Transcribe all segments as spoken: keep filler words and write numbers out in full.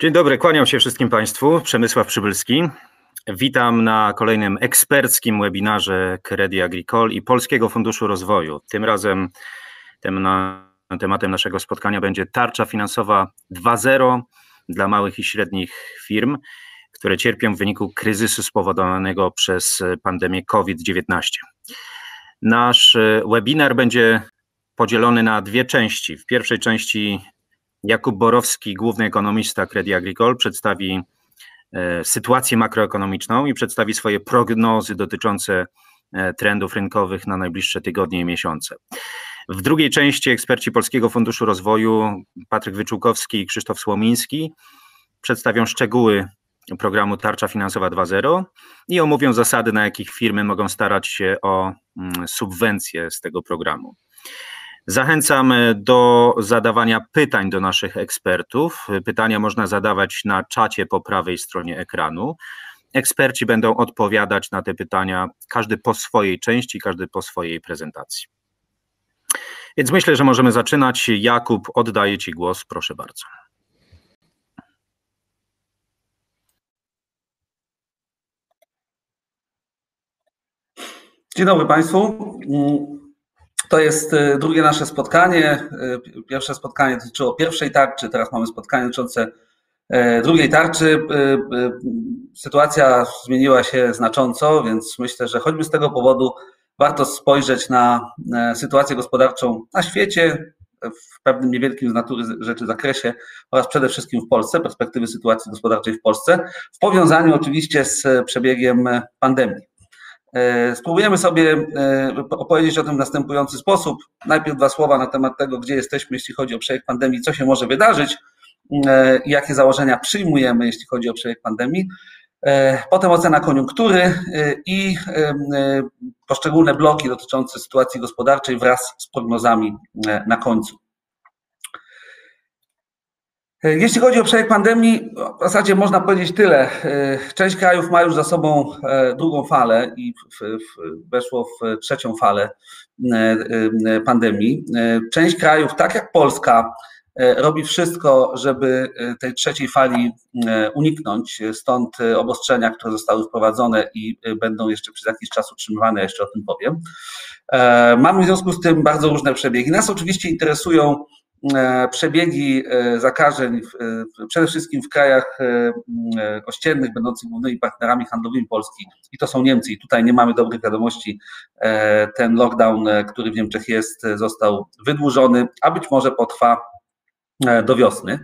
Dzień dobry, kłaniam się wszystkim Państwu. Przemysław Przybylski. Witam na kolejnym eksperckim webinarze Crédit Agricole i Polskiego Funduszu Rozwoju. Tym razem tem na, tematem naszego spotkania będzie tarcza finansowa dwa zero dla małych i średnich firm, które cierpią w wyniku kryzysu spowodowanego przez pandemię COVID dziewiętnaście. Nasz webinar będzie podzielony na dwie części. W pierwszej części Jakub Borowski, główny ekonomista Crédit Agricole, przedstawi e, sytuację makroekonomiczną i przedstawi swoje prognozy dotyczące e, trendów rynkowych na najbliższe tygodnie i miesiące. W drugiej części eksperci Polskiego Funduszu Rozwoju Patryk Wyczółkowski i Krzysztof Słomiński przedstawią szczegóły programu Tarcza Finansowa dwa zero i omówią zasady, na jakich firmy mogą starać się o mm, subwencje z tego programu. Zachęcam do zadawania pytań do naszych ekspertów. Pytania można zadawać na czacie po prawej stronie ekranu. Eksperci będą odpowiadać na te pytania, każdy po swojej części, każdy po swojej prezentacji. Więc myślę, że możemy zaczynać. Jakub, oddaję Ci głos, proszę bardzo. Dzień dobry Państwu. To jest drugie nasze spotkanie. Pierwsze spotkanie dotyczyło pierwszej tarczy, teraz mamy spotkanie dotyczące drugiej tarczy. Sytuacja zmieniła się znacząco, więc myślę, że choćby z tego powodu warto spojrzeć na sytuację gospodarczą na świecie, w pewnym niewielkim z natury rzeczy zakresie oraz przede wszystkim w Polsce, perspektywy sytuacji gospodarczej w Polsce, w powiązaniu oczywiście z przebiegiem pandemii. Spróbujemy sobie opowiedzieć o tym w następujący sposób. Najpierw dwa słowa na temat tego, gdzie jesteśmy, jeśli chodzi o przebieg pandemii, co się może wydarzyć i jakie założenia przyjmujemy, jeśli chodzi o przebieg pandemii. Potem ocena koniunktury i poszczególne bloki dotyczące sytuacji gospodarczej wraz z prognozami na końcu. Jeśli chodzi o przebieg pandemii, w zasadzie można powiedzieć tyle. Część krajów ma już za sobą drugą falę i weszło w trzecią falę pandemii. Część krajów, tak jak Polska, robi wszystko, żeby tej trzeciej fali uniknąć, stąd obostrzenia, które zostały wprowadzone i będą jeszcze przez jakiś czas utrzymywane, jeszcze o tym powiem. Mamy w związku z tym bardzo różne przebiegi. Nas oczywiście interesują przebiegi zakażeń przede wszystkim w krajach ościennych, będących głównymi partnerami handlowymi Polski, i to są Niemcy. I tutaj nie mamy dobrych wiadomości. Ten lockdown, który w Niemczech jest, został wydłużony, a być może potrwa do wiosny.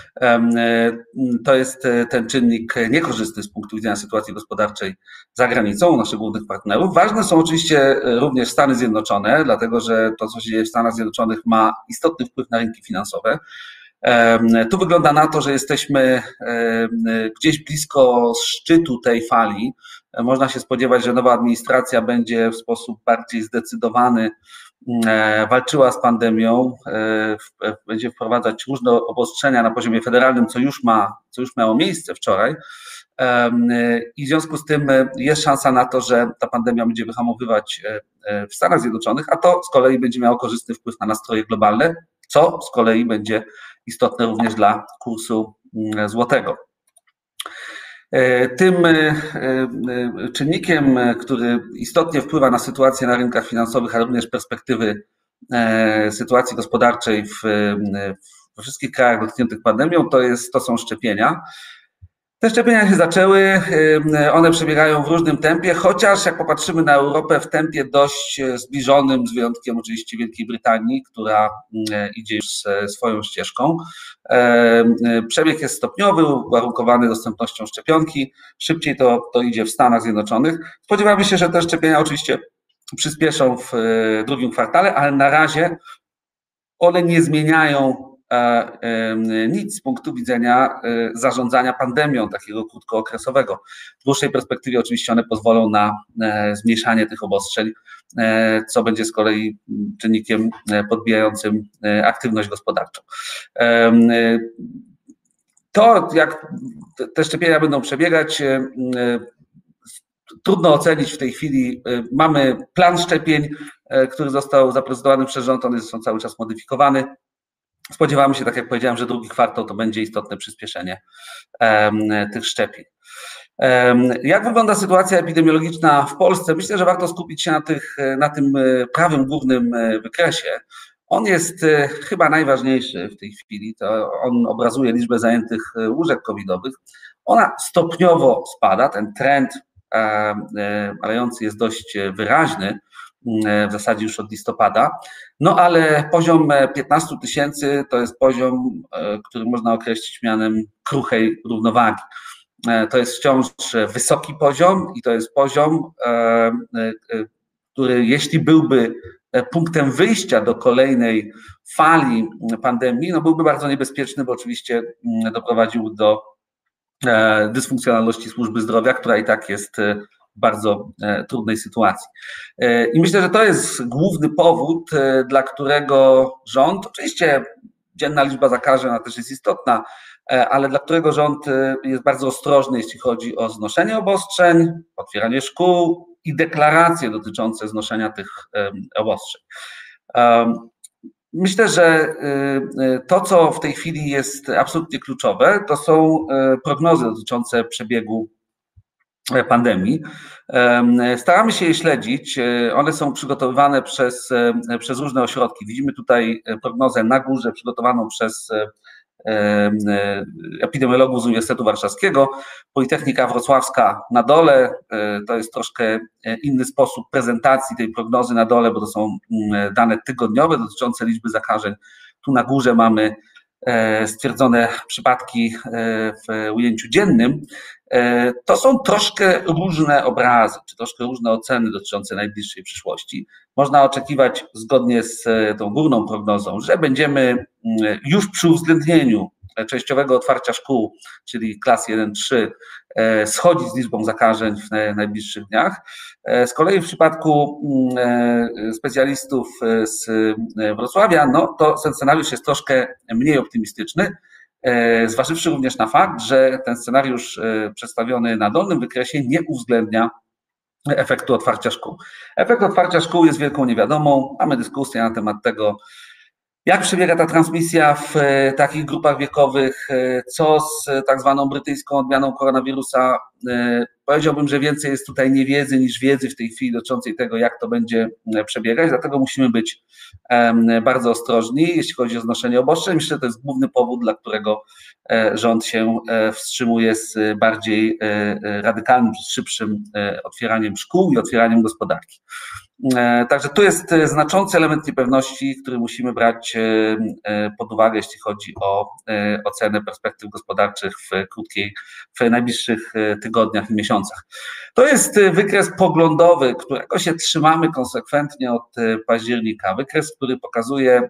To jest ten czynnik niekorzystny z punktu widzenia sytuacji gospodarczej za granicą naszych głównych partnerów. Ważne są oczywiście również Stany Zjednoczone, dlatego że to, co się dzieje w Stanach Zjednoczonych, ma istotny wpływ na rynki finansowe. Tu wygląda na to, że jesteśmy gdzieś blisko szczytu tej fali. Można się spodziewać, że nowa administracja będzie w sposób bardziej zdecydowany walczyła z pandemią, będzie wprowadzać różne obostrzenia na poziomie federalnym, co już ma, co już miało miejsce wczoraj. I w związku z tym jest szansa na to, że ta pandemia będzie wyhamowywać w Stanach Zjednoczonych, a to z kolei będzie miało korzystny wpływ na nastroje globalne, co z kolei będzie istotne również dla kursu złotego. Tym czynnikiem, który istotnie wpływa na sytuację na rynkach finansowych, ale również perspektywy sytuacji gospodarczej w, we wszystkich krajach dotkniętych pandemią, to, jest, to są szczepienia. Te szczepienia się zaczęły, one przebiegają w różnym tempie, chociaż jak popatrzymy na Europę, w tempie dość zbliżonym, z wyjątkiem oczywiście Wielkiej Brytanii, która idzie już swoją ścieżką. Przebieg jest stopniowy, uwarunkowany dostępnością szczepionki, szybciej to, to idzie w Stanach Zjednoczonych. Spodziewamy się, że te szczepienia oczywiście przyspieszą w drugim kwartale, ale na razie one nie zmieniają nic z punktu widzenia zarządzania pandemią takiego krótkookresowego. W dłuższej perspektywie oczywiście one pozwolą na zmniejszanie tych obostrzeń, co będzie z kolei czynnikiem podbijającym aktywność gospodarczą. To, jak te szczepienia będą przebiegać, trudno ocenić w tej chwili. Mamy plan szczepień, który został zaprezentowany przez rząd, on jest cały czas modyfikowany. spodziewamy się, tak jak powiedziałem, że drugi kwartał to będzie istotne przyspieszenie um, tych szczepień. Um, jak wygląda sytuacja epidemiologiczna w Polsce? Myślę, że warto skupić się na, tych, na tym prawym głównym wykresie. On jest chyba najważniejszy w tej chwili. To on obrazuje liczbę zajętych łóżek covidowych. Ona stopniowo spada, ten trend malejący jest dość wyraźny, w zasadzie już od listopada, no ale poziom piętnaście tysięcy to jest poziom, który można określić mianem kruchej równowagi. To jest wciąż wysoki poziom i to jest poziom, który jeśli byłby punktem wyjścia do kolejnej fali pandemii, no byłby bardzo niebezpieczny, bo oczywiście doprowadził do dysfunkcjonalności służby zdrowia, która i tak jest w bardzo trudnej sytuacji. I myślę, że to jest główny powód, dla którego rząd, oczywiście dzienna liczba zakażeń ona też jest istotna, ale dla którego rząd jest bardzo ostrożny, jeśli chodzi o znoszenie obostrzeń, otwieranie szkół i deklaracje dotyczące znoszenia tych obostrzeń. Myślę, że to, co w tej chwili jest absolutnie kluczowe, to są prognozy dotyczące przebiegu pandemii. Staramy się je śledzić. One są przygotowywane przez, przez różne ośrodki. Widzimy tutaj prognozę na górze przygotowaną przez epidemiologów z Uniwersytetu Warszawskiego, Politechnika Wrocławska na dole. To jest troszkę inny sposób prezentacji tej prognozy na dole, bo to są dane tygodniowe dotyczące liczby zakażeń. Tu na górze mamy stwierdzone przypadki w ujęciu dziennym. To są troszkę różne obrazy, czy troszkę różne oceny dotyczące najbliższej przyszłości. Można oczekiwać, zgodnie z tą górną prognozą, że będziemy już przy uwzględnieniu częściowego otwarcia szkół, czyli klas jeden trzy, schodzić z liczbą zakażeń w najbliższych dniach. Z kolei w przypadku specjalistów z Wrocławia, no to ten scenariusz jest troszkę mniej optymistyczny, zważywszy również na fakt, że ten scenariusz przedstawiony na dolnym wykresie nie uwzględnia efektu otwarcia szkół. Efekt otwarcia szkół jest wielką niewiadomą. Mamy dyskusję na temat tego, jak przebiega ta transmisja w takich grupach wiekowych, co z tak zwaną brytyjską odmianą koronawirusa. Powiedziałbym, że więcej jest tutaj niewiedzy niż wiedzy w tej chwili dotyczącej tego, jak to będzie przebiegać, dlatego musimy być bardzo ostrożni, jeśli chodzi o znoszenie obostrzeń. Myślę, że to jest główny powód, dla którego rząd się wstrzymuje z bardziej radykalnym, szybszym otwieraniem szkół i otwieraniem gospodarki. Także tu jest znaczący element niepewności, który musimy brać pod uwagę, jeśli chodzi o ocenę perspektyw gospodarczych w krótkiej, w najbliższych tygodniach i miesiącach. To jest wykres poglądowy, którego się trzymamy konsekwentnie od października. Wykres, który pokazuje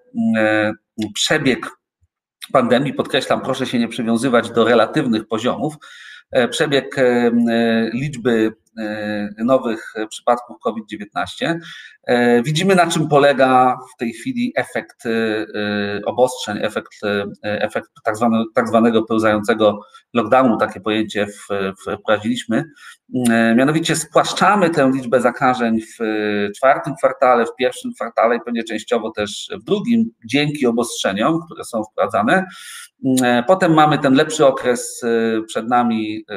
przebieg pandemii. Podkreślam, proszę się nie przywiązywać do relatywnych poziomów. Przebieg liczby nowych przypadków COVID dziewiętnaście. Widzimy, na czym polega w tej chwili efekt obostrzeń, efekt, efekt tak, zwany, tak zwanego pełzającego lockdownu, takie pojęcie wprowadziliśmy. Mianowicie spłaszczamy tę liczbę zakażeń w czwartym kwartale, w pierwszym kwartale i pewnie częściowo też w drugim, dzięki obostrzeniom, które są wprowadzane. Potem mamy ten lepszy okres przed nami,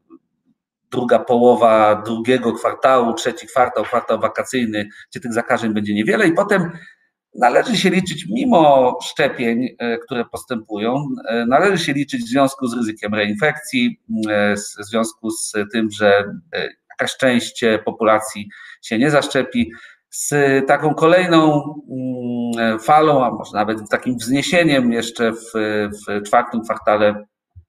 druga połowa drugiego kwartału, trzeci kwartał, kwartał wakacyjny, gdzie tych zakażeń będzie niewiele i potem należy się liczyć, mimo szczepień, które postępują, należy się liczyć w związku z ryzykiem reinfekcji, w związku z tym, że jakaś część populacji się nie zaszczepi, z taką kolejną falą, a może nawet takim wzniesieniem jeszcze w, w czwartym kwartale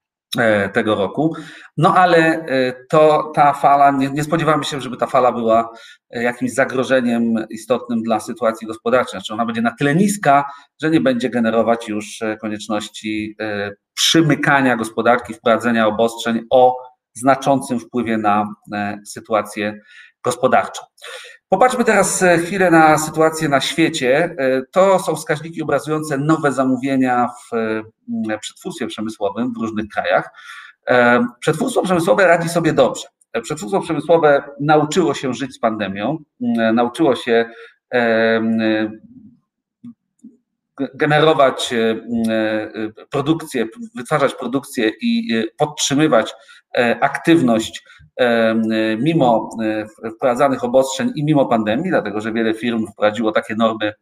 tego roku. No ale to ta fala, nie, nie spodziewamy się, żeby ta fala była jakimś zagrożeniem istotnym dla sytuacji gospodarczej. Znaczy ona będzie na tyle niska, że nie będzie generować już konieczności przymykania gospodarki, wprowadzenia obostrzeń o znaczącym wpływie na sytuację gospodarczą. Popatrzmy teraz chwilę na sytuację na świecie. To są wskaźniki obrazujące nowe zamówienia w przetwórstwie przemysłowym w różnych krajach. Przetwórstwo przemysłowe radzi sobie dobrze. Przetwórstwo przemysłowe nauczyło się żyć z pandemią, nauczyło się generować produkcję, wytwarzać produkcję i podtrzymywać aktywność mimo wprowadzanych obostrzeń i mimo pandemii, dlatego że wiele firm wprowadziło takie normy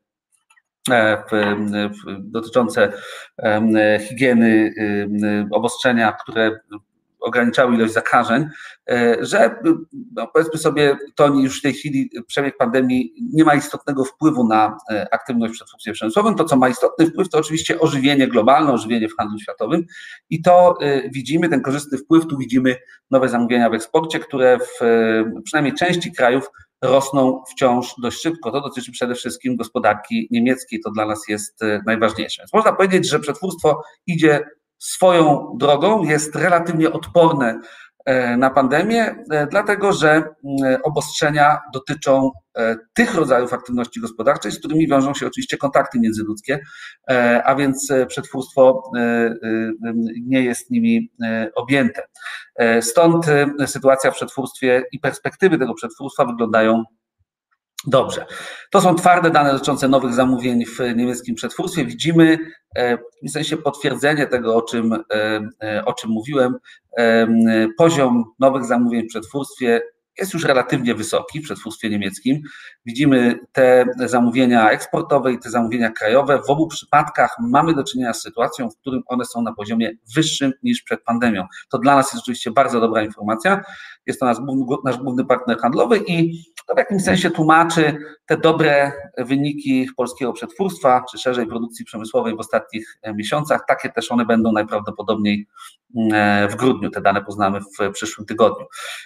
dotyczące higieny, obostrzenia, które ograniczały ilość zakażeń, że no powiedzmy sobie, to już w tej chwili przebieg pandemii nie ma istotnego wpływu na aktywność w przetwórstwie przemysłowym. To, co ma istotny wpływ, to oczywiście ożywienie globalne, ożywienie w handlu światowym i to widzimy, ten korzystny wpływ, tu widzimy nowe zamówienia w eksporcie, które w przynajmniej części krajów rosną wciąż dość szybko. To dotyczy przede wszystkim gospodarki niemieckiej, to dla nas jest najważniejsze. Więc można powiedzieć, że przetwórstwo idzie swoją drogą, jest relatywnie odporne na pandemię, dlatego że obostrzenia dotyczą tych rodzajów aktywności gospodarczej, z którymi wiążą się oczywiście kontakty międzyludzkie, a więc przetwórstwo nie jest nimi objęte. Stąd sytuacja w przetwórstwie i perspektywy tego przetwórstwa wyglądają dobrze. To są twarde dane dotyczące nowych zamówień w niemieckim przetwórstwie. Widzimy w sensie potwierdzenie tego, o czym, o czym mówiłem. Poziom nowych zamówień w przetwórstwie jest już relatywnie wysoki w przetwórstwie niemieckim. Widzimy te zamówienia eksportowe i te zamówienia krajowe. W obu przypadkach mamy do czynienia z sytuacją, w którym one są na poziomie wyższym niż przed pandemią. To dla nas jest oczywiście bardzo dobra informacja. Jest to nasz, nasz główny partner handlowy i to w jakimś sensie tłumaczy te dobre wyniki polskiego przetwórstwa, czy szerzej produkcji przemysłowej w ostatnich miesiącach. Takie też one będą najprawdopodobniej w grudniu. Te dane poznamy w przyszłym tygodniu.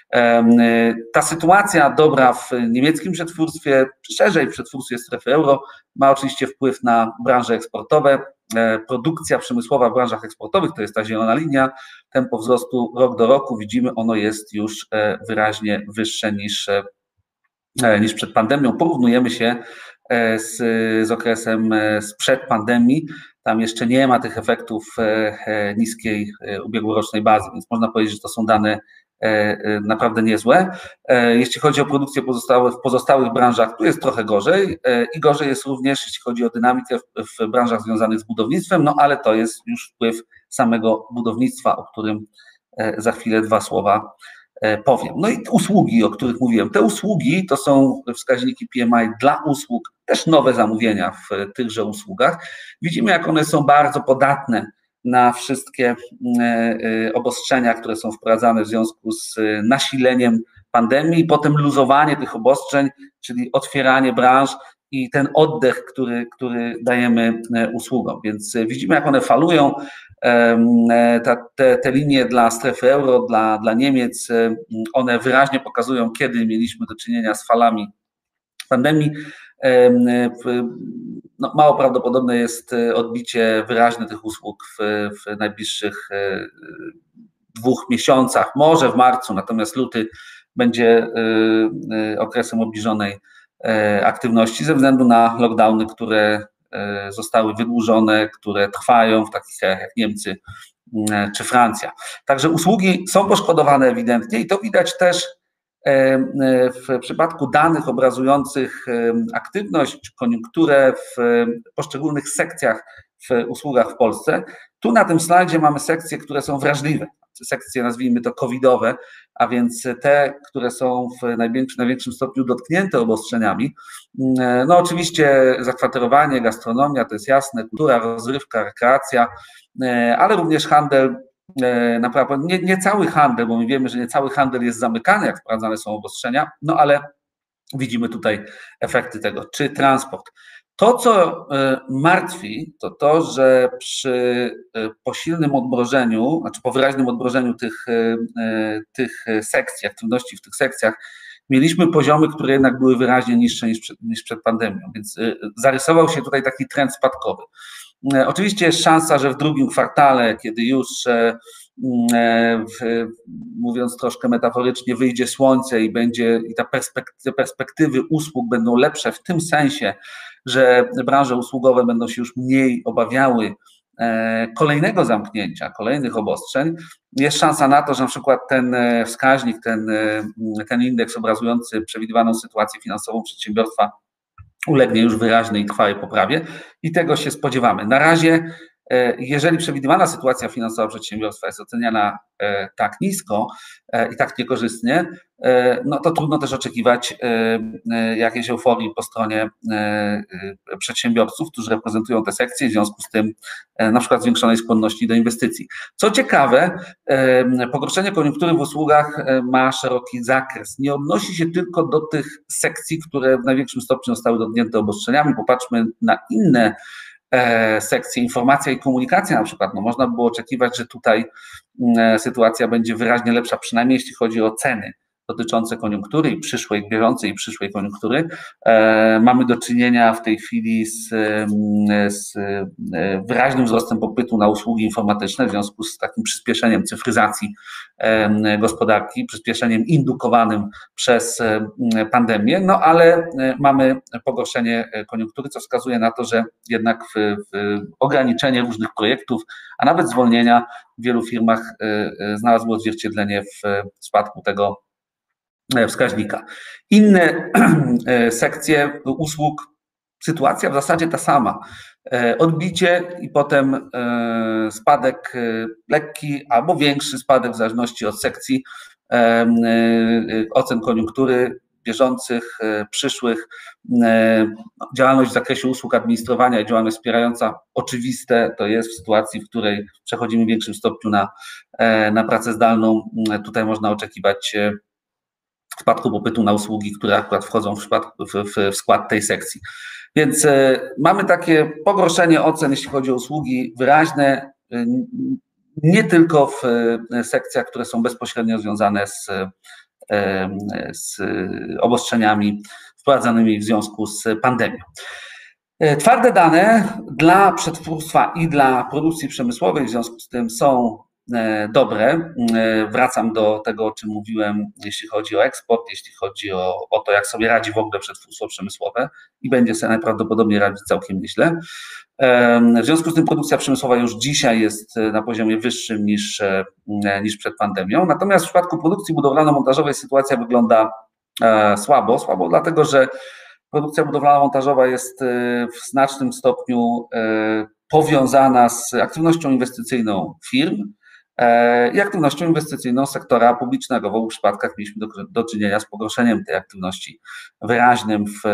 Ta sytuacja dobra w niemieckim przetwórstwie, czy szerzej w przetwórstwie strefy euro, ma oczywiście wpływ na branże eksportowe. Produkcja przemysłowa w branżach eksportowych, to jest ta zielona linia, tempo wzrostu rok do roku, widzimy, ono jest już wyraźnie wyższe niż, niż przed pandemią. Porównujemy się z, z okresem sprzed pandemii, tam jeszcze nie ma tych efektów niskiej ubiegłorocznej bazy, więc można powiedzieć, że to są dane naprawdę niezłe. Jeśli chodzi o produkcję pozostałe, w pozostałych branżach, tu jest trochę gorzej i gorzej jest również, jeśli chodzi o dynamikę w, w branżach związanych z budownictwem, no ale to jest już wpływ samego budownictwa, o którym za chwilę dwa słowa powiem. No i usługi, o których mówiłem. Te usługi to są wskaźniki P M I dla usług, też nowe zamówienia w tychże usługach. Widzimy, jak one są bardzo podatne na wszystkie obostrzenia, które są wprowadzane w związku z nasileniem pandemii i potem luzowanie tych obostrzeń, czyli otwieranie branż i ten oddech, który, który dajemy usługom. Więc widzimy, jak one falują. Ta, te, te linie dla strefy euro, dla, dla Niemiec, one wyraźnie pokazują, kiedy mieliśmy do czynienia z falami pandemii. No, mało prawdopodobne jest odbicie wyraźne tych usług w, w najbliższych dwóch miesiącach, może w marcu, natomiast luty będzie okresem obniżonej aktywności ze względu na lockdowny, które zostały wydłużone, które trwają w takich krajach jak Niemcy czy Francja. Także usługi są poszkodowane ewidentnie i to widać też w przypadku danych obrazujących aktywność czy koniunkturę w poszczególnych sekcjach w usługach w Polsce. Tu na tym slajdzie mamy sekcje, które są wrażliwe, sekcje nazwijmy to covidowe, a więc te, które są w największym, największym stopniu dotknięte obostrzeniami. No oczywiście zakwaterowanie, gastronomia, to jest jasne, kultura, rozrywka, rekreacja, ale również handel. Naprawdę, nie, nie cały handel, bo my wiemy, że nie cały handel jest zamykany, jak wprowadzane są obostrzenia, no ale widzimy tutaj efekty tego, czy transport. To, co martwi, to to, że przy posilnym odmrożeniu, znaczy po wyraźnym odmrożeniu tych, tych sekcji, aktywności w tych sekcjach, mieliśmy poziomy, które jednak były wyraźnie niższe niż przed, niż przed pandemią, więc zarysował się tutaj taki trend spadkowy. Oczywiście jest szansa, że w drugim kwartale, kiedy już, w, mówiąc troszkę metaforycznie, wyjdzie słońce i będzie i ta perspektywy, perspektywy usług będą lepsze w tym sensie, że branże usługowe będą się już mniej obawiały kolejnego zamknięcia, kolejnych obostrzeń, jest szansa na to, że na przykład ten wskaźnik, ten, ten indeks obrazujący przewidywaną sytuację finansową przedsiębiorstwa ulegnie już wyraźnej i trwałej poprawie i tego się spodziewamy. Na razie, jeżeli przewidywana sytuacja finansowa przedsiębiorstwa jest oceniana tak nisko i tak niekorzystnie, no to trudno też oczekiwać jakiejś euforii po stronie przedsiębiorców, którzy reprezentują te sekcje, w związku z tym na przykład zwiększonej skłonności do inwestycji. Co ciekawe, pogorszenie koniunktury w usługach ma szeroki zakres. Nie odnosi się tylko do tych sekcji, które w największym stopniu zostały dotknięte obostrzeniami. Popatrzmy na inne sekcje, informacja i komunikacja na przykład. No można by było oczekiwać, że tutaj sytuacja będzie wyraźnie lepsza, przynajmniej jeśli chodzi o ceny dotyczące koniunktury i przyszłej, bieżącej i przyszłej koniunktury. Mamy do czynienia w tej chwili z, z wyraźnym wzrostem popytu na usługi informatyczne w związku z takim przyspieszeniem cyfryzacji gospodarki, przyspieszeniem indukowanym przez pandemię, no ale mamy pogorszenie koniunktury, co wskazuje na to, że jednak w, w ograniczenie różnych projektów, a nawet zwolnienia w wielu firmach znalazło odzwierciedlenie w spadku tego wskaźnika. Inne sekcje usług, sytuacja w zasadzie ta sama. Odbicie i potem spadek lekki albo większy spadek w zależności od sekcji ocen koniunktury bieżących, przyszłych. Działalność w zakresie usług administrowania i działalność wspierająca oczywiste to jest w sytuacji, w której przechodzimy w większym stopniu na, na pracę zdalną. Tutaj można oczekiwać spadku popytu na usługi, które akurat wchodzą w, przypadku, w, w, w skład tej sekcji. Więc y, mamy takie pogorszenie ocen, jeśli chodzi o usługi wyraźne, y, nie tylko w y, sekcjach, które są bezpośrednio związane z, y, z obostrzeniami wprowadzanymi w związku z pandemią. Y, twarde dane dla przetwórstwa i dla produkcji przemysłowej w związku z tym są dobre. Wracam do tego, o czym mówiłem, jeśli chodzi o eksport, jeśli chodzi o, o to, jak sobie radzi w ogóle przetwórstwo przemysłowe i będzie sobie najprawdopodobniej radzić całkiem nieźle. W związku z tym produkcja przemysłowa już dzisiaj jest na poziomie wyższym niż, niż przed pandemią. Natomiast w przypadku produkcji budowlano-montażowej sytuacja wygląda słabo. Słabo dlatego, że produkcja budowlano-montażowa jest w znacznym stopniu powiązana z aktywnością inwestycyjną firm i aktywnością inwestycyjną sektora publicznego. W obu przypadkach mieliśmy do, do czynienia z pogorszeniem tej aktywności wyraźnym w,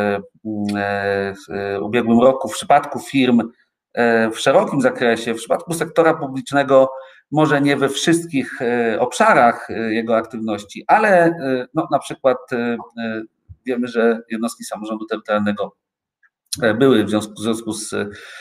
w ubiegłym roku. W przypadku firm w szerokim zakresie, w przypadku sektora publicznego może nie we wszystkich obszarach jego aktywności, ale no, na przykład wiemy, że jednostki samorządu terytorialnego były w związku, w związku z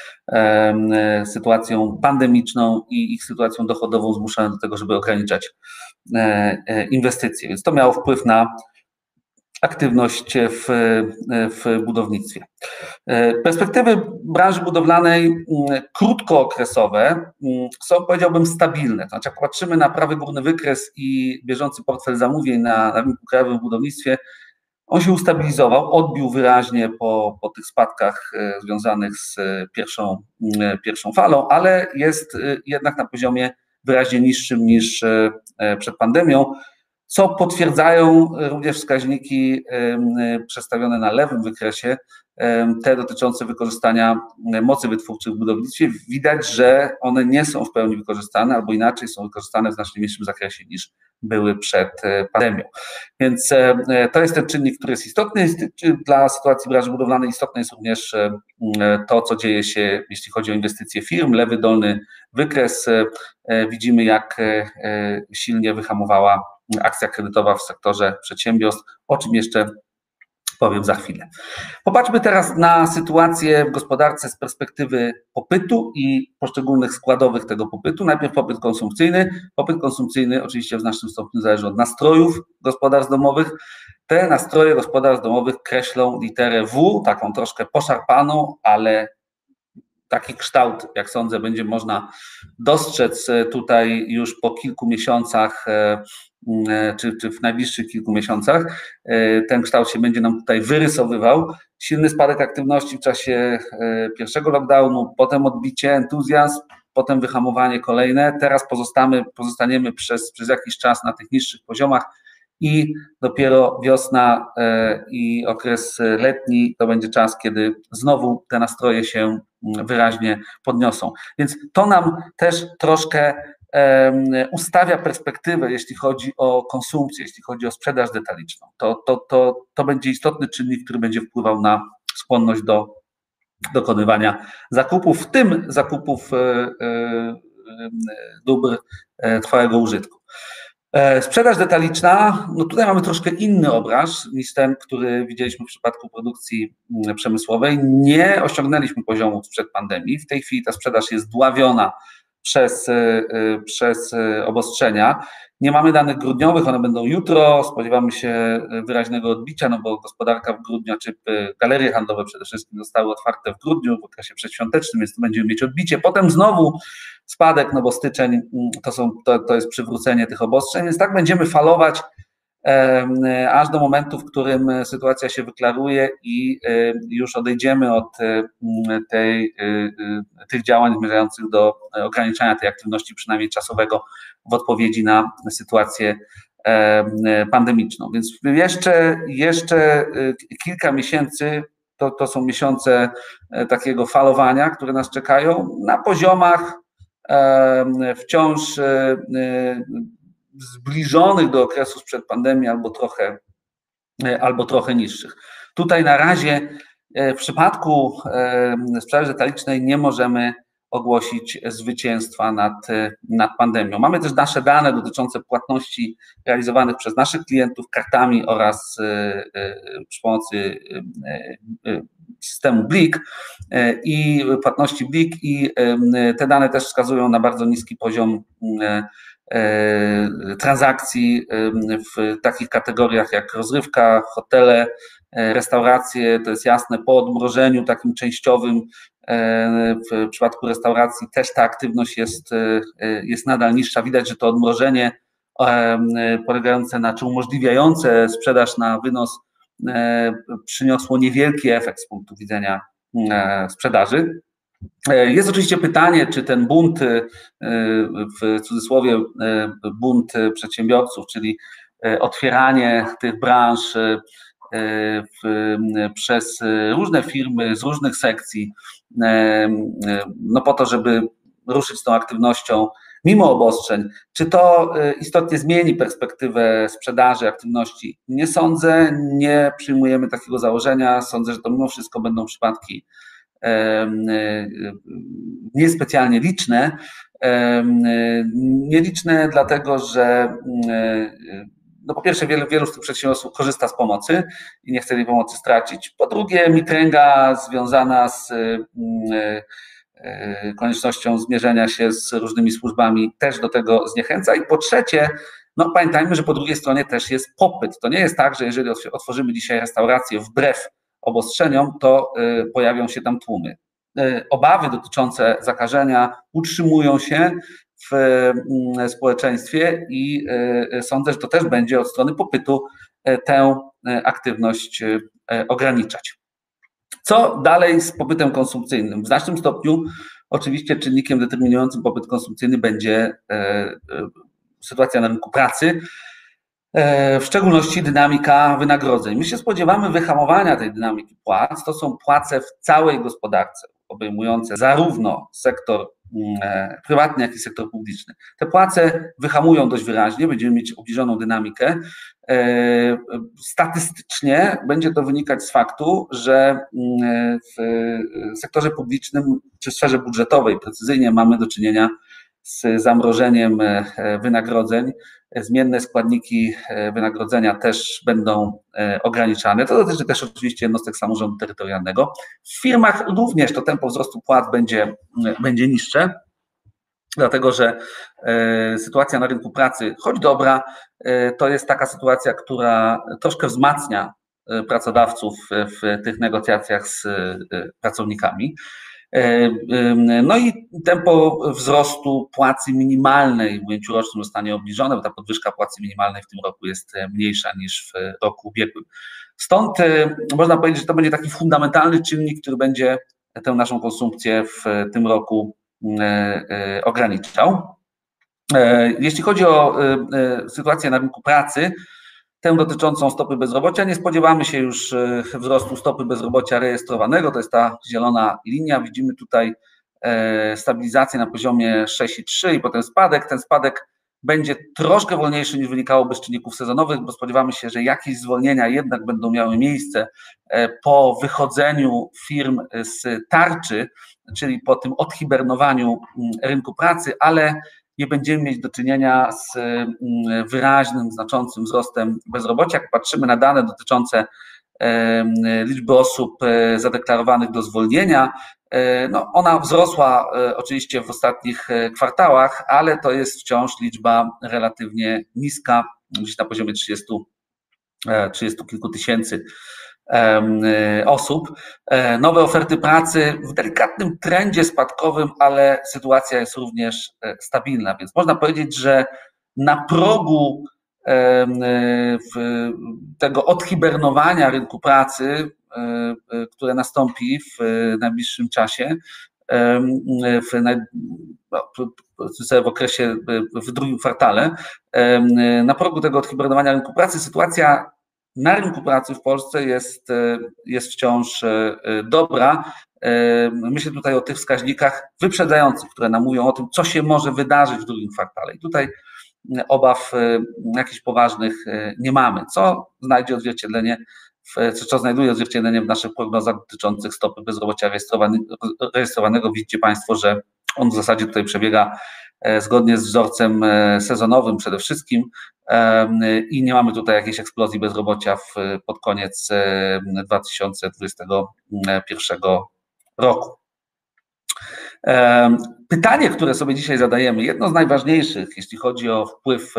e, sytuacją pandemiczną i ich sytuacją dochodową zmuszone do tego, żeby ograniczać e, inwestycje. Więc to miało wpływ na aktywność w, w budownictwie. Perspektywy branży budowlanej krótkookresowe są, powiedziałbym, stabilne. To znaczy, jak patrzymy na prawy górny wykres i bieżący portfel zamówień na, na rynku krajowym w budownictwie, on się ustabilizował, odbił wyraźnie po, po tych spadkach związanych z pierwszą, pierwszą falą, ale jest jednak na poziomie wyraźnie niższym niż przed pandemią, co potwierdzają również wskaźniki przedstawione na lewym wykresie, te dotyczące wykorzystania mocy wytwórczych w budownictwie. Widać, że one nie są w pełni wykorzystane, albo inaczej są wykorzystane w znacznie mniejszym zakresie niż były przed pandemią. Więc to jest ten czynnik, który jest istotny. Dla sytuacji branży budowlanej istotne jest również to, co dzieje się, jeśli chodzi o inwestycje firm. Lewy dolny wykres, widzimy, jak silnie wyhamowała akcja kredytowa w sektorze przedsiębiorstw, o czym jeszcze powiem za chwilę. Popatrzmy teraz na sytuację w gospodarce z perspektywy popytu i poszczególnych składowych tego popytu. Najpierw popyt konsumpcyjny. Popyt konsumpcyjny oczywiście w znacznym stopniu zależy od nastrojów gospodarstw domowych. Te nastroje gospodarstw domowych kreślą literę W, taką troszkę poszarpaną, ale taki kształt, jak sądzę, będzie można dostrzec tutaj już po kilku miesiącach, czy, czy w najbliższych kilku miesiącach. Ten kształt się będzie nam tutaj wyrysowywał. Silny spadek aktywności w czasie pierwszego lockdownu, potem odbicie, entuzjazm, potem wyhamowanie kolejne. Teraz pozostamy, pozostaniemy przez, przez jakiś czas na tych niższych poziomach. i dopiero wiosna i okres letni to będzie czas, kiedy znowu te nastroje się wyraźnie podniosą. Więc to nam też troszkę ustawia perspektywę, jeśli chodzi o konsumpcję, jeśli chodzi o sprzedaż detaliczną. To, to, to, to będzie istotny czynnik, który będzie wpływał na skłonność do dokonywania zakupów, w tym zakupów dóbr trwałego użytku. Sprzedaż detaliczna, no tutaj mamy troszkę inny obraz niż ten, który widzieliśmy w przypadku produkcji przemysłowej. Nie osiągnęliśmy poziomu sprzed pandemii. W tej chwili ta sprzedaż jest dławiona przez, przez obostrzenia. Nie mamy danych grudniowych, one będą jutro, spodziewamy się wyraźnego odbicia, no bo gospodarka w grudniu, czy galerie handlowe przede wszystkim zostały otwarte w grudniu, w okresie przedświątecznym, więc tu będziemy mieć odbicie. Potem znowu spadek, no bo styczeń to, są, to, to jest przywrócenie tych obostrzeń, więc tak będziemy falować aż do momentu, w którym sytuacja się wyklaruje i już odejdziemy od tej, tych działań zmierzających do ograniczania tej aktywności, przynajmniej czasowego, w odpowiedzi na sytuację pandemiczną. Więc jeszcze, jeszcze kilka miesięcy to, to są miesiące takiego falowania, które nas czekają na poziomach wciąż zbliżonych do okresu sprzed pandemii albo trochę, albo trochę niższych. Tutaj na razie w przypadku sprzedaży detalicznej nie możemy ogłosić zwycięstwa nad, nad pandemią. Mamy też nasze dane dotyczące płatności realizowanych przez naszych klientów kartami oraz przy pomocy systemu Blik i płatności Blik i te dane też wskazują na bardzo niski poziom transakcji w takich kategoriach jak rozrywka, hotele, restauracje. To jest jasne, po odmrożeniu takim częściowym w przypadku restauracji też ta aktywność jest, jest nadal niższa. Widać, że to odmrożenie polegające na, czy umożliwiające sprzedaż na wynos przyniosło niewielki efekt z punktu widzenia sprzedaży. Jest oczywiście pytanie, czy ten bunt, w cudzysłowie bunt przedsiębiorców, czyli otwieranie tych branż w, przez różne firmy z różnych sekcji, no po to, żeby ruszyć z tą aktywnością mimo obostrzeń, czy to istotnie zmieni perspektywę sprzedaży, aktywności? Nie sądzę, nie przyjmujemy takiego założenia. Sądzę, że to mimo wszystko będą przypadki niespecjalnie liczne. Nieliczne dlatego, że no po pierwsze wielu, wielu z tych przedsiębiorstw korzysta z pomocy i nie chce tej pomocy stracić. Po drugie mitręga związana z koniecznością zmierzenia się z różnymi służbami też do tego zniechęca. I po trzecie, no pamiętajmy, że po drugiej stronie też jest popyt. To nie jest tak, że jeżeli otworzymy dzisiaj restaurację wbrew obostrzeniom, to pojawią się tam tłumy. Obawy dotyczące zakażenia utrzymują się w społeczeństwie i sądzę, że to też będzie od strony popytu tę aktywność ograniczać. Co dalej z popytem konsumpcyjnym? W znacznym stopniu oczywiście czynnikiem determinującym popyt konsumpcyjny będzie sytuacja na rynku pracy, w szczególności dynamika wynagrodzeń. My się spodziewamy wyhamowania tej dynamiki płac. To są płace w całej gospodarce, obejmujące zarówno sektor prywatny, jak i sektor publiczny. Te płace wyhamują dość wyraźnie, będziemy mieć obniżoną dynamikę. Statystycznie będzie to wynikać z faktu, że w sektorze publicznym czy w sferze budżetowej precyzyjnie mamy do czynienia z zamrożeniem wynagrodzeń. Zmienne składniki wynagrodzenia też będą ograniczane. To dotyczy też oczywiście jednostek samorządu terytorialnego. W firmach również to tempo wzrostu płac będzie, będzie niższe, dlatego że sytuacja na rynku pracy, choć dobra, to jest taka sytuacja, która troszkę wzmacnia pracodawców w tych negocjacjach z pracownikami. No i tempo wzrostu płacy minimalnej w ujęciu rocznym zostanie obniżone, bo ta podwyżka płacy minimalnej w tym roku jest mniejsza niż w roku ubiegłym. Stąd można powiedzieć, że to będzie taki fundamentalny czynnik, który będzie tę naszą konsumpcję w tym roku ograniczał. Jeśli chodzi o sytuację na rynku pracy, tę dotyczącą stopy bezrobocia. Nie spodziewamy się już wzrostu stopy bezrobocia rejestrowanego, to jest ta zielona linia. Widzimy tutaj stabilizację na poziomie sześć przecinek trzy i potem spadek. Ten spadek będzie troszkę wolniejszy niż wynikałoby z czynników sezonowych, bo spodziewamy się, że jakieś zwolnienia jednak będą miały miejsce po wychodzeniu firm z tarczy, czyli po tym odhibernowaniu rynku pracy, ale nie będziemy mieć do czynienia z wyraźnym, znaczącym wzrostem bezrobocia. Jak patrzymy na dane dotyczące liczby osób zadeklarowanych do zwolnienia, no ona wzrosła oczywiście w ostatnich kwartałach, ale to jest wciąż liczba relatywnie niska, gdzieś na poziomie trzydziestu, trzydziestu kilku tysięcy osób. Nowe oferty pracy w delikatnym trendzie spadkowym, ale sytuacja jest również stabilna, więc można powiedzieć, że na progu tego odhibernowania rynku pracy, które nastąpi w najbliższym czasie, w, naj, w okresie, w drugim kwartale, na progu tego odhibernowania rynku pracy sytuacja na rynku pracy w Polsce jest, jest wciąż dobra. Myślę tutaj o tych wskaźnikach wyprzedzających, które nam mówią o tym, co się może wydarzyć w drugim kwartale. I tutaj obaw jakichś poważnych nie mamy, co znajdzie odzwierciedlenie, w, co znajduje odzwierciedlenie w naszych prognozach dotyczących stopy bezrobocia rejestrowanego. Widzicie Państwo, że on w zasadzie tutaj przebiega zgodnie z wzorcem sezonowym przede wszystkim i nie mamy tutaj jakiejś eksplozji bezrobocia w, pod koniec dwa tysiące dwudziestego pierwszego roku. Pytanie, które sobie dzisiaj zadajemy, jedno z najważniejszych, jeśli chodzi o wpływ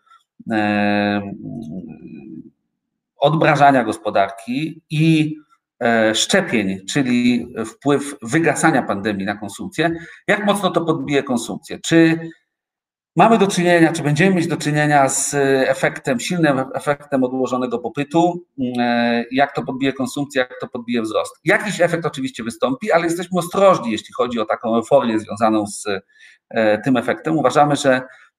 odmrażania gospodarki i szczepień, czyli wpływ wygasania pandemii na konsumpcję, jak mocno to podbije konsumpcję? Czy mamy do czynienia, czy będziemy mieć do czynienia z efektem, silnym efektem odłożonego popytu? Jak to podbije konsumpcję, jak to podbije wzrost? Jakiś efekt oczywiście wystąpi, ale jesteśmy ostrożni, jeśli chodzi o taką euforię związaną z tym efektem. Uważamy, że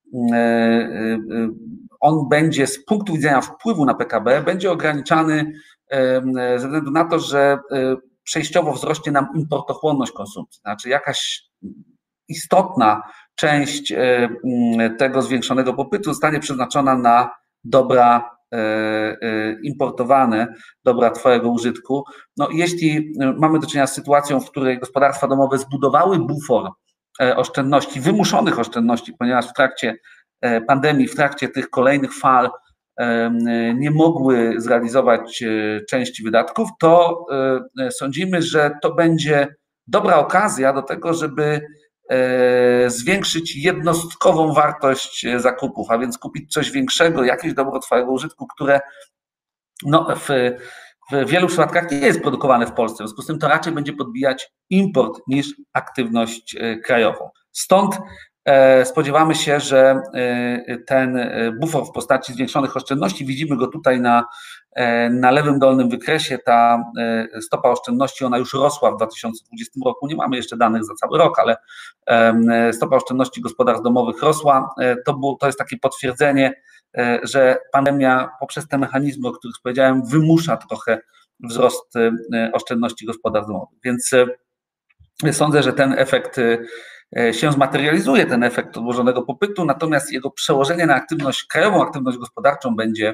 on będzie z punktu widzenia wpływu na P K B będzie ograniczany ze względu na to, że przejściowo wzrośnie nam importochłonność konsumpcji. Znaczy jakaś istotna część tego zwiększonego popytu zostanie przeznaczona na dobra importowane, dobra trwałego użytku. No, jeśli mamy do czynienia z sytuacją, w której gospodarstwa domowe zbudowały bufor oszczędności, wymuszonych oszczędności, ponieważ w trakcie pandemii, w trakcie tych kolejnych fal nie mogły zrealizować części wydatków, to sądzimy, że to będzie dobra okazja do tego, żeby zwiększyć jednostkową wartość zakupów, a więc kupić coś większego, jakieś dobro trwałego użytku, które no, w, w wielu przypadkach nie jest produkowane w Polsce. W związku z tym to raczej będzie podbijać import niż aktywność krajową. Stąd spodziewamy się, że ten bufor w postaci zwiększonych oszczędności, widzimy go tutaj na, na lewym dolnym wykresie, ta stopa oszczędności, ona już rosła w dwa tysiące dwudziestym roku, nie mamy jeszcze danych za cały rok, ale stopa oszczędności gospodarstw domowych rosła. To, było, to jest takie potwierdzenie, że pandemia poprzez te mechanizmy, o których powiedziałem, wymusza trochę wzrost oszczędności gospodarstw domowych, więc sądzę, że ten efekt się zmaterializuje, ten efekt odłożonego popytu, natomiast jego przełożenie na aktywność, krajową aktywność gospodarczą będzie,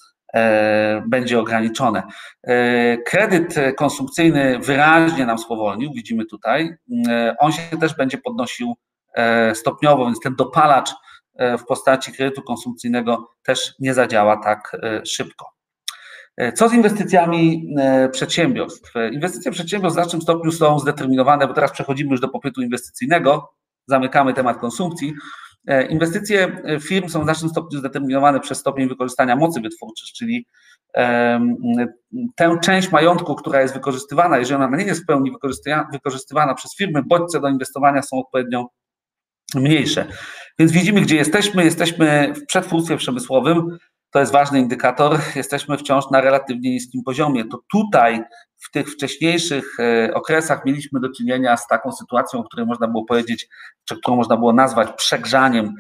e, będzie ograniczone. E, kredyt konsumpcyjny wyraźnie nam spowolnił, widzimy tutaj, e, on się też będzie podnosił e, stopniowo, więc ten dopalacz e, w postaci kredytu konsumpcyjnego też nie zadziała tak e, szybko. Co z inwestycjami przedsiębiorstw? Inwestycje przedsiębiorstw w znacznym stopniu są zdeterminowane, bo teraz przechodzimy już do popytu inwestycyjnego, zamykamy temat konsumpcji. Inwestycje firm są w znacznym stopniu zdeterminowane przez stopień wykorzystania mocy wytwórczych, czyli tę część majątku, która jest wykorzystywana, jeżeli ona nie jest w pełni wykorzystywana przez firmy, bodźce do inwestowania są odpowiednio mniejsze. Więc widzimy, gdzie jesteśmy. Jesteśmy w przetwórstwie przemysłowym. to jest ważny indykator, jesteśmy wciąż na relatywnie niskim poziomie. To tutaj w tych wcześniejszych okresach mieliśmy do czynienia z taką sytuacją, o której można było powiedzieć, czy którą można było nazwać przegrzaniem,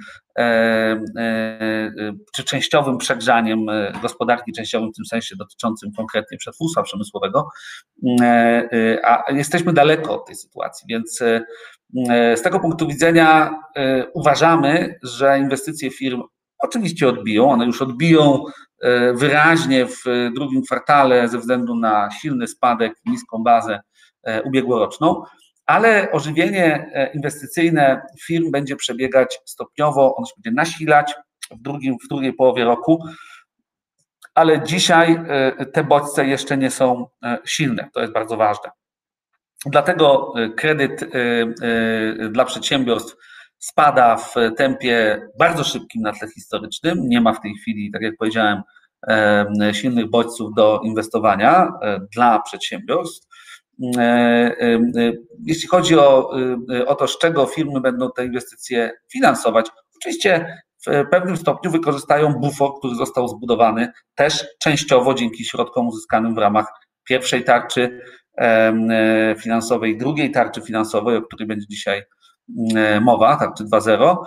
czy częściowym przegrzaniem gospodarki, częściowym w tym sensie dotyczącym konkretnie przetwórstwa przemysłowego, a jesteśmy daleko od tej sytuacji, więc z tego punktu widzenia uważamy, że inwestycje firm oczywiście odbiją, one już odbiją wyraźnie w drugim kwartale ze względu na silny spadek, niską bazę ubiegłoroczną, ale ożywienie inwestycyjne firm będzie przebiegać stopniowo, ono się będzie nasilać w, drugim, w drugiej połowie roku, ale dzisiaj te bodźce jeszcze nie są silne, to jest bardzo ważne. Dlatego kredyt dla przedsiębiorstw spada w tempie bardzo szybkim na tle historycznym. Nie ma w tej chwili, tak jak powiedziałem, silnych bodźców do inwestowania dla przedsiębiorstw. Jeśli chodzi o, o to, z czego firmy będą te inwestycje finansować, oczywiście w pewnym stopniu wykorzystają bufor, który został zbudowany też częściowo dzięki środkom uzyskanym w ramach pierwszej tarczy finansowej, drugiej tarczy finansowej, o której będzie dzisiaj mowa, tarczy dwa zero,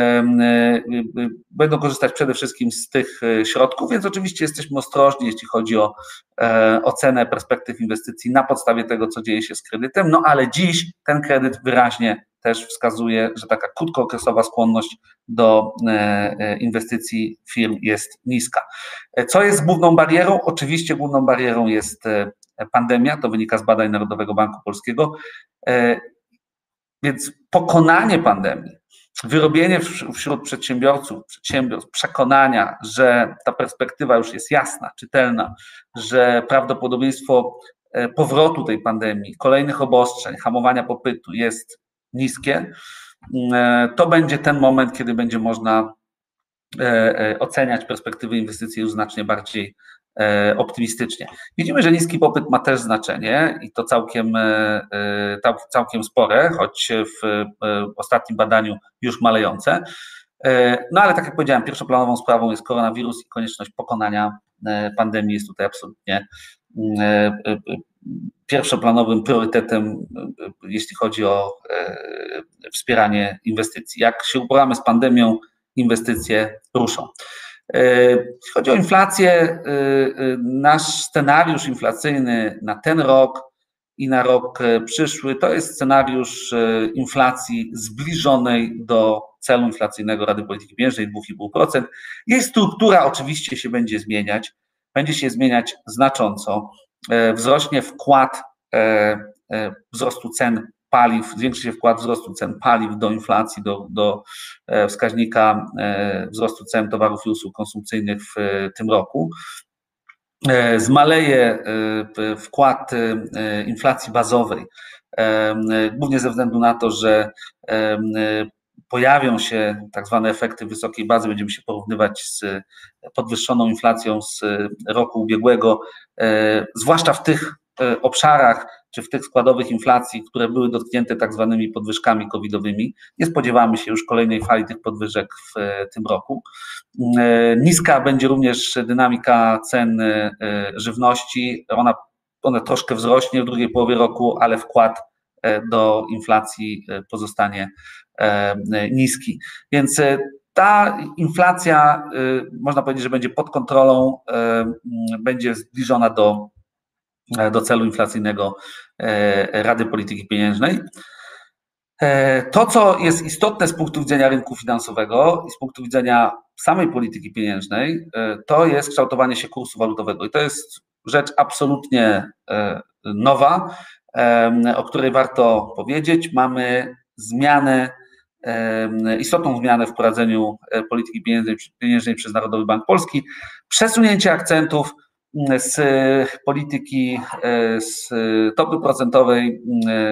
będą korzystać przede wszystkim z tych środków, więc oczywiście jesteśmy ostrożni, jeśli chodzi o ocenę perspektyw inwestycji na podstawie tego, co dzieje się z kredytem, no ale dziś ten kredyt wyraźnie też wskazuje, że taka krótkookresowa skłonność do inwestycji firm jest niska. Co jest główną barierą? Oczywiście główną barierą jest pandemia, to wynika z badań Narodowego Banku Polskiego. Więc pokonanie pandemii, wyrobienie wśród przedsiębiorców, przedsiębiorstw przekonania, że ta perspektywa już jest jasna, czytelna, że prawdopodobieństwo powrotu tej pandemii, kolejnych obostrzeń, hamowania popytu jest niskie, to będzie ten moment, kiedy będzie można oceniać perspektywy inwestycji już znacznie bardziej optymistycznie. Widzimy, że niski popyt ma też znaczenie i to całkiem, całkiem spore, choć w ostatnim badaniu już malejące. No ale tak jak powiedziałem, pierwszoplanową sprawą jest koronawirus i konieczność pokonania pandemii jest tutaj absolutnie pierwszoplanowym priorytetem, jeśli chodzi o wspieranie inwestycji. Jak się uporamy z pandemią, inwestycje ruszą. Jeśli chodzi o inflację, nasz scenariusz inflacyjny na ten rok i na rok przyszły to jest scenariusz inflacji zbliżonej do celu inflacyjnego Rady Polityki Pieniężnej dwa i pół procent. Jej struktura oczywiście się będzie zmieniać, będzie się zmieniać znacząco. Wzrośnie wkład wzrostu cen paliw, zwiększy się wkład wzrostu cen paliw do inflacji, do, do wskaźnika wzrostu cen towarów i usług konsumpcyjnych w tym roku. Zmaleje wkład inflacji bazowej, głównie ze względu na to, że pojawią się tak zwane efekty wysokiej bazy, będziemy się porównywać z podwyższoną inflacją z roku ubiegłego, zwłaszcza w tych obszarach czy w tych składowych inflacji, które były dotknięte tak zwanymi podwyżkami covidowymi. Nie spodziewamy się już kolejnej fali tych podwyżek w tym roku. Niska będzie również dynamika cen żywności. Ona, ona troszkę wzrośnie w drugiej połowie roku, ale wkład do inflacji pozostanie niski. Więc ta inflacja, można powiedzieć, że będzie pod kontrolą, będzie zbliżona do do celu inflacyjnego Rady Polityki Pieniężnej. To, co jest istotne z punktu widzenia rynku finansowego i z punktu widzenia samej polityki pieniężnej, to jest kształtowanie się kursu walutowego. I to jest rzecz absolutnie nowa, o której warto powiedzieć. Mamy zmianę, istotną zmianę w prowadzeniu polityki pieniężnej, pieniężnej przez Narodowy Bank Polski, przesunięcie akcentów z polityki, z stopy procentowej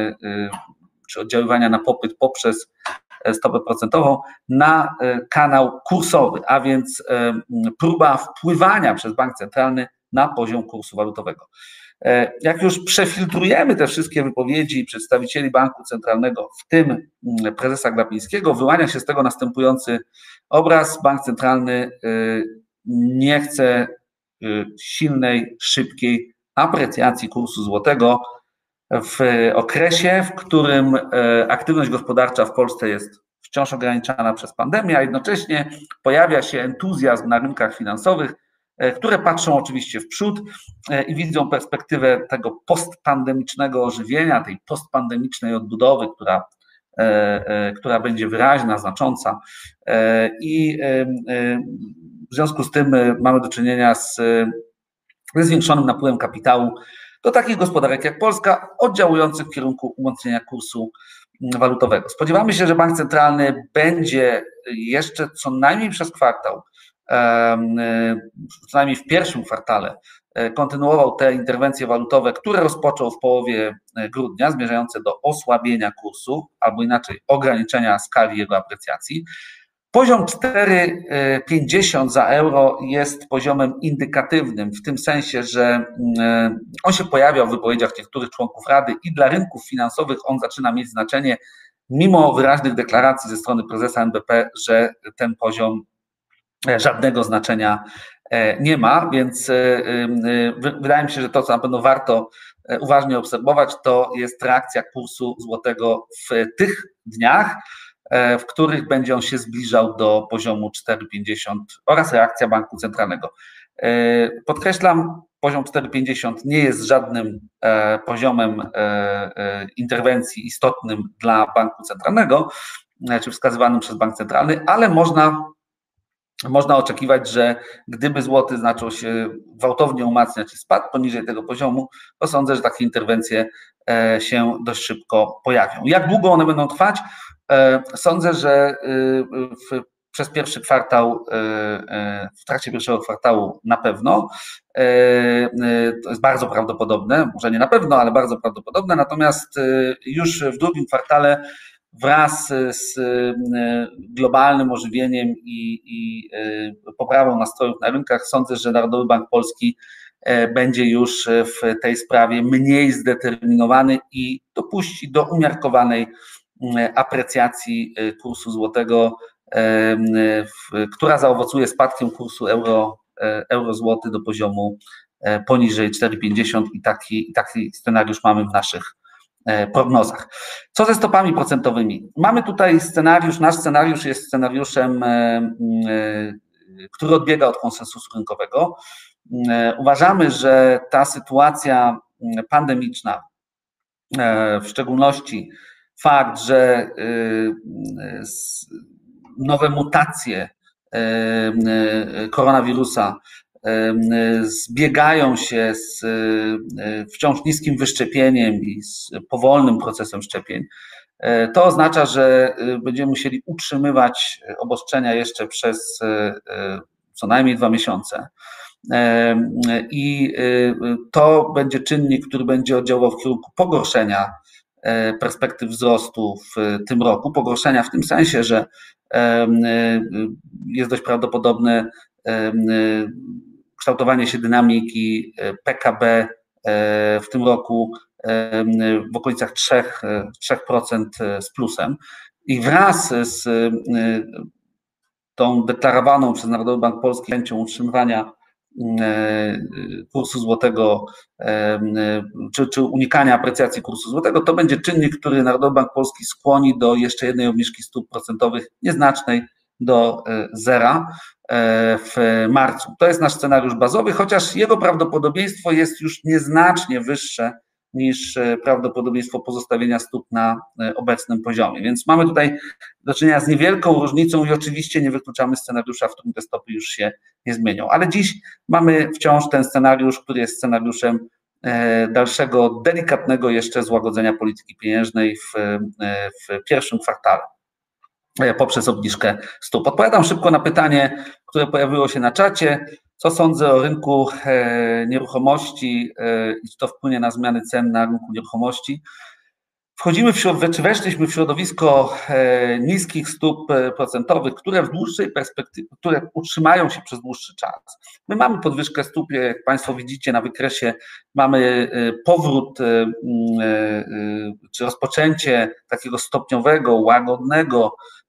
czy oddziaływania na popyt poprzez stopę procentową na kanał kursowy, a więc próba wpływania przez bank centralny na poziom kursu walutowego. Jak już przefiltrujemy te wszystkie wypowiedzi przedstawicieli banku centralnego, w tym prezesa Glapińskiego, wyłania się z tego następujący obraz. Bank centralny nie chce silnej, szybkiej aprecjacji kursu złotego w okresie, w którym aktywność gospodarcza w Polsce jest wciąż ograniczana przez pandemię, a jednocześnie pojawia się entuzjazm na rynkach finansowych, które patrzą oczywiście w przód i widzą perspektywę tego postpandemicznego ożywienia, tej postpandemicznej odbudowy, która, która będzie wyraźna, znacząca. I w związku z tym mamy do czynienia z, ze zwiększonym napływem kapitału do takich gospodarek jak Polska, oddziałujących w kierunku umocnienia kursu walutowego. Spodziewamy się, że bank centralny będzie jeszcze co najmniej przez kwartał, co najmniej w pierwszym kwartale, kontynuował te interwencje walutowe, które rozpoczął w połowie grudnia, zmierzające do osłabienia kursu, albo inaczej ograniczenia skali jego aprecjacji. Poziom cztery pięćdziesiąt za euro jest poziomem indykatywnym, w tym sensie, że on się pojawiał w wypowiedziach niektórych członków Rady i dla rynków finansowych on zaczyna mieć znaczenie, mimo wyraźnych deklaracji ze strony prezesa N B P, że ten poziom żadnego znaczenia nie ma, więc wydaje mi się, że to, co na pewno warto uważnie obserwować, to jest reakcja kursu złotego w tych dniach, w których będzie on się zbliżał do poziomu cztery pięćdziesiąt oraz reakcja banku centralnego. Podkreślam, poziom cztery pięćdziesiąt nie jest żadnym poziomem interwencji istotnym dla banku centralnego, czy wskazywanym przez bank centralny, ale można Można oczekiwać, że gdyby złoty zaczął się gwałtownie umacniać i spadł poniżej tego poziomu, to sądzę, że takie interwencje się dość szybko pojawią. Jak długo one będą trwać? Sądzę, że w, przez pierwszy kwartał, w trakcie pierwszego kwartału na pewno. To jest bardzo prawdopodobne, może nie na pewno, ale bardzo prawdopodobne, natomiast już w drugim kwartale wraz z globalnym ożywieniem i, i poprawą nastrojów na rynkach sądzę, że Narodowy Bank Polski będzie już w tej sprawie mniej zdeterminowany i dopuści do umiarkowanej aprecjacji kursu złotego, która zaowocuje spadkiem kursu euro, euro złoty do poziomu poniżej cztery pięćdziesiąt i taki, taki scenariusz mamy w naszych prognozach. Co ze stopami procentowymi? Mamy tutaj scenariusz, nasz scenariusz jest scenariuszem, który odbiega od konsensusu rynkowego. Uważamy, że ta sytuacja pandemiczna, w szczególności fakt, że nowe mutacje koronawirusa zbiegają się z wciąż niskim wyszczepieniem i z powolnym procesem szczepień, to oznacza, że będziemy musieli utrzymywać obostrzenia jeszcze przez co najmniej dwa miesiące. I to będzie czynnik, który będzie oddziaływał w kierunku pogorszenia perspektyw wzrostu w tym roku. Pogorszenia w tym sensie, że jest dość prawdopodobne kształtowanie się dynamiki P K B w tym roku w okolicach trzy procent z plusem. I wraz z tą deklarowaną przez Narodowy Bank Polski chęcią utrzymywania kursu złotego, czy, czy unikania aprecjacji kursu złotego, to będzie czynnik, który Narodowy Bank Polski skłoni do jeszcze jednej obniżki stóp procentowych, nieznacznej, do zera w marcu. To jest nasz scenariusz bazowy, chociaż jego prawdopodobieństwo jest już nieznacznie wyższe niż prawdopodobieństwo pozostawienia stóp na obecnym poziomie. Więc mamy tutaj do czynienia z niewielką różnicą i oczywiście nie wykluczamy scenariusza, w którym te stopy już się nie zmienią. Ale dziś mamy wciąż ten scenariusz, który jest scenariuszem dalszego, delikatnego jeszcze złagodzenia polityki pieniężnej w, w pierwszym kwartale poprzez obniżkę stóp. Odpowiadam szybko na pytanie, które pojawiło się na czacie. Co sądzę o rynku nieruchomości i czy to wpłynie na zmiany cen na rynku nieruchomości? Wchodzimy w, czy weszliśmy w środowisko niskich stóp procentowych, które w dłuższej perspektywie, które utrzymają się przez dłuższy czas. My mamy podwyżkę stóp, jak Państwo widzicie na wykresie, mamy powrót czy rozpoczęcie takiego stopniowego, łagodnego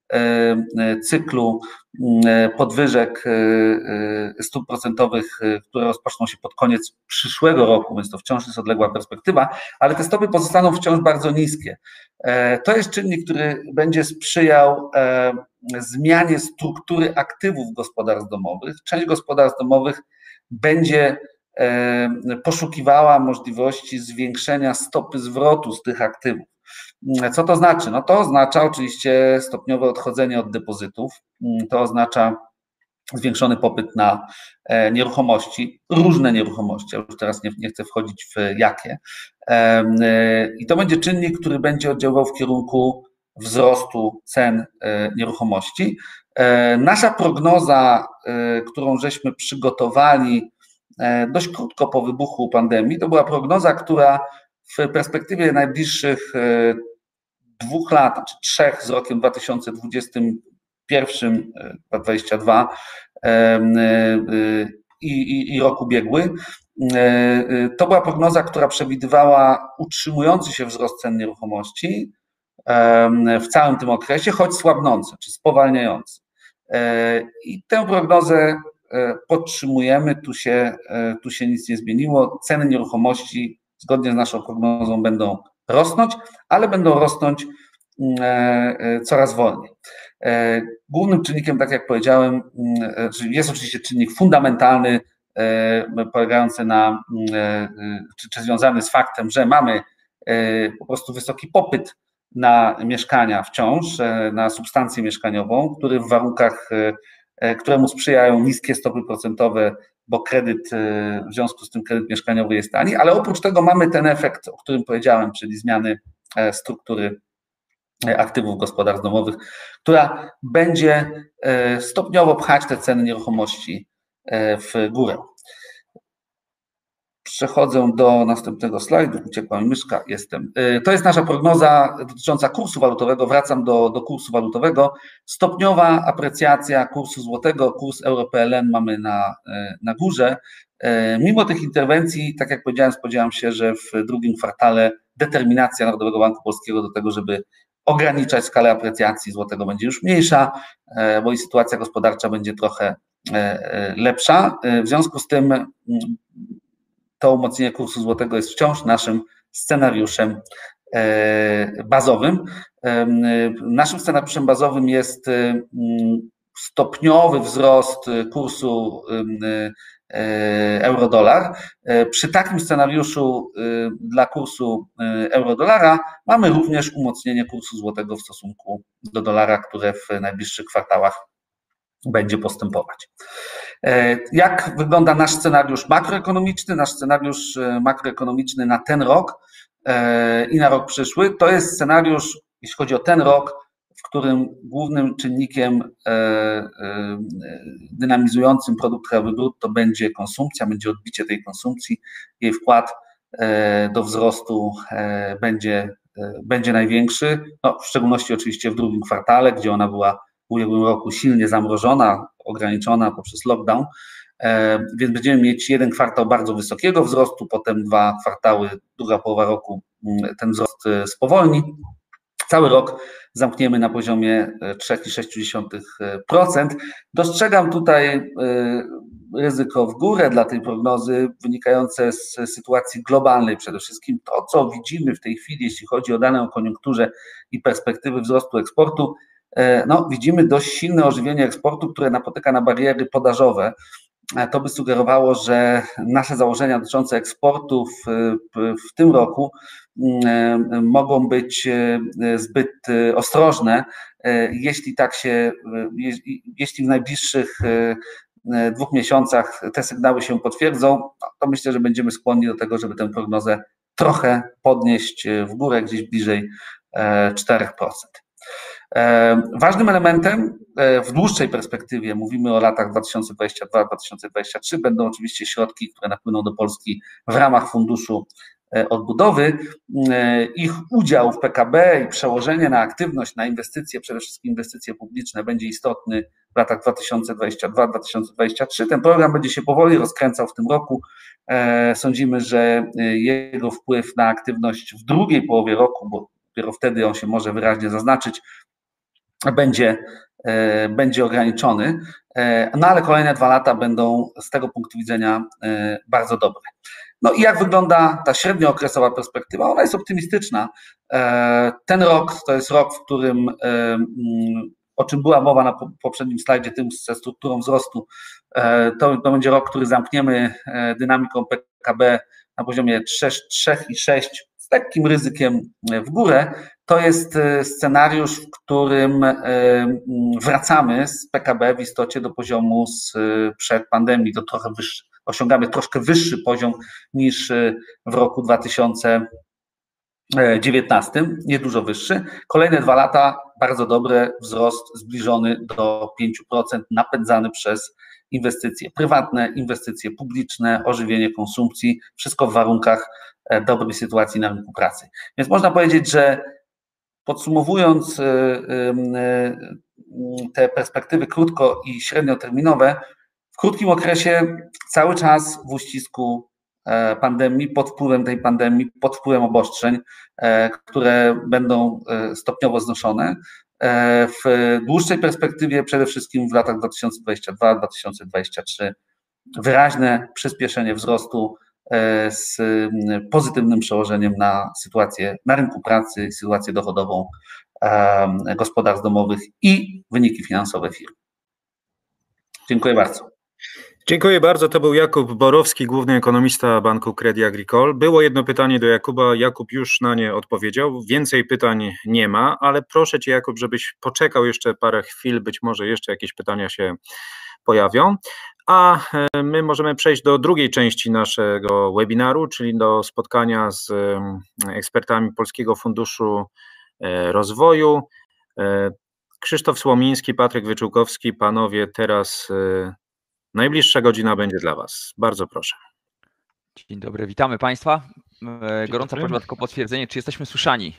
cyklu podwyżek stóp procentowych, które rozpoczną się pod koniec przyszłego roku, więc to wciąż jest odległa perspektywa, ale te stopy pozostaną wciąż bardzo niskie. To jest czynnik, który będzie sprzyjał zmianie struktury aktywów gospodarstw domowych. Część gospodarstw domowych będzie poszukiwała możliwości zwiększenia stopy zwrotu z tych aktywów. Co to znaczy? No to oznacza oczywiście stopniowe odchodzenie od depozytów, to oznacza zwiększony popyt na nieruchomości, różne nieruchomości, ja już teraz nie, nie chcę wchodzić w jakie. I to będzie czynnik, który będzie oddziaływał w kierunku wzrostu cen nieruchomości. Nasza prognoza, którą żeśmy przygotowali dość krótko po wybuchu pandemii, to była prognoza, która w perspektywie najbliższych dwóch lat, czy trzech z rokiem dwa tysiące dwudziestym pierwszym, dwa tysiące dwudziestym drugim i, i, i roku biegły, to była prognoza, która przewidywała utrzymujący się wzrost cen nieruchomości w całym tym okresie, choć słabnący, czy spowalniający. I tę prognozę podtrzymujemy, tu się, tu się nic nie zmieniło. Ceny nieruchomości zgodnie z naszą prognozą będą rosnąć, ale będą rosnąć coraz wolniej. Głównym czynnikiem, tak jak powiedziałem, jest oczywiście czynnik fundamentalny, polegający na, czy, czy związany z faktem, że mamy po prostu wysoki popyt na mieszkania wciąż, na substancję mieszkaniową, który w warunkach, któremu sprzyjają niskie stopy procentowe, bo kredyt, w związku z tym kredyt mieszkaniowy jest tani, ale oprócz tego mamy ten efekt, o którym powiedziałem, czyli zmiany struktury aktywów gospodarstw domowych, która będzie stopniowo pchać te ceny nieruchomości w górę. Przechodzę do następnego slajdu, uciekła mi myszka, jestem. To jest nasza prognoza dotycząca kursu walutowego, wracam do, do kursu walutowego. Stopniowa aprecjacja kursu złotego, kurs euro P L N mamy na, na górze. Mimo tych interwencji, tak jak powiedziałem, spodziewam się, że w drugim kwartale determinacja Narodowego Banku Polskiego do tego, żeby ograniczać skalę aprecjacji złotego będzie już mniejsza, bo i sytuacja gospodarcza będzie trochę lepsza. W związku z tym to umocnienie kursu złotego jest wciąż naszym scenariuszem bazowym. Naszym scenariuszem bazowym jest stopniowy wzrost kursu euro-dolar. Przy takim scenariuszu dla kursu euro-dolara mamy również umocnienie kursu złotego w stosunku do dolara, które w najbliższych kwartałach będzie postępować. Jak wygląda nasz scenariusz makroekonomiczny? Nasz scenariusz makroekonomiczny na ten rok i na rok przyszły to jest scenariusz, jeśli chodzi o ten rok, w którym głównym czynnikiem dynamizującym produkt krajowy brutto będzie konsumpcja, będzie odbicie tej konsumpcji, jej wkład do wzrostu będzie, będzie największy, no, w szczególności oczywiście w drugim kwartale, gdzie ona była w ubiegłym roku silnie zamrożona, ograniczona poprzez lockdown, więc będziemy mieć jeden kwartał bardzo wysokiego wzrostu, potem dwa kwartały, druga połowa roku ten wzrost spowolni. Cały rok zamkniemy na poziomie trzy przecinek sześć procent. Dostrzegam tutaj ryzyko w górę dla tej prognozy wynikające z sytuacji globalnej przede wszystkim. To, co widzimy w tej chwili, jeśli chodzi o dane o koniunkturze i perspektywy wzrostu eksportu, no, widzimy dość silne ożywienie eksportu, które napotyka na bariery podażowe. To by sugerowało, że nasze założenia dotyczące eksportu w, w tym roku mogą być zbyt ostrożne. Jeśli tak się, jeśli w najbliższych dwóch miesiącach te sygnały się potwierdzą, to myślę, że będziemy skłonni do tego, żeby tę prognozę trochę podnieść w górę, gdzieś bliżej czterech procent. Ważnym elementem w dłuższej perspektywie, mówimy o latach dwa tysiące dwudziestym drugim do dwa tysiące dwudziestego trzeciego, będą oczywiście środki, które napłyną do Polski w ramach Funduszu Odbudowy. Ich udział w P K B i przełożenie na aktywność, na inwestycje, przede wszystkim inwestycje publiczne, będzie istotny w latach dwa tysiące dwudziestym drugim do dwa tysiące dwudziestego trzeciego. Ten program będzie się powoli rozkręcał w tym roku. Sądzimy, że jego wpływ na aktywność w drugiej połowie roku, bo dopiero wtedy on się może wyraźnie zaznaczyć, będzie, będzie ograniczony, no ale kolejne dwa lata będą z tego punktu widzenia bardzo dobre. No i jak wygląda ta średniookresowa perspektywa? Ona jest optymistyczna. Ten rok to jest rok, w którym, o czym była mowa na poprzednim slajdzie, tym ze strukturą wzrostu, to, to będzie rok, który zamkniemy dynamiką P K B na poziomie trzy i sześć z lekkim ryzykiem w górę. To jest scenariusz, w którym wracamy z P K B w istocie do poziomu sprzed pandemii, do trochę wyższy, osiągamy troszkę wyższy poziom niż w roku dwa tysiące dziewiętnastym, nie dużo wyższy. Kolejne dwa lata, bardzo dobry wzrost zbliżony do pięciu procent, napędzany przez inwestycje prywatne, inwestycje publiczne, ożywienie konsumpcji, wszystko w warunkach dobrej sytuacji na rynku pracy. Więc można powiedzieć, że podsumowując te perspektywy krótko- i średnioterminowe, w krótkim okresie cały czas w uścisku pandemii, pod wpływem tej pandemii, pod wpływem obostrzeń, które będą stopniowo znoszone. W dłuższej perspektywie, przede wszystkim w latach dwa tysiące dwudziestym drugim do dwa tysiące dwudziestego trzeciego, wyraźne przyspieszenie wzrostu z pozytywnym przełożeniem na sytuację na rynku pracy, sytuację dochodową gospodarstw domowych i wyniki finansowe firm. Dziękuję bardzo. Dziękuję bardzo. To był Jakub Borowski, główny ekonomista Banku Crédit Agricole. Było jedno pytanie do Jakuba. Jakub już na nie odpowiedział. Więcej pytań nie ma, ale proszę Cię, Jakub, żebyś poczekał jeszcze parę chwil. Być może jeszcze jakieś pytania się pojawią. A my możemy przejść do drugiej części naszego webinaru, czyli do spotkania z ekspertami Polskiego Funduszu Rozwoju. Krzysztof Słomiński, Patryk Wyczółkowski. Panowie, teraz najbliższa godzina będzie dla Was. Bardzo proszę. Dzień dobry, witamy Państwa. Gorąca prośba tylko o potwierdzenie, czy jesteśmy słyszani.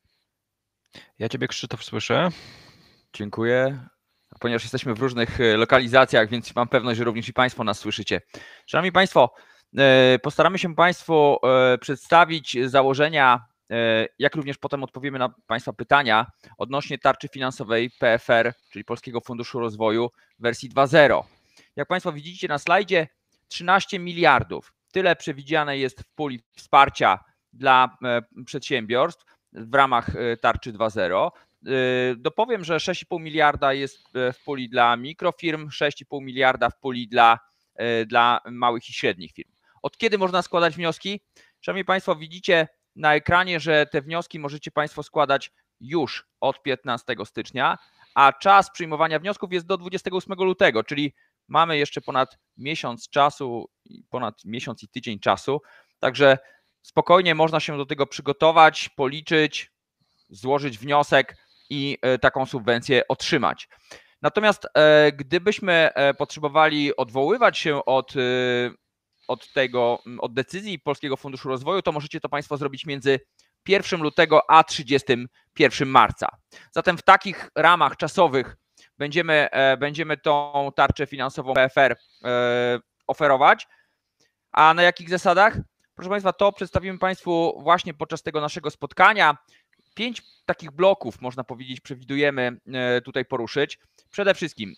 Ja Ciebie, Krzysztof, słyszę. Dziękuję. Ponieważ jesteśmy w różnych lokalizacjach, więc mam pewność, że również i Państwo nas słyszycie. Szanowni Państwo, postaramy się Państwu przedstawić założenia, jak również potem odpowiemy na Państwa pytania odnośnie tarczy finansowej P F R, czyli Polskiego Funduszu Rozwoju wersji dwa zero. Jak Państwo widzicie na slajdzie, trzynaście miliardów. Tyle przewidziane jest w puli wsparcia dla przedsiębiorstw w ramach tarczy dwa zero. Dopowiem, że sześć i pół miliarda jest w puli dla mikrofirm, sześć i pół miliarda w puli dla, dla małych i średnich firm. Od kiedy można składać wnioski? Szanowni Państwo, widzicie na ekranie, że te wnioski możecie Państwo składać już od piętnastego stycznia, a czas przyjmowania wniosków jest do dwudziestego ósmego lutego, czyli mamy jeszcze ponad miesiąc czasu, ponad miesiąc i tydzień czasu, także spokojnie można się do tego przygotować, policzyć, złożyć wniosek i taką subwencję otrzymać. Natomiast gdybyśmy potrzebowali odwoływać się od, od tego, od decyzji Polskiego Funduszu Rozwoju, to możecie to Państwo zrobić między pierwszego lutego a trzydziestego pierwszego marca. Zatem w takich ramach czasowych będziemy, będziemy tą tarczę finansową P F R oferować. A na jakich zasadach? Proszę Państwa, to przedstawimy Państwu właśnie podczas tego naszego spotkania. Pięć takich bloków, można powiedzieć, przewidujemy tutaj poruszyć. Przede wszystkim,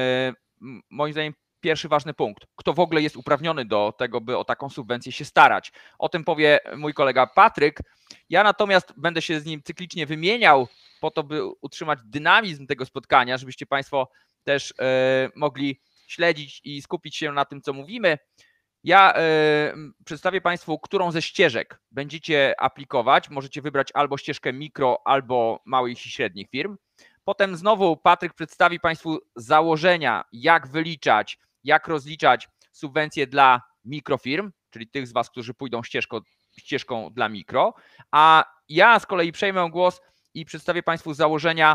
moim zdaniem, pierwszy ważny punkt. Kto w ogóle jest uprawniony do tego, by o taką subwencję się starać? O tym powie mój kolega Patryk. Ja natomiast będę się z nim cyklicznie wymieniał po to, by utrzymać dynamizm tego spotkania, żebyście Państwo też mogli śledzić i skupić się na tym, co mówimy. Ja y, przedstawię Państwu, którą ze ścieżek będziecie aplikować. Możecie wybrać albo ścieżkę mikro, albo małych i średnich firm. Potem znowu Patryk przedstawi Państwu założenia, jak wyliczać, jak rozliczać subwencje dla mikrofirm, czyli tych z Was, którzy pójdą ścieżką, ścieżką dla mikro. A ja z kolei przejmę głos i przedstawię Państwu założenia,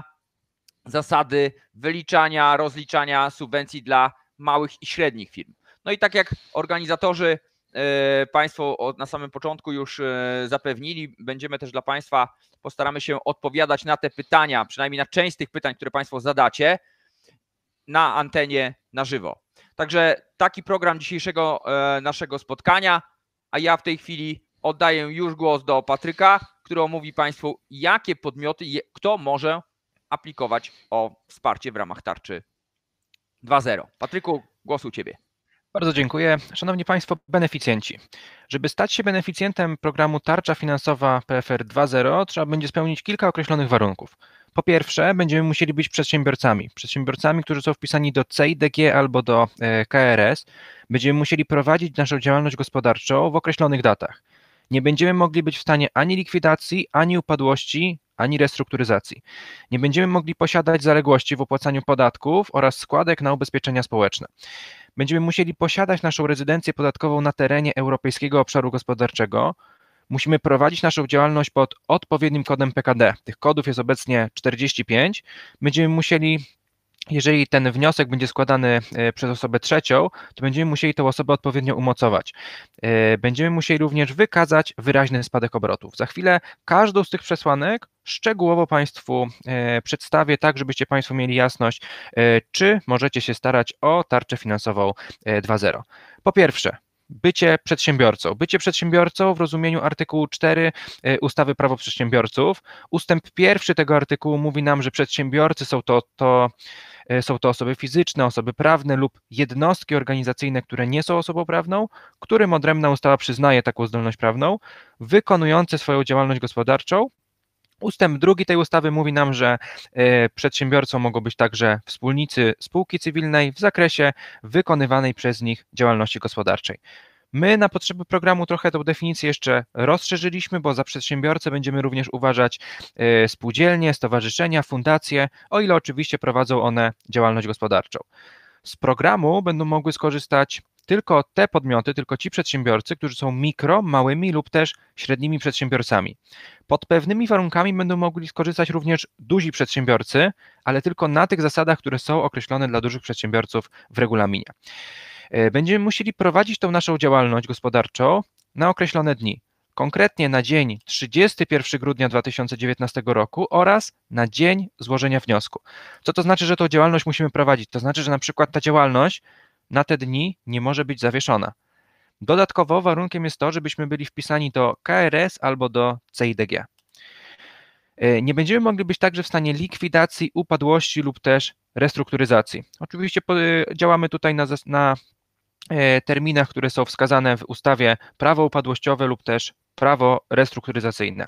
zasady wyliczania, rozliczania subwencji dla małych i średnich firm. No i tak jak organizatorzy Państwo na samym początku już zapewnili, będziemy też dla Państwa, postaramy się odpowiadać na te pytania, przynajmniej na część z tych pytań, które Państwo zadacie na antenie na żywo. Także taki program dzisiejszego naszego spotkania, a ja w tej chwili oddaję już głos do Patryka, który omówi Państwu, jakie podmioty, kto może aplikować o wsparcie w ramach tarczy dwa zero. Patryku, głos u Ciebie. Bardzo dziękuję. Szanowni Państwo, beneficjenci. Żeby stać się beneficjentem programu Tarcza Finansowa P F R dwa zero, trzeba będzie spełnić kilka określonych warunków. Po pierwsze, będziemy musieli być przedsiębiorcami. Przedsiębiorcami, którzy są wpisani do C I D G albo do K R S. Będziemy musieli prowadzić naszą działalność gospodarczą w określonych datach. Nie będziemy mogli być w stanie ani likwidacji, ani upadłości, ani restrukturyzacji. Nie będziemy mogli posiadać zaległości w opłacaniu podatków oraz składek na ubezpieczenia społeczne. Będziemy musieli posiadać naszą rezydencję podatkową na terenie Europejskiego Obszaru Gospodarczego. Musimy prowadzić naszą działalność pod odpowiednim kodem P K D. Tych kodów jest obecnie czterdzieści pięć. Będziemy musieli, jeżeli ten wniosek będzie składany przez osobę trzecią, to będziemy musieli tę osobę odpowiednio umocować. Będziemy musieli również wykazać wyraźny spadek obrotów. Za chwilę każdą z tych przesłanek szczegółowo Państwu przedstawię, tak żebyście Państwo mieli jasność, czy możecie się starać o tarczę finansową dwa zero. Po pierwsze, bycie przedsiębiorcą. Bycie przedsiębiorcą w rozumieniu artykułu cztery ustawy Prawo Przedsiębiorców. Ustęp pierwszy tego artykułu mówi nam, że przedsiębiorcy są to, to, są to osoby fizyczne, osoby prawne lub jednostki organizacyjne, które nie są osobą prawną, którym odrębna ustawa przyznaje taką zdolność prawną, wykonujące swoją działalność gospodarczą. Ustęp drugi tej ustawy mówi nam, że przedsiębiorcą mogą być także wspólnicy spółki cywilnej w zakresie wykonywanej przez nich działalności gospodarczej. My na potrzeby programu trochę tę definicję jeszcze rozszerzyliśmy, bo za przedsiębiorcę będziemy również uważać spółdzielnie, stowarzyszenia, fundacje, o ile oczywiście prowadzą one działalność gospodarczą. Z programu będą mogły skorzystać tylko te podmioty, tylko ci przedsiębiorcy, którzy są mikro, małymi lub też średnimi przedsiębiorcami. Pod pewnymi warunkami będą mogli skorzystać również duzi przedsiębiorcy, ale tylko na tych zasadach, które są określone dla dużych przedsiębiorców w regulaminie. Będziemy musieli prowadzić tą naszą działalność gospodarczą na określone dni. Konkretnie na dzień trzydziestego pierwszego grudnia dwa tysiące dziewiętnastego roku oraz na dzień złożenia wniosku. Co to znaczy, że tą działalność musimy prowadzić? To znaczy, że na przykład ta działalność na te dni nie może być zawieszona. Dodatkowo warunkiem jest to, żebyśmy byli wpisani do K R S albo do C I D G. Nie będziemy mogli być także w stanie likwidacji, upadłości lub też restrukturyzacji. Oczywiście działamy tutaj na, na terminach, które są wskazane w ustawie prawo upadłościowe lub też prawo restrukturyzacyjne.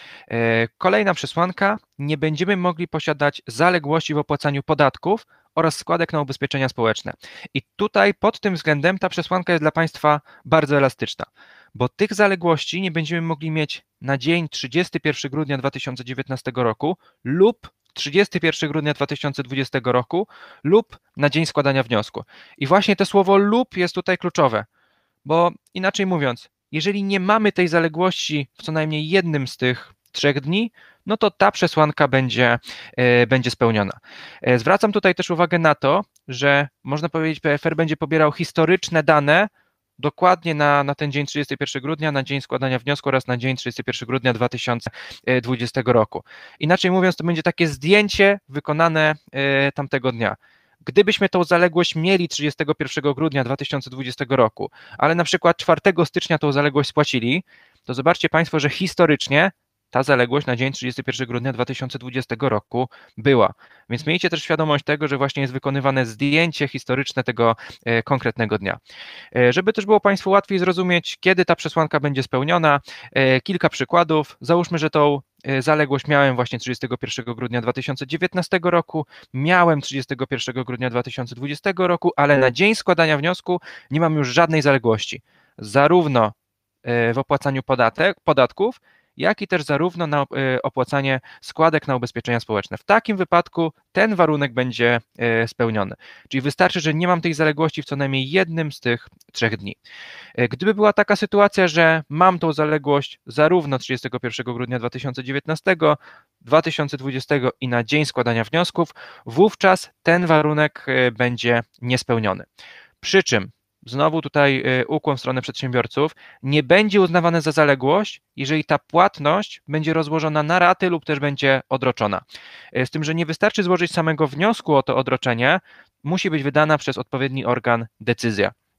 Kolejna przesłanka, nie będziemy mogli posiadać zaległości w opłacaniu podatków oraz składek na ubezpieczenia społeczne. I tutaj pod tym względem ta przesłanka jest dla Państwa bardzo elastyczna, bo tych zaległości nie będziemy mogli mieć na dzień trzydziestego pierwszego grudnia dwa tysiące dziewiętnastego roku lub trzydziestego pierwszego grudnia dwa tysiące dwudziestego roku lub na dzień składania wniosku. I właśnie to słowo lub jest tutaj kluczowe, bo inaczej mówiąc, jeżeli nie mamy tej zaległości w co najmniej jednym z tych trzech dni, no to ta przesłanka będzie, e, będzie spełniona. E, zwracam tutaj też uwagę na to, że można powiedzieć, P F R będzie pobierał historyczne dane dokładnie na, na ten dzień trzydziestego pierwszego grudnia, na dzień składania wniosku oraz na dzień trzydziestego pierwszego grudnia dwa tysiące dwudziestego roku. Inaczej mówiąc, to będzie takie zdjęcie wykonane e, tamtego dnia. Gdybyśmy tą zaległość mieli trzydziestego pierwszego grudnia dwa tysiące dwudziestego roku, ale na przykład czwartego stycznia tą zaległość spłacili, to zobaczcie Państwo, że historycznie ta zaległość na dzień trzydziestego pierwszego grudnia dwa tysiące dwudziestego roku była. Więc miejcie też świadomość tego, że właśnie jest wykonywane zdjęcie historyczne tego e, konkretnego dnia. E, żeby też było Państwu łatwiej zrozumieć, kiedy ta przesłanka będzie spełniona, e, kilka przykładów. Załóżmy, że tą e, zaległość miałem właśnie trzydziestego pierwszego grudnia dwa tysiące dziewiętnastego roku, miałem trzydziestego pierwszego grudnia dwa tysiące dwudziestego roku, ale na dzień składania wniosku nie mam już żadnej zaległości. Zarówno e, w opłacaniu podatek, podatków, jak i też zarówno na opłacanie składek na ubezpieczenia społeczne. W takim wypadku ten warunek będzie spełniony. Czyli wystarczy, że nie mam tej zaległości w co najmniej jednym z tych trzech dni. Gdyby była taka sytuacja, że mam tą zaległość zarówno trzydziestego pierwszego grudnia dwa tysiące dziewiętnastego, dwa tysiące dwudziestego i na dzień składania wniosków, wówczas ten warunek będzie niespełniony. Przy czym znowu tutaj ukłon w stronę przedsiębiorców, nie będzie uznawane za zaległość, jeżeli ta płatność będzie rozłożona na raty lub też będzie odroczona. Z tym, że nie wystarczy złożyć samego wniosku o to odroczenie, musi być wydana przez odpowiedni organ decyzja.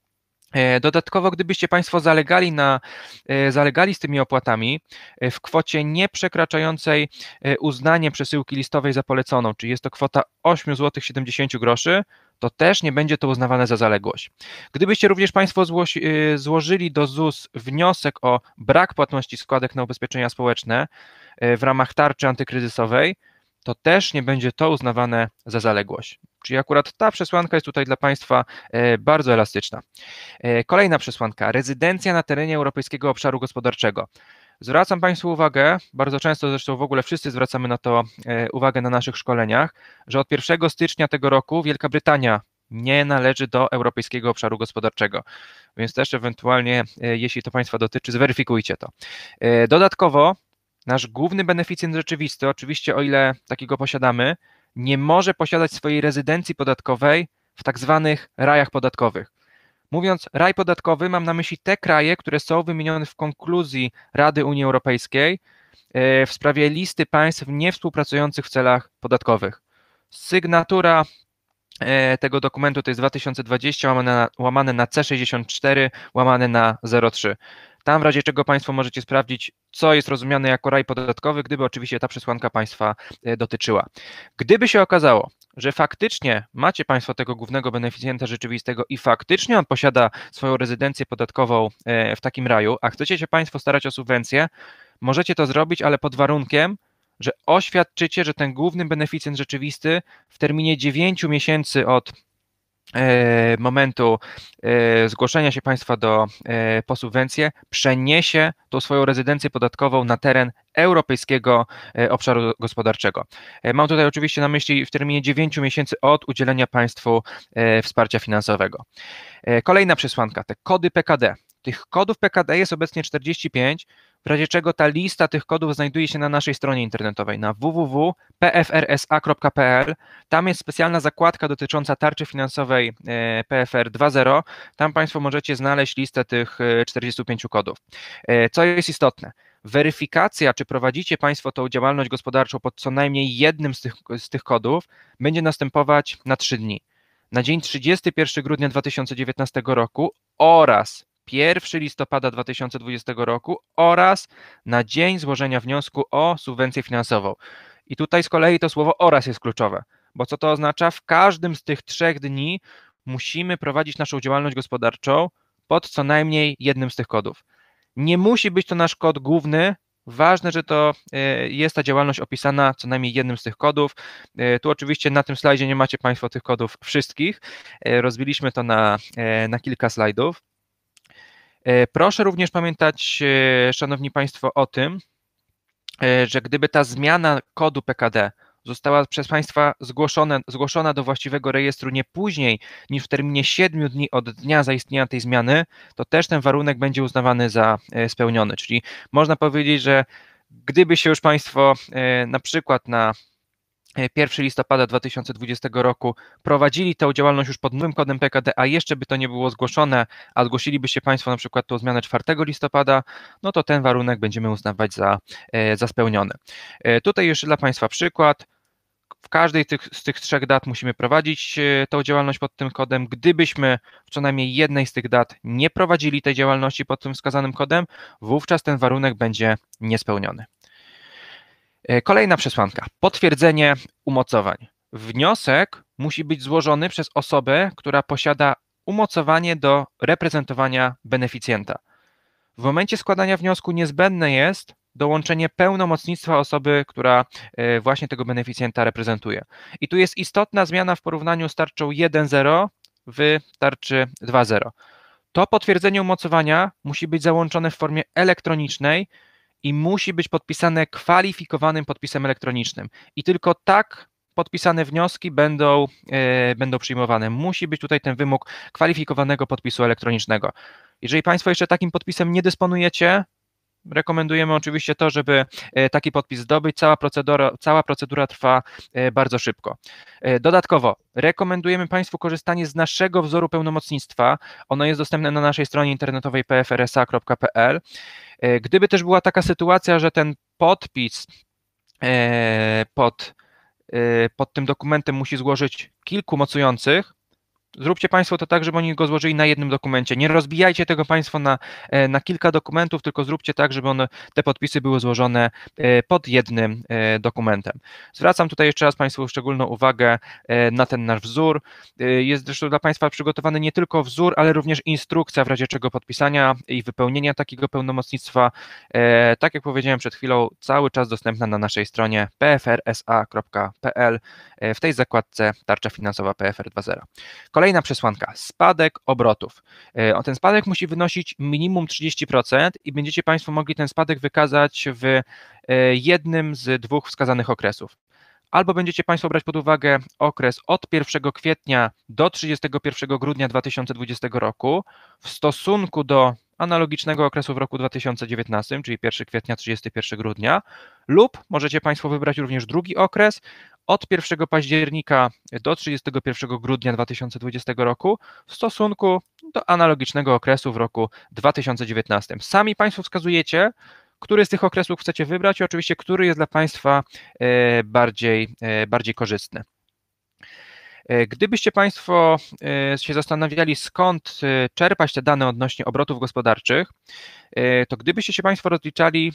Dodatkowo, gdybyście Państwo zalegali, na, zalegali z tymi opłatami w kwocie nieprzekraczającej uznanie przesyłki listowej za poleconą, czyli jest to kwota osiem złotych siedemdziesiąt groszy, to też nie będzie to uznawane za zaległość. Gdybyście również Państwo złosi, złożyli do Z U S wniosek o brak płatności składek na ubezpieczenia społeczne w ramach tarczy antykryzysowej, to też nie będzie to uznawane za zaległość. Czyli akurat ta przesłanka jest tutaj dla Państwa bardzo elastyczna. Kolejna przesłanka, rezydencja na terenie Europejskiego Obszaru Gospodarczego. Zwracam Państwu uwagę, bardzo często zresztą w ogóle wszyscy zwracamy na to uwagę na naszych szkoleniach, że od pierwszego stycznia tego roku Wielka Brytania nie należy do Europejskiego Obszaru Gospodarczego, więc też ewentualnie, jeśli to Państwa dotyczy, zweryfikujcie to. Dodatkowo nasz główny beneficjent rzeczywisty, oczywiście o ile takiego posiadamy, nie może posiadać swojej rezydencji podatkowej w tak zwanych rajach podatkowych. Mówiąc raj podatkowy, mam na myśli te kraje, które są wymienione w konkluzji Rady Unii Europejskiej w sprawie listy państw niewspółpracujących w celach podatkowych. Sygnatura tego dokumentu to jest dwa tysiące dwadzieścia łamane na, łamane na C sześćdziesiąt cztery łamane na zero trzy. Tam w razie czego Państwo możecie sprawdzić, co jest rozumiane jako raj podatkowy, gdyby oczywiście ta przesłanka Państwa dotyczyła. Gdyby się okazało, że faktycznie macie Państwo tego głównego beneficjenta rzeczywistego i faktycznie on posiada swoją rezydencję podatkową w takim raju, a chcecie się Państwo starać o subwencję, możecie to zrobić, ale pod warunkiem, że oświadczycie, że ten główny beneficjent rzeczywisty w terminie dziewięciu miesięcy od momentu zgłoszenia się Państwa do, po subwencję przeniesie tą swoją rezydencję podatkową na teren Europejskiego Obszaru Gospodarczego. Mam tutaj oczywiście na myśli w terminie dziewięciu miesięcy od udzielenia Państwu wsparcia finansowego. Kolejna przesłanka, te kody P K D. Tych kodów P K D jest obecnie czterdzieści pięć, w razie czego ta lista tych kodów znajduje się na naszej stronie internetowej na w w w kropka p f r s a kropka p l. Tam jest specjalna zakładka dotycząca tarczy finansowej P F R dwa zero. Tam Państwo możecie znaleźć listę tych czterdziestu pięciu kodów. Co jest istotne? Weryfikacja, czy prowadzicie Państwo tą działalność gospodarczą pod co najmniej jednym z tych, z tych kodów, będzie następować na trzy dni. Na dzień trzydziestego pierwszego grudnia dwa tysiące dziewiętnastego roku oraz pierwszego listopada dwa tysiące dwudziestego roku oraz na dzień złożenia wniosku o subwencję finansową. I tutaj z kolei to słowo oraz jest kluczowe, bo co to oznacza? W każdym z tych trzech dni musimy prowadzić naszą działalność gospodarczą pod co najmniej jednym z tych kodów. Nie musi być to nasz kod główny, ważne, że to jest ta działalność opisana co najmniej jednym z tych kodów. Tu oczywiście na tym slajdzie nie macie Państwo tych kodów wszystkich, rozbiliśmy to na, na kilka slajdów. Proszę również pamiętać, Szanowni Państwo, o tym, że gdyby ta zmiana kodu P K D została przez Państwa zgłoszona, zgłoszona do właściwego rejestru nie później niż w terminie siedmiu dni od dnia zaistnienia tej zmiany, to też ten warunek będzie uznawany za spełniony. Czyli można powiedzieć, że gdyby się już Państwo na przykład na pierwszego listopada dwa tysiące dwudziestego roku prowadzili tę działalność już pod nowym kodem P K D, a jeszcze by to nie było zgłoszone, a zgłosilibyście Państwo na przykład tą zmianę czwartego listopada, no to ten warunek będziemy uznawać za, za spełniony. Tutaj jeszcze dla Państwa przykład. W każdej tych, z tych trzech dat musimy prowadzić tą działalność pod tym kodem. Gdybyśmy w co najmniej jednej z tych dat nie prowadzili tej działalności pod tym wskazanym kodem, wówczas ten warunek będzie niespełniony. Kolejna przesłanka. Potwierdzenie umocowań. Wniosek musi być złożony przez osobę, która posiada umocowanie do reprezentowania beneficjenta. W momencie składania wniosku niezbędne jest dołączenie pełnomocnictwa osoby, która właśnie tego beneficjenta reprezentuje. I tu jest istotna zmiana w porównaniu z tarczą jeden zero w tarczy dwa zero. To potwierdzenie umocowania musi być załączone w formie elektronicznej i musi być podpisane kwalifikowanym podpisem elektronicznym. I tylko tak podpisane wnioski będą, e, będą przyjmowane. Musi być tutaj ten wymóg kwalifikowanego podpisu elektronicznego. Jeżeli Państwo jeszcze takim podpisem nie dysponujecie, rekomendujemy oczywiście to, żeby taki podpis zdobyć. Cała procedura, cała procedura trwa bardzo szybko. Dodatkowo rekomendujemy Państwu korzystanie z naszego wzoru pełnomocnictwa. Ono jest dostępne na naszej stronie internetowej p f r s a kropka p l. Gdyby też była taka sytuacja, że ten podpis pod, pod tym dokumentem musi złożyć kilku mocujących, zróbcie Państwo to tak, żeby oni go złożyli na jednym dokumencie. Nie rozbijajcie tego Państwo na, na kilka dokumentów, tylko zróbcie tak, żeby one, te podpisy były złożone pod jednym dokumentem. Zwracam tutaj jeszcze raz Państwu szczególną uwagę na ten nasz wzór. Jest zresztą dla Państwa przygotowany nie tylko wzór, ale również instrukcja w razie czego podpisania i wypełnienia takiego pełnomocnictwa. Tak jak powiedziałem przed chwilą, cały czas dostępna na naszej stronie p f r s a kropka p l w tej zakładce Tarcza Finansowa P F R dwa zero. Kolejna przesłanka, spadek obrotów. O, ten spadek musi wynosić minimum trzydzieści procent i będziecie Państwo mogli ten spadek wykazać w jednym z dwóch wskazanych okresów. Albo będziecie Państwo brać pod uwagę okres od pierwszego kwietnia do trzydziestego pierwszego grudnia dwa tysiące dwudziestego roku w stosunku do analogicznego okresu w roku dwa tysiące dziewiętnastym, czyli pierwszego kwietnia do trzydziestego pierwszego grudnia, lub możecie Państwo wybrać również drugi okres od pierwszego października do trzydziestego pierwszego grudnia dwa tysiące dwudziestego roku w stosunku do analogicznego okresu w roku dwa tysiące dziewiętnastym. Sami Państwo wskazujecie, który z tych okresów chcecie wybrać i oczywiście, który jest dla Państwa bardziej, bardziej korzystny. Gdybyście Państwo się zastanawiali, skąd czerpać te dane odnośnie obrotów gospodarczych, to gdybyście się Państwo rozliczali,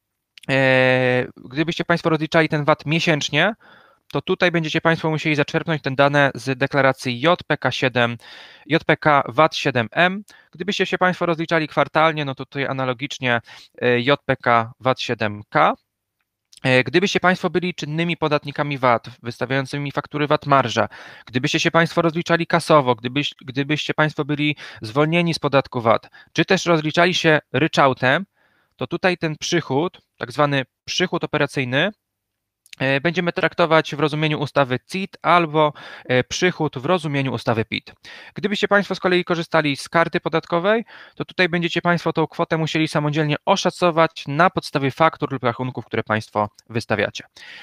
gdybyście Państwo rozliczali ten V A T miesięcznie, to tutaj będziecie Państwo musieli zaczerpnąć te dane z deklaracji J P K siedem, J P K V A T siedem M. Gdybyście się Państwo rozliczali kwartalnie, no to tutaj analogicznie J P K V A T siedem K. Gdybyście Państwo byli czynnymi podatnikami V A T, wystawiającymi faktury V A T marża, gdybyście się Państwo rozliczali kasowo, gdybyś, gdybyście Państwo byli zwolnieni z podatku V A T, czy też rozliczali się ryczałtem, to tutaj ten przychód, tak zwany przychód operacyjny, będziemy traktować w rozumieniu ustawy C I T albo przychód w rozumieniu ustawy P I T. Gdybyście Państwo z kolei korzystali z karty podatkowej, to tutaj będziecie Państwo tą kwotę musieli samodzielnie oszacować na podstawie faktur lub rachunków, które Państwo wystawiacie.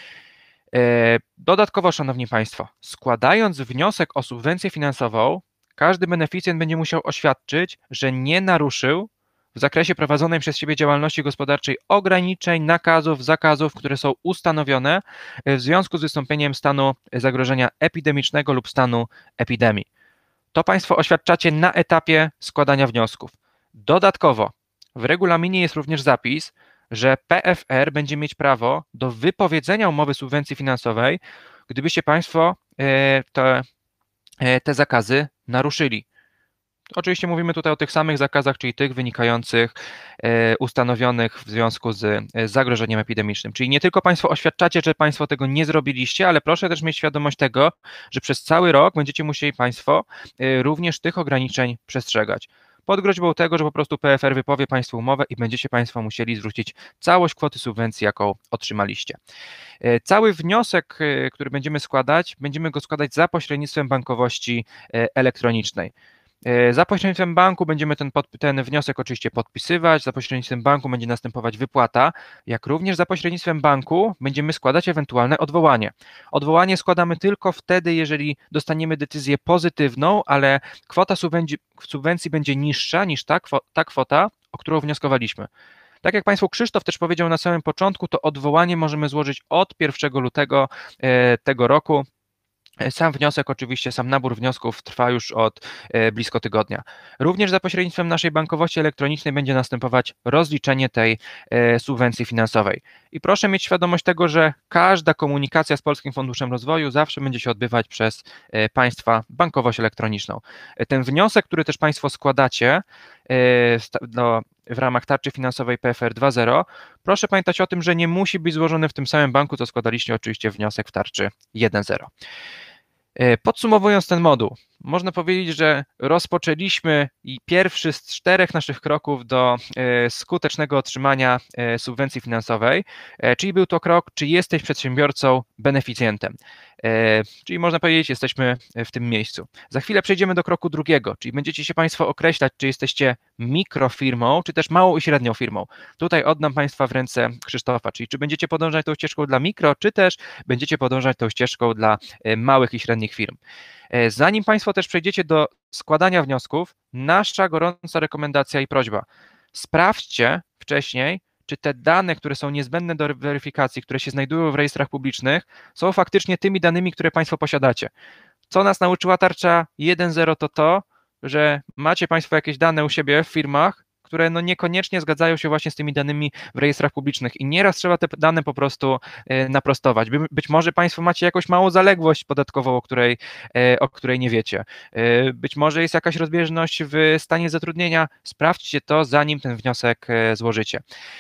Dodatkowo, Szanowni Państwo, składając wniosek o subwencję finansową, każdy beneficjent będzie musiał oświadczyć, że nie naruszył w zakresie prowadzonej przez siebie działalności gospodarczej ograniczeń, nakazów, zakazów, które są ustanowione w związku z wystąpieniem stanu zagrożenia epidemicznego lub stanu epidemii. To Państwo oświadczacie na etapie składania wniosków. Dodatkowo w regulaminie jest również zapis, że P F R będzie mieć prawo do wypowiedzenia umowy subwencji finansowej, gdybyście Państwo te, te zakazy naruszyli. Oczywiście mówimy tutaj o tych samych zakazach, czyli tych wynikających, ustanowionych w związku z zagrożeniem epidemicznym. Czyli nie tylko Państwo oświadczacie, że Państwo tego nie zrobiliście, ale proszę też mieć świadomość tego, że przez cały rok będziecie musieli Państwo również tych ograniczeń przestrzegać. Pod groźbą tego, że po prostu P F R wypowie Państwu umowę i będziecie Państwo musieli zwrócić całość kwoty subwencji, jaką otrzymaliście. Cały wniosek, który będziemy składać, będziemy go składać za pośrednictwem bankowości elektronicznej. Za pośrednictwem banku będziemy ten, pod, ten wniosek oczywiście podpisywać, za pośrednictwem banku będzie następować wypłata, jak również za pośrednictwem banku będziemy składać ewentualne odwołanie. Odwołanie składamy tylko wtedy, jeżeli dostaniemy decyzję pozytywną, ale kwota subwencji, subwencji będzie niższa niż ta, ta kwota, o którą wnioskowaliśmy. Tak jak Państwu Krzysztof też powiedział na samym początku, to odwołanie możemy złożyć od pierwszego lutego tego roku. Sam wniosek, oczywiście sam nabór wniosków trwa już od blisko tygodnia. Również za pośrednictwem naszej bankowości elektronicznej będzie następować rozliczenie tej subwencji finansowej. I proszę mieć świadomość tego, że każda komunikacja z Polskim Funduszem Rozwoju zawsze będzie się odbywać przez Państwa bankowość elektroniczną. Ten wniosek, który też Państwo składacie do, w ramach tarczy finansowej P F R dwa zero, proszę pamiętać o tym, że nie musi być złożony w tym samym banku, co składaliście oczywiście wniosek w tarczy jeden zero. Podsumowując ten moduł, można powiedzieć, że rozpoczęliśmy pierwszy z czterech naszych kroków do skutecznego otrzymania subwencji finansowej, czyli był to krok, czy jesteś przedsiębiorcą, beneficjentem. Czyli można powiedzieć, jesteśmy w tym miejscu. Za chwilę przejdziemy do kroku drugiego, czyli będziecie się Państwo określać, czy jesteście mikrofirmą, czy też małą i średnią firmą. Tutaj oddam Państwa w ręce Krzysztofa, czyli czy będziecie podążać tą ścieżką dla mikro, czy też będziecie podążać tą ścieżką dla małych i średnich firm. Zanim Państwo też przejdziecie do składania wniosków, nasza gorąca rekomendacja i prośba. Sprawdźcie wcześniej, czy te dane, które są niezbędne do weryfikacji, które się znajdują w rejestrach publicznych, są faktycznie tymi danymi, które Państwo posiadacie. Co nas nauczyła tarcza jeden zero, to to, że macie Państwo jakieś dane u siebie w firmach, które no niekoniecznie zgadzają się właśnie z tymi danymi w rejestrach publicznych i nieraz trzeba te dane po prostu naprostować. By, być może Państwo macie jakąś małą zaległość podatkową, o której, o której nie wiecie. Być może jest jakaś rozbieżność w stanie zatrudnienia. Sprawdźcie to, zanim ten wniosek złożycie.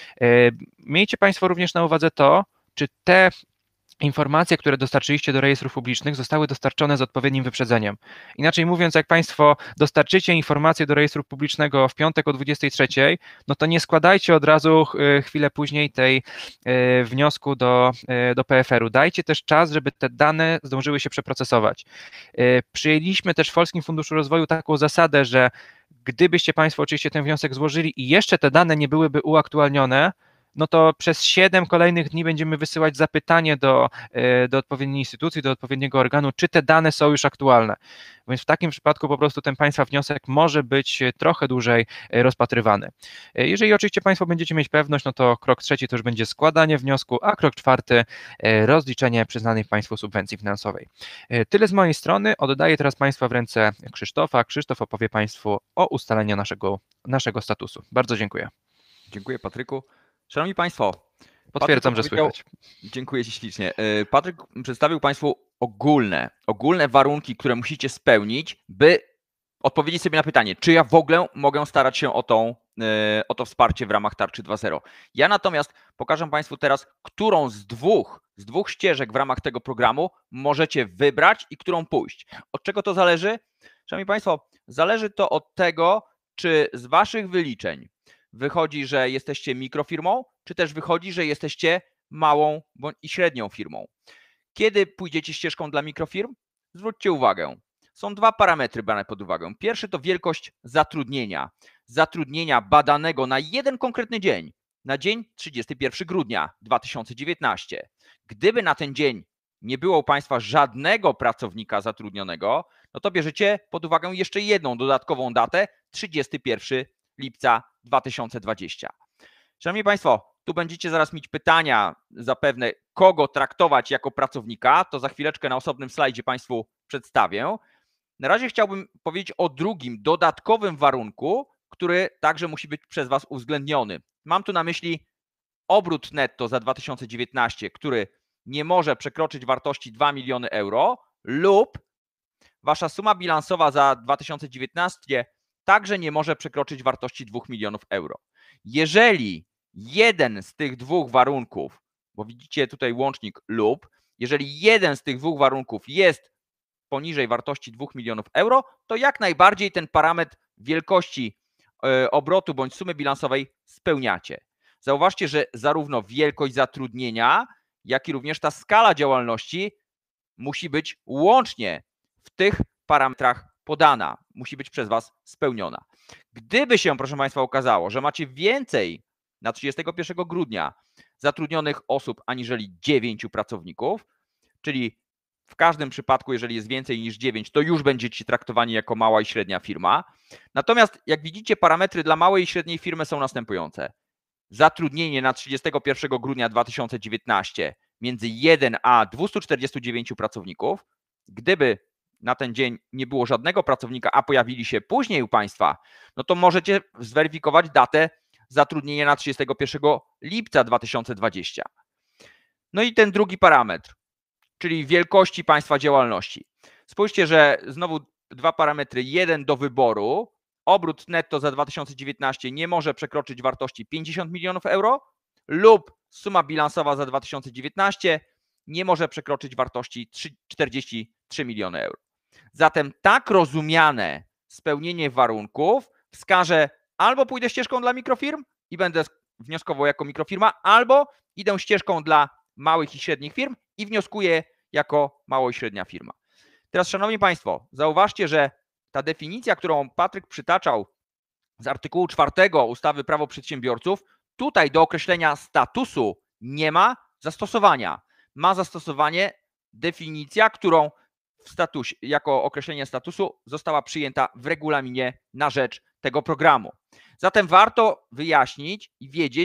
Miejcie Państwo również na uwadze to, czy te informacje, które dostarczyliście do rejestrów publicznych, zostały dostarczone z odpowiednim wyprzedzeniem. Inaczej mówiąc, jak Państwo dostarczycie informację do rejestru publicznego w piątek o dwudziestej trzeciej, no to nie składajcie od razu chwilę później tej wniosku do, do P F R u. Dajcie też czas, żeby te dane zdążyły się przeprocesować. Przyjęliśmy też w Polskim Funduszu Rozwoju taką zasadę, że gdybyście Państwo oczywiście ten wniosek złożyli i jeszcze te dane nie byłyby uaktualnione, no to przez siedem kolejnych dni będziemy wysyłać zapytanie do, do odpowiedniej instytucji, do odpowiedniego organu, czy te dane są już aktualne. Więc w takim przypadku po prostu ten Państwa wniosek może być trochę dłużej rozpatrywany. Jeżeli oczywiście Państwo będziecie mieć pewność, no to krok trzeci to już będzie składanie wniosku, a krok czwarty rozliczenie przyznanej Państwu subwencji finansowej. Tyle z mojej strony. Oddaję teraz Państwa w ręce Krzysztofa. Krzysztof opowie Państwu o ustaleniu naszego, naszego statusu. Bardzo dziękuję. Dziękuję, Patryku. Szanowni Państwo, potwierdzam, że słychać. Dziękuję Ci ślicznie. Patryk przedstawił Państwu ogólne, ogólne warunki, które musicie spełnić, by odpowiedzieć sobie na pytanie, czy ja w ogóle mogę starać się o, tą, o to wsparcie w ramach tarczy dwa zero. Ja natomiast pokażę Państwu teraz, którą z dwóch, z dwóch ścieżek w ramach tego programu możecie wybrać i którą pójść. Od czego to zależy? Szanowni Państwo, zależy to od tego, czy z Waszych wyliczeń wychodzi, że jesteście mikrofirmą, czy też wychodzi, że jesteście małą i średnią firmą. Kiedy pójdziecie ścieżką dla mikrofirm? Zwróćcie uwagę. Są dwa parametry brane pod uwagę. Pierwszy to wielkość zatrudnienia. Zatrudnienia badanego na jeden konkretny dzień. Na dzień trzydziestego pierwszego grudnia dwa tysiące dziewiętnastego. Gdyby na ten dzień nie było u Państwa żadnego pracownika zatrudnionego, no to bierzecie pod uwagę jeszcze jedną dodatkową datę, trzydziestego pierwszego lipca dwa tysiące dwudziestego. Szanowni Państwo, tu będziecie zaraz mieć pytania zapewne, kogo traktować jako pracownika, to za chwileczkę na osobnym slajdzie Państwu przedstawię. Na razie chciałbym powiedzieć o drugim, dodatkowym warunku, który także musi być przez Was uwzględniony. Mam tu na myśli obrót netto za dwa tysiące dziewiętnasty, który nie może przekroczyć wartości dwa miliony euro lub Wasza suma bilansowa za dwa tysiące dziewiętnasty także nie może przekroczyć wartości dwóch milionów euro. Jeżeli jeden z tych dwóch warunków, bo widzicie tutaj łącznik lub, jeżeli jeden z tych dwóch warunków jest poniżej wartości dwóch milionów euro, to jak najbardziej ten parametr wielkości obrotu bądź sumy bilansowej spełniacie. Zauważcie, że zarówno wielkość zatrudnienia, jak i również ta skala działalności musi być łącznie w tych parametrach podana, musi być przez Was spełniona. Gdyby się, proszę Państwa, okazało, że macie więcej na trzydziestego pierwszego grudnia zatrudnionych osób aniżeli dziewięciu pracowników, czyli w każdym przypadku, jeżeli jest więcej niż dziewięć, to już będziecie traktowani jako mała i średnia firma. Natomiast jak widzicie, parametry dla małej i średniej firmy są następujące. Zatrudnienie na trzydziestego pierwszego grudnia dwa tysiące dziewiętnastego między jeden a dwieście czterdzieści dziewięć pracowników. Gdyby na ten dzień nie było żadnego pracownika, a pojawili się później u Państwa, no to możecie zweryfikować datę zatrudnienia na trzydziestego pierwszego lipca dwa tysiące dwudziestego. No i ten drugi parametr, czyli wielkości Państwa działalności. Spójrzcie, że znowu dwa parametry, jeden do wyboru. Obrót netto za dwa tysiące dziewiętnasty nie może przekroczyć wartości pięćdziesiąt milionów euro lub suma bilansowa za dwa tysiące dziewiętnasty nie może przekroczyć wartości czterdzieści trzy miliony euro. Zatem tak rozumiane spełnienie warunków wskaże, albo pójdę ścieżką dla mikrofirm i będę wnioskował jako mikrofirma, albo idę ścieżką dla małych i średnich firm i wnioskuję jako mało i średnia firma. Teraz, szanowni Państwo, zauważcie, że ta definicja, którą Patryk przytaczał z artykułu czwartego ustawy Prawo przedsiębiorców, tutaj do określenia statusu nie ma zastosowania. Ma zastosowanie definicja, którą w statusie, jako określenie statusu została przyjęta w regulaminie na rzecz tego programu. Zatem warto wyjaśnić i wiedzieć,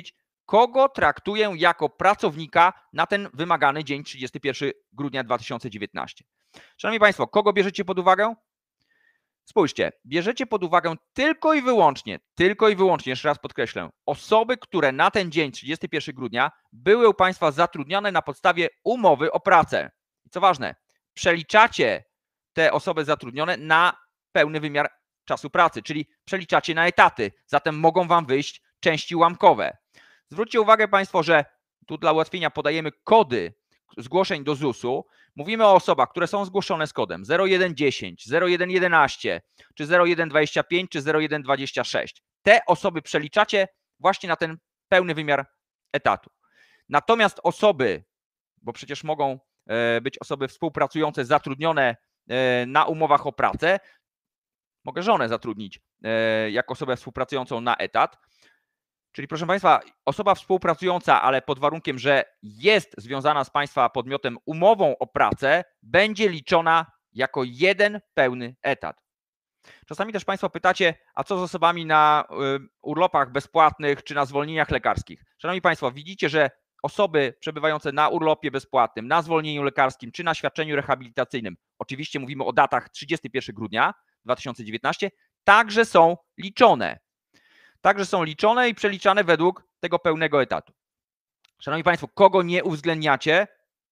kogo traktuję jako pracownika na ten wymagany dzień trzydziestego pierwszego grudnia dwa tysiące dziewiętnastego. Szanowni Państwo, kogo bierzecie pod uwagę? Spójrzcie, bierzecie pod uwagę tylko i wyłącznie, tylko i wyłącznie, jeszcze raz podkreślę, osoby, które na ten dzień trzydziestego pierwszego grudnia były u Państwa zatrudnione na podstawie umowy o pracę. I co ważne, przeliczacie te osoby zatrudnione na pełny wymiar czasu pracy, czyli przeliczacie na etaty, zatem mogą Wam wyjść części ułamkowe. Zwróćcie uwagę Państwo, że tu dla ułatwienia podajemy kody zgłoszeń do zusu. Mówimy o osobach, które są zgłoszone z kodem zero jeden dziesięć, zero jeden jedenaście, czy zero jeden dwadzieścia pięć, czy zero jeden dwadzieścia sześć. Te osoby przeliczacie właśnie na ten pełny wymiar etatu. Natomiast osoby, bo przecież mogą być osoby współpracujące, zatrudnione na umowach o pracę, mogę żonę zatrudnić jako osobę współpracującą na etat. Czyli proszę Państwa, osoba współpracująca, ale pod warunkiem, że jest związana z Państwa podmiotem umową o pracę, będzie liczona jako jeden pełny etat. Czasami też Państwo pytacie, a co z osobami na urlopach bezpłatnych czy na zwolnieniach lekarskich? Szanowni Państwo, widzicie, że osoby przebywające na urlopie bezpłatnym, na zwolnieniu lekarskim czy na świadczeniu rehabilitacyjnym, oczywiście mówimy o datach trzydziestego pierwszego grudnia dwa tysiące dziewiętnastego, także są liczone. Także są liczone i przeliczane według tego pełnego etatu. Szanowni Państwo, kogo nie uwzględniacie,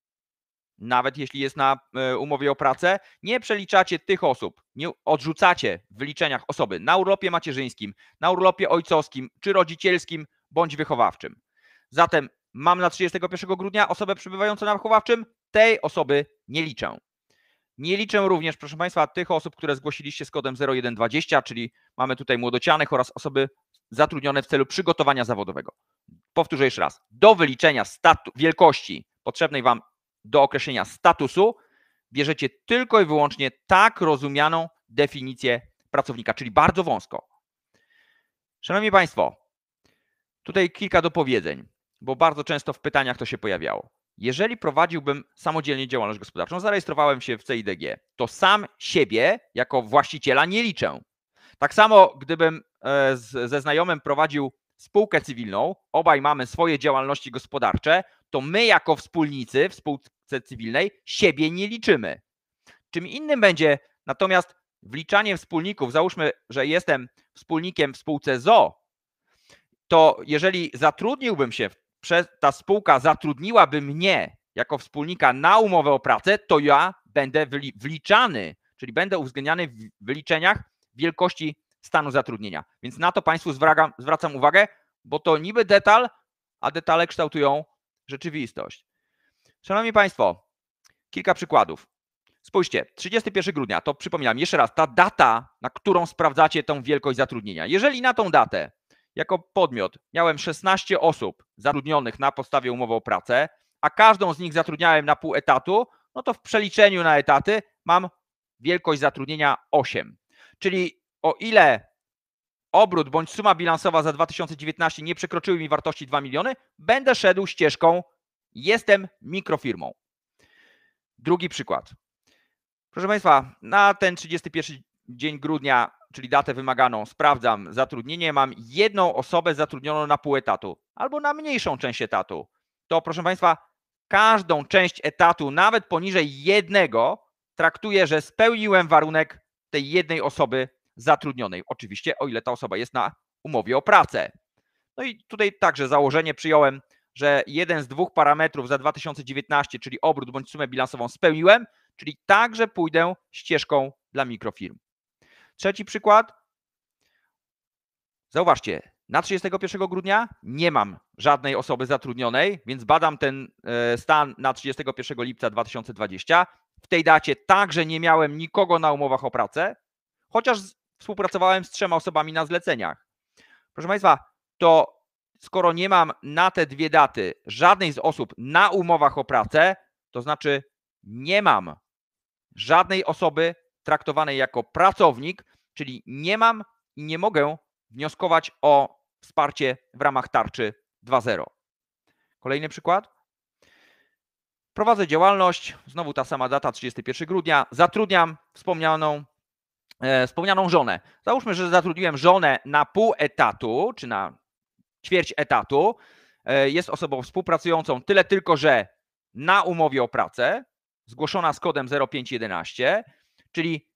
nawet jeśli jest na umowie o pracę, nie przeliczacie tych osób, nie odrzucacie w wyliczeniach osoby na urlopie macierzyńskim, na urlopie ojcowskim, czy rodzicielskim, bądź wychowawczym. Zatem mam na trzydziestego pierwszego grudnia osobę przebywającą na wychowawczym, tej osoby nie liczę. Nie liczę również, proszę Państwa, tych osób, które zgłosiliście z kodem zero jeden dwadzieścia, czyli mamy tutaj młodocianych oraz osoby zatrudnione w celu przygotowania zawodowego. Powtórzę jeszcze raz. Do wyliczenia statu- wielkości potrzebnej Wam do określenia statusu bierzecie tylko i wyłącznie tak rozumianą definicję pracownika, czyli bardzo wąsko. Szanowni Państwo, tutaj kilka dopowiedzeń, bo bardzo często w pytaniach to się pojawiało. Jeżeli prowadziłbym samodzielnie działalność gospodarczą, zarejestrowałem się w C I D G, to sam siebie jako właściciela nie liczę. Tak samo gdybym z, ze znajomym prowadził spółkę cywilną, obaj mamy swoje działalności gospodarcze, to my jako wspólnicy w spółce cywilnej siebie nie liczymy. Czym innym będzie natomiast wliczanie wspólników, załóżmy, że jestem wspólnikiem w spółce z o o, to jeżeli zatrudniłbym się, ta spółka zatrudniłaby mnie jako wspólnika na umowę o pracę, to ja będę wliczany, czyli będę uwzględniany w wyliczeniach wielkości stanu zatrudnienia. Więc na to Państwu zwracam, zwracam uwagę, bo to niby detal, a detale kształtują rzeczywistość. Szanowni Państwo, kilka przykładów. Spójrzcie, trzydziestego pierwszego grudnia, to przypominam jeszcze raz, ta data, na którą sprawdzacie tą wielkość zatrudnienia. Jeżeli na tą datę jako podmiot miałem szesnaście osób zatrudnionych na podstawie umowy o pracę, a każdą z nich zatrudniałem na pół etatu, no to w przeliczeniu na etaty mam wielkość zatrudnienia osiem. Czyli o ile obrót bądź suma bilansowa za dwa tysiące dziewiętnasty nie przekroczyły mi wartości dwa miliony, będę szedł ścieżką jestem mikrofirmą. Drugi przykład. Proszę Państwa, na ten trzydziesty pierwszy dzień grudnia, czyli datę wymaganą, sprawdzam zatrudnienie, mam jedną osobę zatrudnioną na pół etatu albo na mniejszą część etatu. To proszę Państwa, każdą część etatu, nawet poniżej jednego, traktuję, że spełniłem warunek tej jednej osoby zatrudnionej. Oczywiście, o ile ta osoba jest na umowie o pracę. No i tutaj także założenie przyjąłem, że jeden z dwóch parametrów za dwa tysiące dziewiętnasty, czyli obrót bądź sumę bilansową spełniłem, czyli także pójdę ścieżką dla mikrofirm. Trzeci przykład. Zauważcie, na trzydziestego pierwszego grudnia nie mam żadnej osoby zatrudnionej, więc badam ten stan na trzydziestego pierwszego lipca dwa tysiące dwudziestego. W tej dacie także nie miałem nikogo na umowach o pracę, chociaż współpracowałem z trzema osobami na zleceniach. Proszę Państwa, to skoro nie mam na te dwie daty żadnej z osób na umowach o pracę, to znaczy nie mam żadnej osoby traktowanej jako pracownik, czyli nie mam i nie mogę wnioskować o wsparcie w ramach tarczy dwa zero. Kolejny przykład. Prowadzę działalność, znowu ta sama data, trzydziestego pierwszego grudnia, zatrudniam wspomnianą, e, wspomnianą żonę. Załóżmy, że zatrudniłem żonę na pół etatu, czy na ćwierć etatu. jest osobą współpracującą, tyle tylko, że na umowie o pracę, zgłoszona z kodem zero pięć jedenaście, czyli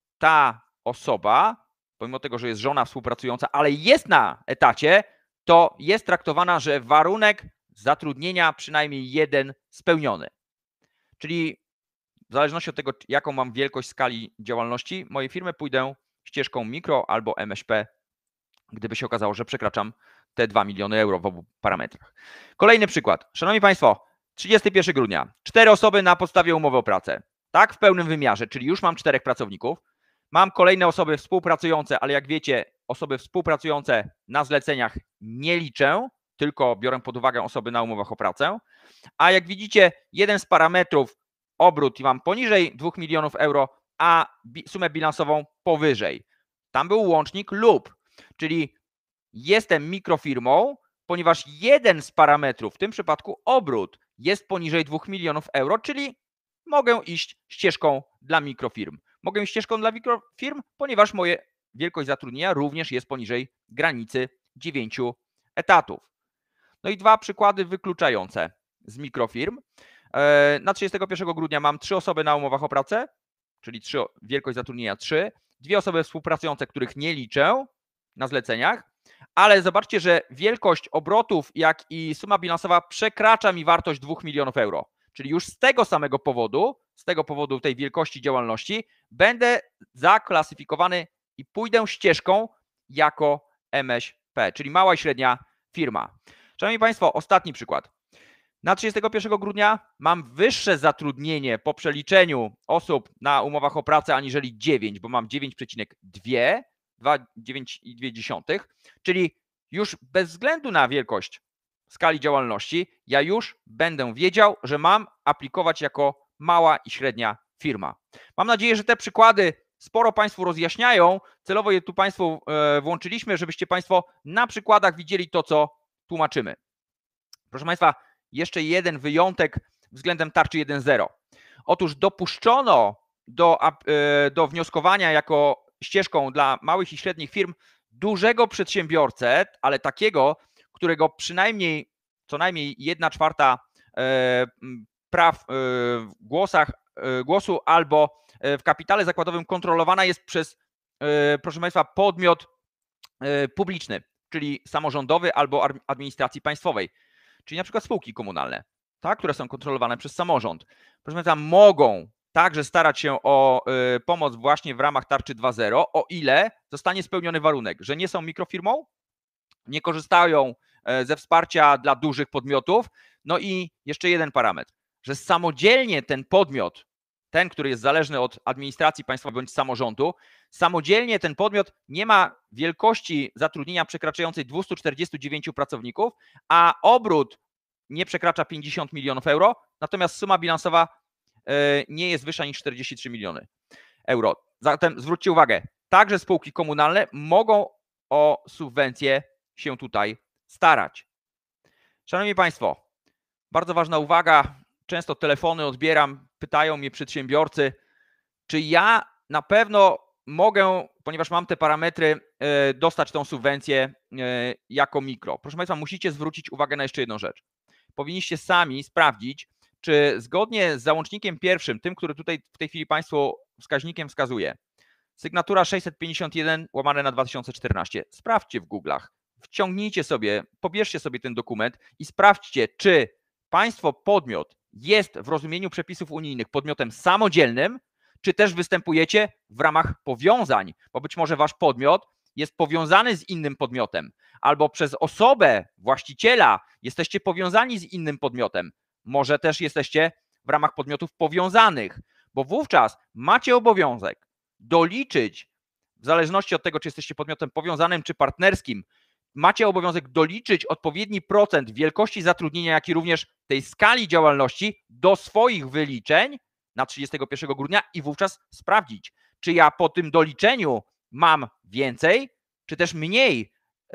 ta osoba, pomimo tego, że jest żona współpracująca, ale jest na etacie, to jest traktowana, że warunek zatrudnienia przynajmniej jeden spełniony. Czyli w zależności od tego, jaką mam wielkość skali działalności, moje firmy pójdę ścieżką mikro albo M S P, gdyby się okazało, że przekraczam te dwa miliony euro w obu parametrach. Kolejny przykład. Szanowni Państwo, trzydziestego pierwszego grudnia. Cztery osoby na podstawie umowy o pracę. Tak, w pełnym wymiarze, czyli już mam czterech pracowników. Mam kolejne osoby współpracujące, ale jak wiecie, osoby współpracujące na zleceniach nie liczę, tylko biorę pod uwagę osoby na umowach o pracę. A jak widzicie, jeden z parametrów obrót i mam poniżej dwóch milionów euro, a sumę bilansową powyżej. Tam był łącznik lub, czyli jestem mikrofirmą, ponieważ jeden z parametrów, w tym przypadku obrót, jest poniżej dwóch milionów euro, czyli mogę iść ścieżką dla mikrofirm. Mogę iść ścieżką dla mikrofirm, ponieważ moja wielkość zatrudnienia również jest poniżej granicy dziewięciu etatów. No i dwa przykłady wykluczające z mikrofirm. Na trzydziestego pierwszego grudnia mam trzy osoby na umowach o pracę, czyli trzy, wielkość zatrudnienia trzy, dwie osoby współpracujące, których nie liczę na zleceniach, ale zobaczcie, że wielkość obrotów, jak i suma bilansowa przekracza mi wartość dwóch milionów euro. Czyli już z tego samego powodu, z tego powodu tej wielkości działalności będę zaklasyfikowany i pójdę ścieżką jako M S P, czyli mała i średnia firma. Szanowni Państwo, ostatni przykład. Na trzydziestego pierwszego grudnia mam wyższe zatrudnienie po przeliczeniu osób na umowach o pracę aniżeli dziewięć, bo mam dziewięć przecinek dwa, dziewięć przecinek dwa, czyli już bez względu na wielkość skali działalności, ja już będę wiedział, że mam aplikować jako mała i średnia firma. Mam nadzieję, że te przykłady sporo Państwu rozjaśniają. Celowo je tu Państwu włączyliśmy, żebyście Państwo na przykładach widzieli to, co tłumaczymy. Proszę Państwa, jeszcze jeden wyjątek względem tarczy jeden zero. Otóż dopuszczono do, do wnioskowania jako ścieżką dla małych i średnich firm dużego przedsiębiorcę, ale takiego, którego przynajmniej co najmniej jedna czwarta praw w głosach, głosu albo w kapitale zakładowym kontrolowana jest przez, proszę Państwa, podmiot publiczny, czyli samorządowy albo administracji państwowej, czyli na przykład spółki komunalne, tak, które są kontrolowane przez samorząd. Proszę Państwa, mogą także starać się o pomoc właśnie w ramach tarczy dwa zero, o ile zostanie spełniony warunek, że nie są mikrofirmą, nie korzystają ze wsparcia dla dużych podmiotów. No i jeszcze jeden parametr, że samodzielnie ten podmiot, ten, który jest zależny od administracji państwowej bądź samorządu, samodzielnie ten podmiot nie ma wielkości zatrudnienia przekraczającej dwieście czterdzieści dziewięć pracowników, a obrót nie przekracza pięćdziesiąt milionów euro, natomiast suma bilansowa nie jest wyższa niż czterdzieści trzy miliony euro. Zatem zwróćcie uwagę, także spółki komunalne mogą o subwencję się tutaj starać. Szanowni Państwo, bardzo ważna uwaga, często telefony odbieram, pytają mnie przedsiębiorcy, czy ja na pewno mogę, ponieważ mam te parametry, dostać tą subwencję jako mikro. Proszę Państwa, musicie zwrócić uwagę na jeszcze jedną rzecz. Powinniście sami sprawdzić, czy zgodnie z załącznikiem pierwszym, tym, który tutaj w tej chwili Państwu wskaźnikiem wskazuje, sygnatura sześćset pięćdziesiąt jeden łamane na dwa tysiące czternaście. Sprawdźcie w Google'ach, wciągnijcie sobie, pobierzcie sobie ten dokument i sprawdźcie, czy Państwo podmiot jest w rozumieniu przepisów unijnych podmiotem samodzielnym, czy też występujecie w ramach powiązań, bo być może Wasz podmiot jest powiązany z innym podmiotem, albo przez osobę właściciela jesteście powiązani z innym podmiotem. Może też jesteście w ramach podmiotów powiązanych, bo wówczas macie obowiązek doliczyć, w zależności od tego, czy jesteście podmiotem powiązanym czy partnerskim, macie obowiązek doliczyć odpowiedni procent wielkości zatrudnienia, jak i również tej skali działalności do swoich wyliczeń na trzydziestego pierwszego grudnia i wówczas sprawdzić, czy ja po tym doliczeniu mam więcej, czy też mniej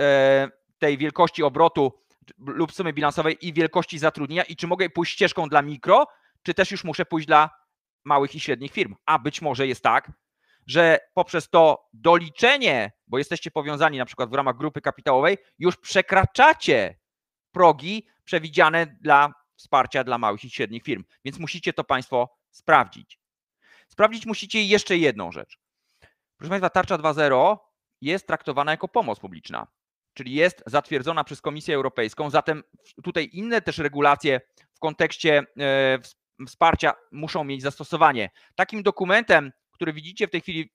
tej wielkości obrotu lub sumy bilansowej i wielkości zatrudnienia i czy mogę pójść ścieżką dla mikro, czy też już muszę pójść dla małych i średnich firm. A być może jest tak, że poprzez to doliczenie, bo jesteście powiązani na przykład w ramach grupy kapitałowej, już przekraczacie progi przewidziane dla wsparcia dla małych i średnich firm, więc musicie to Państwo sprawdzić. Sprawdzić musicie jeszcze jedną rzecz. Proszę Państwa, tarcza dwa zero jest traktowana jako pomoc publiczna, czyli jest zatwierdzona przez Komisję Europejską, zatem tutaj inne też regulacje w kontekście wsparcia muszą mieć zastosowanie. Takim dokumentem, który widzicie w tej chwili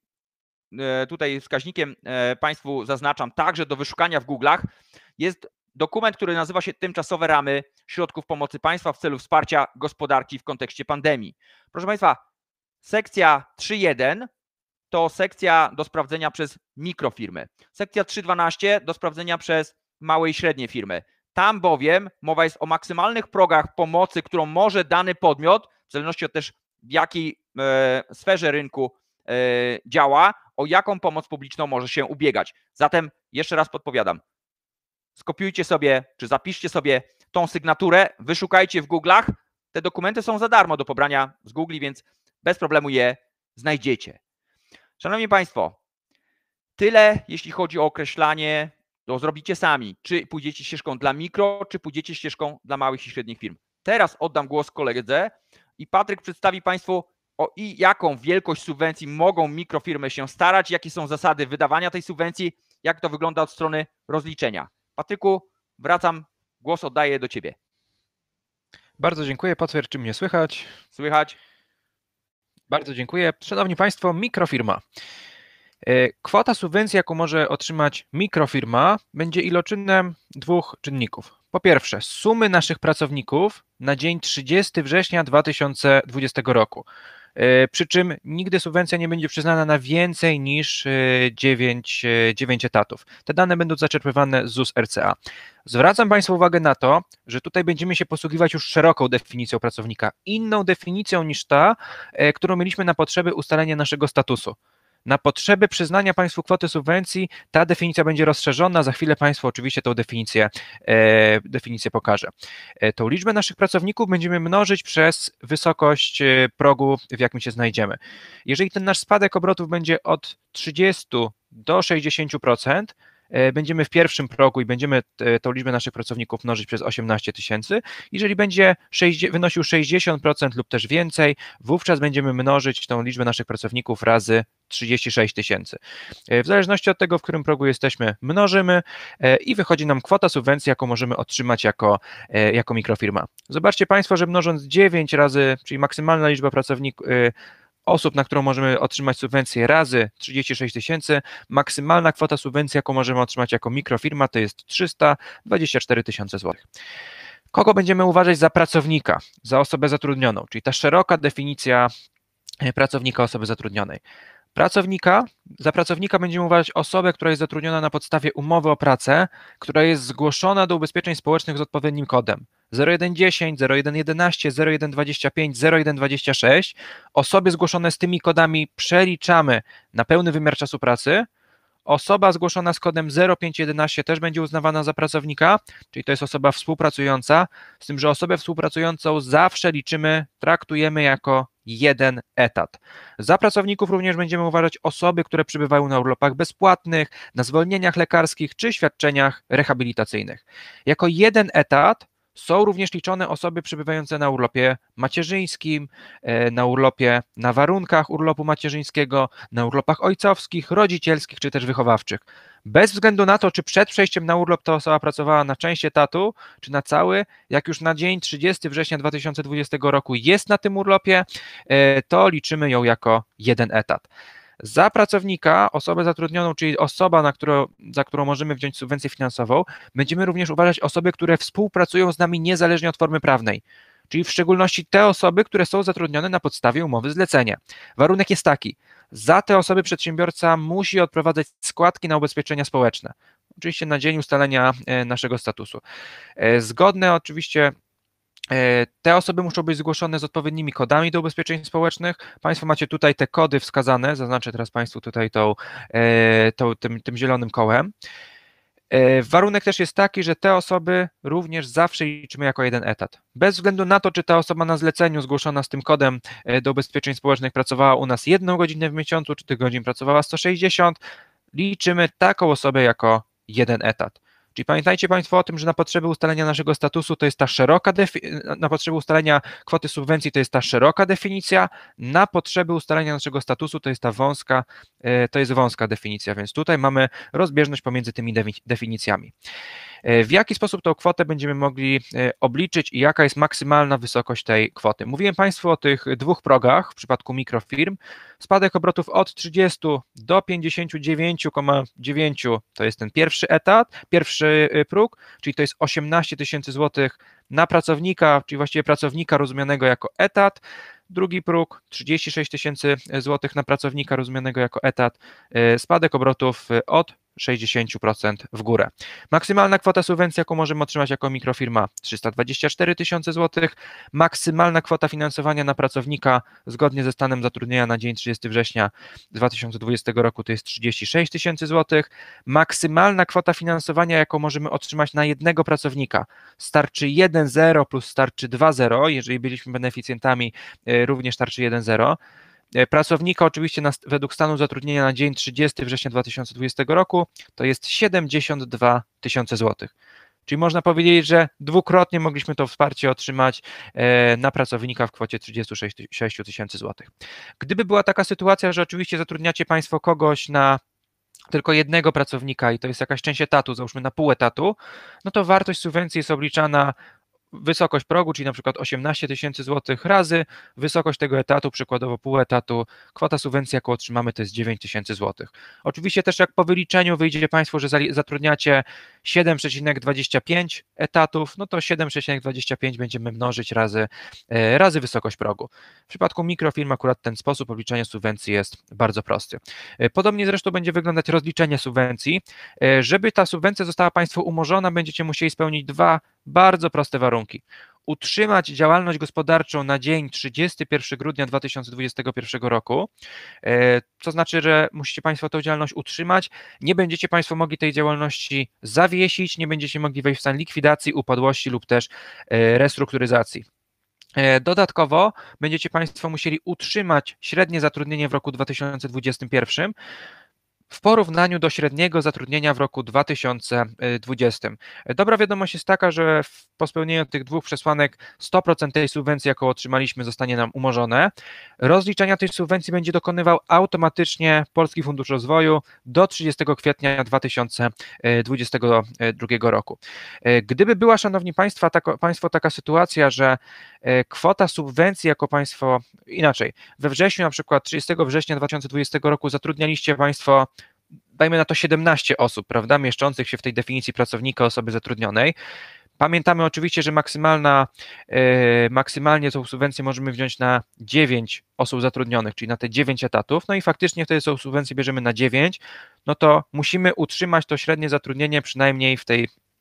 tutaj wskaźnikiem Państwu zaznaczam, także do wyszukania w Google'ach, jest dokument, który nazywa się Tymczasowe ramy środków pomocy państwa w celu wsparcia gospodarki w kontekście pandemii. Proszę Państwa, sekcja trzy jeden to sekcja do sprawdzenia przez mikrofirmy. Sekcja trzy dwanaście do sprawdzenia przez małe i średnie firmy. Tam bowiem mowa jest o maksymalnych progach pomocy, którą może dany podmiot, w zależności od też w jakiej e, sferze rynku e, działa, o jaką pomoc publiczną może się ubiegać. Zatem jeszcze raz podpowiadam, skopiujcie sobie, czy zapiszcie sobie tą sygnaturę, wyszukajcie w Google'ach. Te dokumenty są za darmo do pobrania z Google, więc bez problemu je znajdziecie. Szanowni Państwo, tyle jeśli chodzi o określanie, to zrobicie sami, czy pójdziecie ścieżką dla mikro, czy pójdziecie ścieżką dla małych i średnich firm. Teraz oddam głos koledze i Patryk przedstawi Państwu, o i jaką wielkość subwencji mogą mikrofirmy się starać, jakie są zasady wydawania tej subwencji, jak to wygląda od strony rozliczenia. Patryku, wracam, głos oddaję do Ciebie. Bardzo dziękuję. Potwierdź, czy mnie słychać. Słychać? Bardzo dziękuję. Szanowni Państwo, mikrofirma. Kwota subwencji, jaką może otrzymać mikrofirma, będzie iloczynem dwóch czynników. Po pierwsze, sumy naszych pracowników na dzień trzydziestego września dwa tysiące dwudziestego roku. Przy czym nigdy subwencja nie będzie przyznana na więcej niż dziewięć, dziewięć etatów. Te dane będą zaczerpywane z Z U S R C A. Zwracam Państwu uwagę na to, że tutaj będziemy się posługiwać już szeroką definicją pracownika, inną definicją niż ta, którą mieliśmy na potrzeby ustalenia naszego statusu. Na potrzeby przyznania Państwu kwoty subwencji ta definicja będzie rozszerzona. Za chwilę Państwu oczywiście tą definicję, e, definicję pokażę. E, tą liczbę naszych pracowników będziemy mnożyć przez wysokość progu, w jakim się znajdziemy. Jeżeli ten nasz spadek obrotów będzie od trzydziestu do sześćdziesięciu procent, będziemy w pierwszym progu i będziemy tą liczbę naszych pracowników mnożyć przez osiemnaście tysięcy. Jeżeli będzie wynosił sześćdziesiąt procent lub też więcej, wówczas będziemy mnożyć tą liczbę naszych pracowników razy trzydzieści sześć tysięcy. W zależności od tego, w którym progu jesteśmy, mnożymy i wychodzi nam kwota subwencji, jaką możemy otrzymać jako, jako mikrofirma. Zobaczcie Państwo, że mnożąc dziewięć razy, czyli maksymalna liczba pracowników, osób, na którą możemy otrzymać subwencję razy trzydzieści sześć tysięcy, maksymalna kwota subwencji, jaką możemy otrzymać jako mikrofirma, to jest trzysta dwadzieścia cztery tysiące złotych. Kogo będziemy uważać za pracownika, za osobę zatrudnioną, czyli ta szeroka definicja pracownika, osoby zatrudnionej. Pracownika, za pracownika będziemy uważać osobę, która jest zatrudniona na podstawie umowy o pracę, która jest zgłoszona do ubezpieczeń społecznych z odpowiednim kodem zero jeden dziesięć, zero jeden jedenaście, zero jeden dwadzieścia pięć, zero jeden dwadzieścia sześć. Osoby zgłoszone z tymi kodami przeliczamy na pełny wymiar czasu pracy. Osoba zgłoszona z kodem zero pięć jedenaście też będzie uznawana za pracownika, czyli to jest osoba współpracująca, z tym, że osobę współpracującą zawsze liczymy, traktujemy jako jeden etat. Za pracowników również będziemy uważać osoby, które przybywają na urlopach bezpłatnych, na zwolnieniach lekarskich czy świadczeniach rehabilitacyjnych. Jako jeden etat są również liczone osoby przebywające na urlopie macierzyńskim, na urlopie na warunkach urlopu macierzyńskiego, na urlopach ojcowskich, rodzicielskich czy też wychowawczych. Bez względu na to, czy przed przejściem na urlop ta osoba pracowała na część etatu, czy na cały, jak już na dzień trzydziestego września dwa tysiące dwudziestego roku jest na tym urlopie, to liczymy ją jako jeden etat. Za pracownika, osobę zatrudnioną, czyli osoba, na którą, za którą możemy wziąć subwencję finansową, będziemy również uważać osoby, które współpracują z nami niezależnie od formy prawnej, czyli w szczególności te osoby, które są zatrudnione na podstawie umowy zlecenia. Warunek jest taki, za te osoby przedsiębiorca musi odprowadzać składki na ubezpieczenia społeczne, oczywiście na dzień ustalenia naszego statusu. Zgodne oczywiście te osoby muszą być zgłoszone z odpowiednimi kodami do ubezpieczeń społecznych. Państwo macie tutaj te kody wskazane, zaznaczę teraz Państwu tutaj tą, tą, tym, tym zielonym kołem. Warunek też jest taki, że te osoby również zawsze liczymy jako jeden etat. Bez względu na to, czy ta osoba na zleceniu zgłoszona z tym kodem do ubezpieczeń społecznych pracowała u nas jedną godzinę w miesiącu, czy tych godzin pracowała sto sześćdziesiąt, liczymy taką osobę jako jeden etat. Czyli pamiętajcie Państwo o tym, że na potrzeby ustalenia naszego statusu to jest ta szeroka defi- na potrzeby ustalenia kwoty subwencji to jest ta szeroka definicja, na potrzeby ustalenia naszego statusu to jest ta wąska, to jest wąska definicja, więc tutaj mamy rozbieżność pomiędzy tymi definicjami. W jaki sposób tą kwotę będziemy mogli obliczyć i jaka jest maksymalna wysokość tej kwoty? Mówiłem Państwu o tych dwóch progach w przypadku mikrofirm. Spadek obrotów od trzydziestu do pięćdziesięciu dziewięciu przecinek dziewięć to jest ten pierwszy etat, pierwszy próg, czyli to jest osiemnaście tysięcy złotych na pracownika, czyli właściwie pracownika rozumianego jako etat. Drugi próg trzydzieści sześć tysięcy złotych na pracownika rozumianego jako etat, spadek obrotów od sześćdziesiąt procent w górę. Maksymalna kwota subwencji, jaką możemy otrzymać jako mikrofirma trzysta dwadzieścia cztery tysiące złotych, maksymalna kwota finansowania na pracownika zgodnie ze stanem zatrudnienia na dzień trzydziestego września dwa tysiące dwudziestego roku to jest trzydzieści sześć tysięcy złotych, maksymalna kwota finansowania, jaką możemy otrzymać na jednego pracownika, starczy jeden zero plus starczy dwa zero, jeżeli byliśmy beneficjentami, również starczy jeden zero. Pracownika oczywiście na, według stanu zatrudnienia na dzień trzydziestego września dwa tysiące dwudziestego roku to jest siedemdziesiąt dwa tysiące złotych. Czyli można powiedzieć, że dwukrotnie mogliśmy to wsparcie otrzymać na pracownika w kwocie trzydzieści sześć tysięcy złotych. Gdyby była taka sytuacja, że oczywiście zatrudniacie Państwo kogoś na tylko jednego pracownika i to jest jakaś część etatu, załóżmy na pół etatu, no to wartość subwencji jest obliczana wysokość progu, czyli na przykład osiemnaście tysięcy złotych razy wysokość tego etatu, przykładowo pół etatu, kwota subwencji, jaką otrzymamy, to jest dziewięć tysięcy złotych. Oczywiście też jak po wyliczeniu wyjdzie Państwu, że zatrudniacie siedem przecinek dwadzieścia pięć etatów, no to siedem przecinek dwadzieścia pięć będziemy mnożyć razy, razy wysokość progu. W przypadku mikrofirm akurat ten sposób obliczania subwencji jest bardzo prosty. Podobnie zresztą będzie wyglądać rozliczenie subwencji. Żeby ta subwencja została Państwu umorzona, będziecie musieli spełnić dwa bardzo proste warunki. Utrzymać działalność gospodarczą na dzień trzydziestego pierwszego grudnia dwa tysiące dwudziestego pierwszego roku, co znaczy, że musicie Państwo tę działalność utrzymać, nie będziecie Państwo mogli tej działalności zawiesić, nie będziecie mogli wejść w stan likwidacji, upadłości lub też restrukturyzacji. Dodatkowo będziecie Państwo musieli utrzymać średnie zatrudnienie w roku dwa tysiące dwudziestym pierwszym, w porównaniu do średniego zatrudnienia w roku dwa tysiące dwudziestym. Dobra wiadomość jest taka, że po spełnieniu tych dwóch przesłanek sto procent tej subwencji, jaką otrzymaliśmy, zostanie nam umorzone. Rozliczania tej subwencji będzie dokonywał automatycznie Polski Fundusz Rozwoju do trzydziestego kwietnia dwa tysiące dwudziestego drugiego roku. Gdyby była, Szanowni Państwo, taka, Państwo, taka sytuacja, że kwota subwencji jako Państwo, inaczej, we wrześniu, na przykład trzydziestego września dwa tysiące dwudziestego roku zatrudnialiście Państwo, dajmy na to siedemnaście osób, prawda, mieszczących się w tej definicji pracownika, osoby zatrudnionej. Pamiętamy oczywiście, że maksymalna, yy, maksymalnie tą subwencję możemy wziąć na dziewięć osób zatrudnionych, czyli na te dziewięć etatów, no i faktycznie wtedy tą subwencję bierzemy na dziewięć, no to musimy utrzymać to średnie zatrudnienie przynajmniej w tej,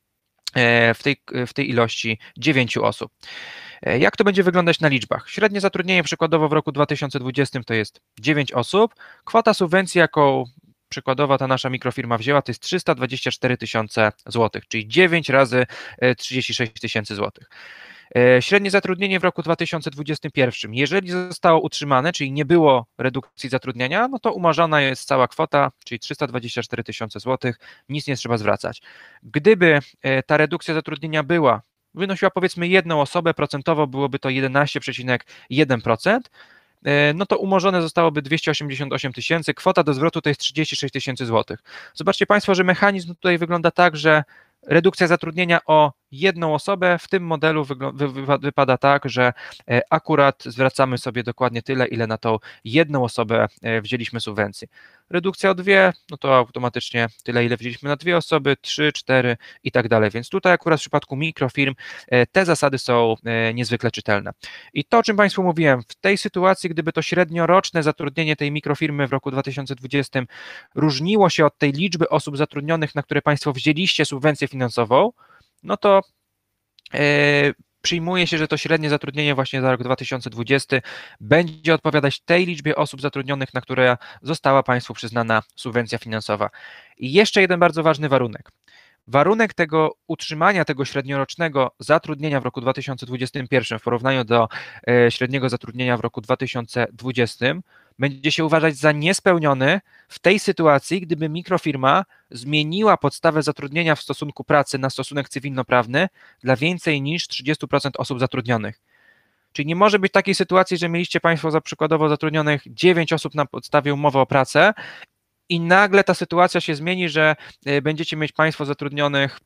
yy, w tej, w tej ilości dziewięciu osób. Jak to będzie wyglądać na liczbach? Średnie zatrudnienie przykładowo w roku dwa tysiące dwudziestym to jest dziewięć osób, kwota subwencji, jaką przykładowa ta nasza mikrofirma wzięła, to jest trzysta dwadzieścia cztery tysiące złotych, czyli dziewięć razy trzydzieści sześć tysięcy złotych. Średnie zatrudnienie w roku dwa tysiące dwudziestym pierwszym, jeżeli zostało utrzymane, czyli nie było redukcji zatrudnienia, no to umarzana jest cała kwota, czyli trzysta dwadzieścia cztery tysiące złotych, nic nie trzeba zwracać. Gdyby ta redukcja zatrudnienia była, wynosiła powiedzmy jedną osobę, procentowo byłoby to jedenaście przecinek jeden procent, no to umorzone zostałoby dwieście osiemdziesiąt osiem tysięcy, kwota do zwrotu to jest trzydzieści sześć tysięcy złotych. Zobaczcie Państwo, że mechanizm tutaj wygląda tak, że redukcja zatrudnienia o jedną osobę w tym modelu wypada tak, że akurat zwracamy sobie dokładnie tyle, ile na tą jedną osobę wzięliśmy subwencji. Redukcja o dwie, no to automatycznie tyle, ile wzięliśmy na dwie osoby, trzy, cztery i tak dalej. Więc tutaj akurat w przypadku mikrofirm te zasady są niezwykle czytelne. I to, o czym Państwu mówiłem, w tej sytuacji, gdyby to średnioroczne zatrudnienie tej mikrofirmy w roku dwa tysiące dwudziestym różniło się od tej liczby osób zatrudnionych, na które Państwo wzięliście subwencję finansową, no to yy, przyjmuje się, że to średnie zatrudnienie właśnie za rok dwa tysiące dwudziesty będzie odpowiadać tej liczbie osób zatrudnionych, na które została Państwu przyznana subwencja finansowa. I jeszcze jeden bardzo ważny warunek. Warunek tego utrzymania tego średniorocznego zatrudnienia w roku dwa tysiące dwudziestym pierwszym w porównaniu do średniego zatrudnienia w roku dwa tysiące dwudziestym będzie się uważać za niespełniony w tej sytuacji, gdyby mikrofirma zmieniła podstawę zatrudnienia w stosunku pracy na stosunek cywilnoprawny dla więcej niż trzydziestu procent osób zatrudnionych. Czyli nie może być takiej sytuacji, że mieliście Państwo za przykładowo zatrudnionych dziewięć osób na podstawie umowy o pracę i nagle ta sytuacja się zmieni, że będziecie mieć Państwo zatrudnionych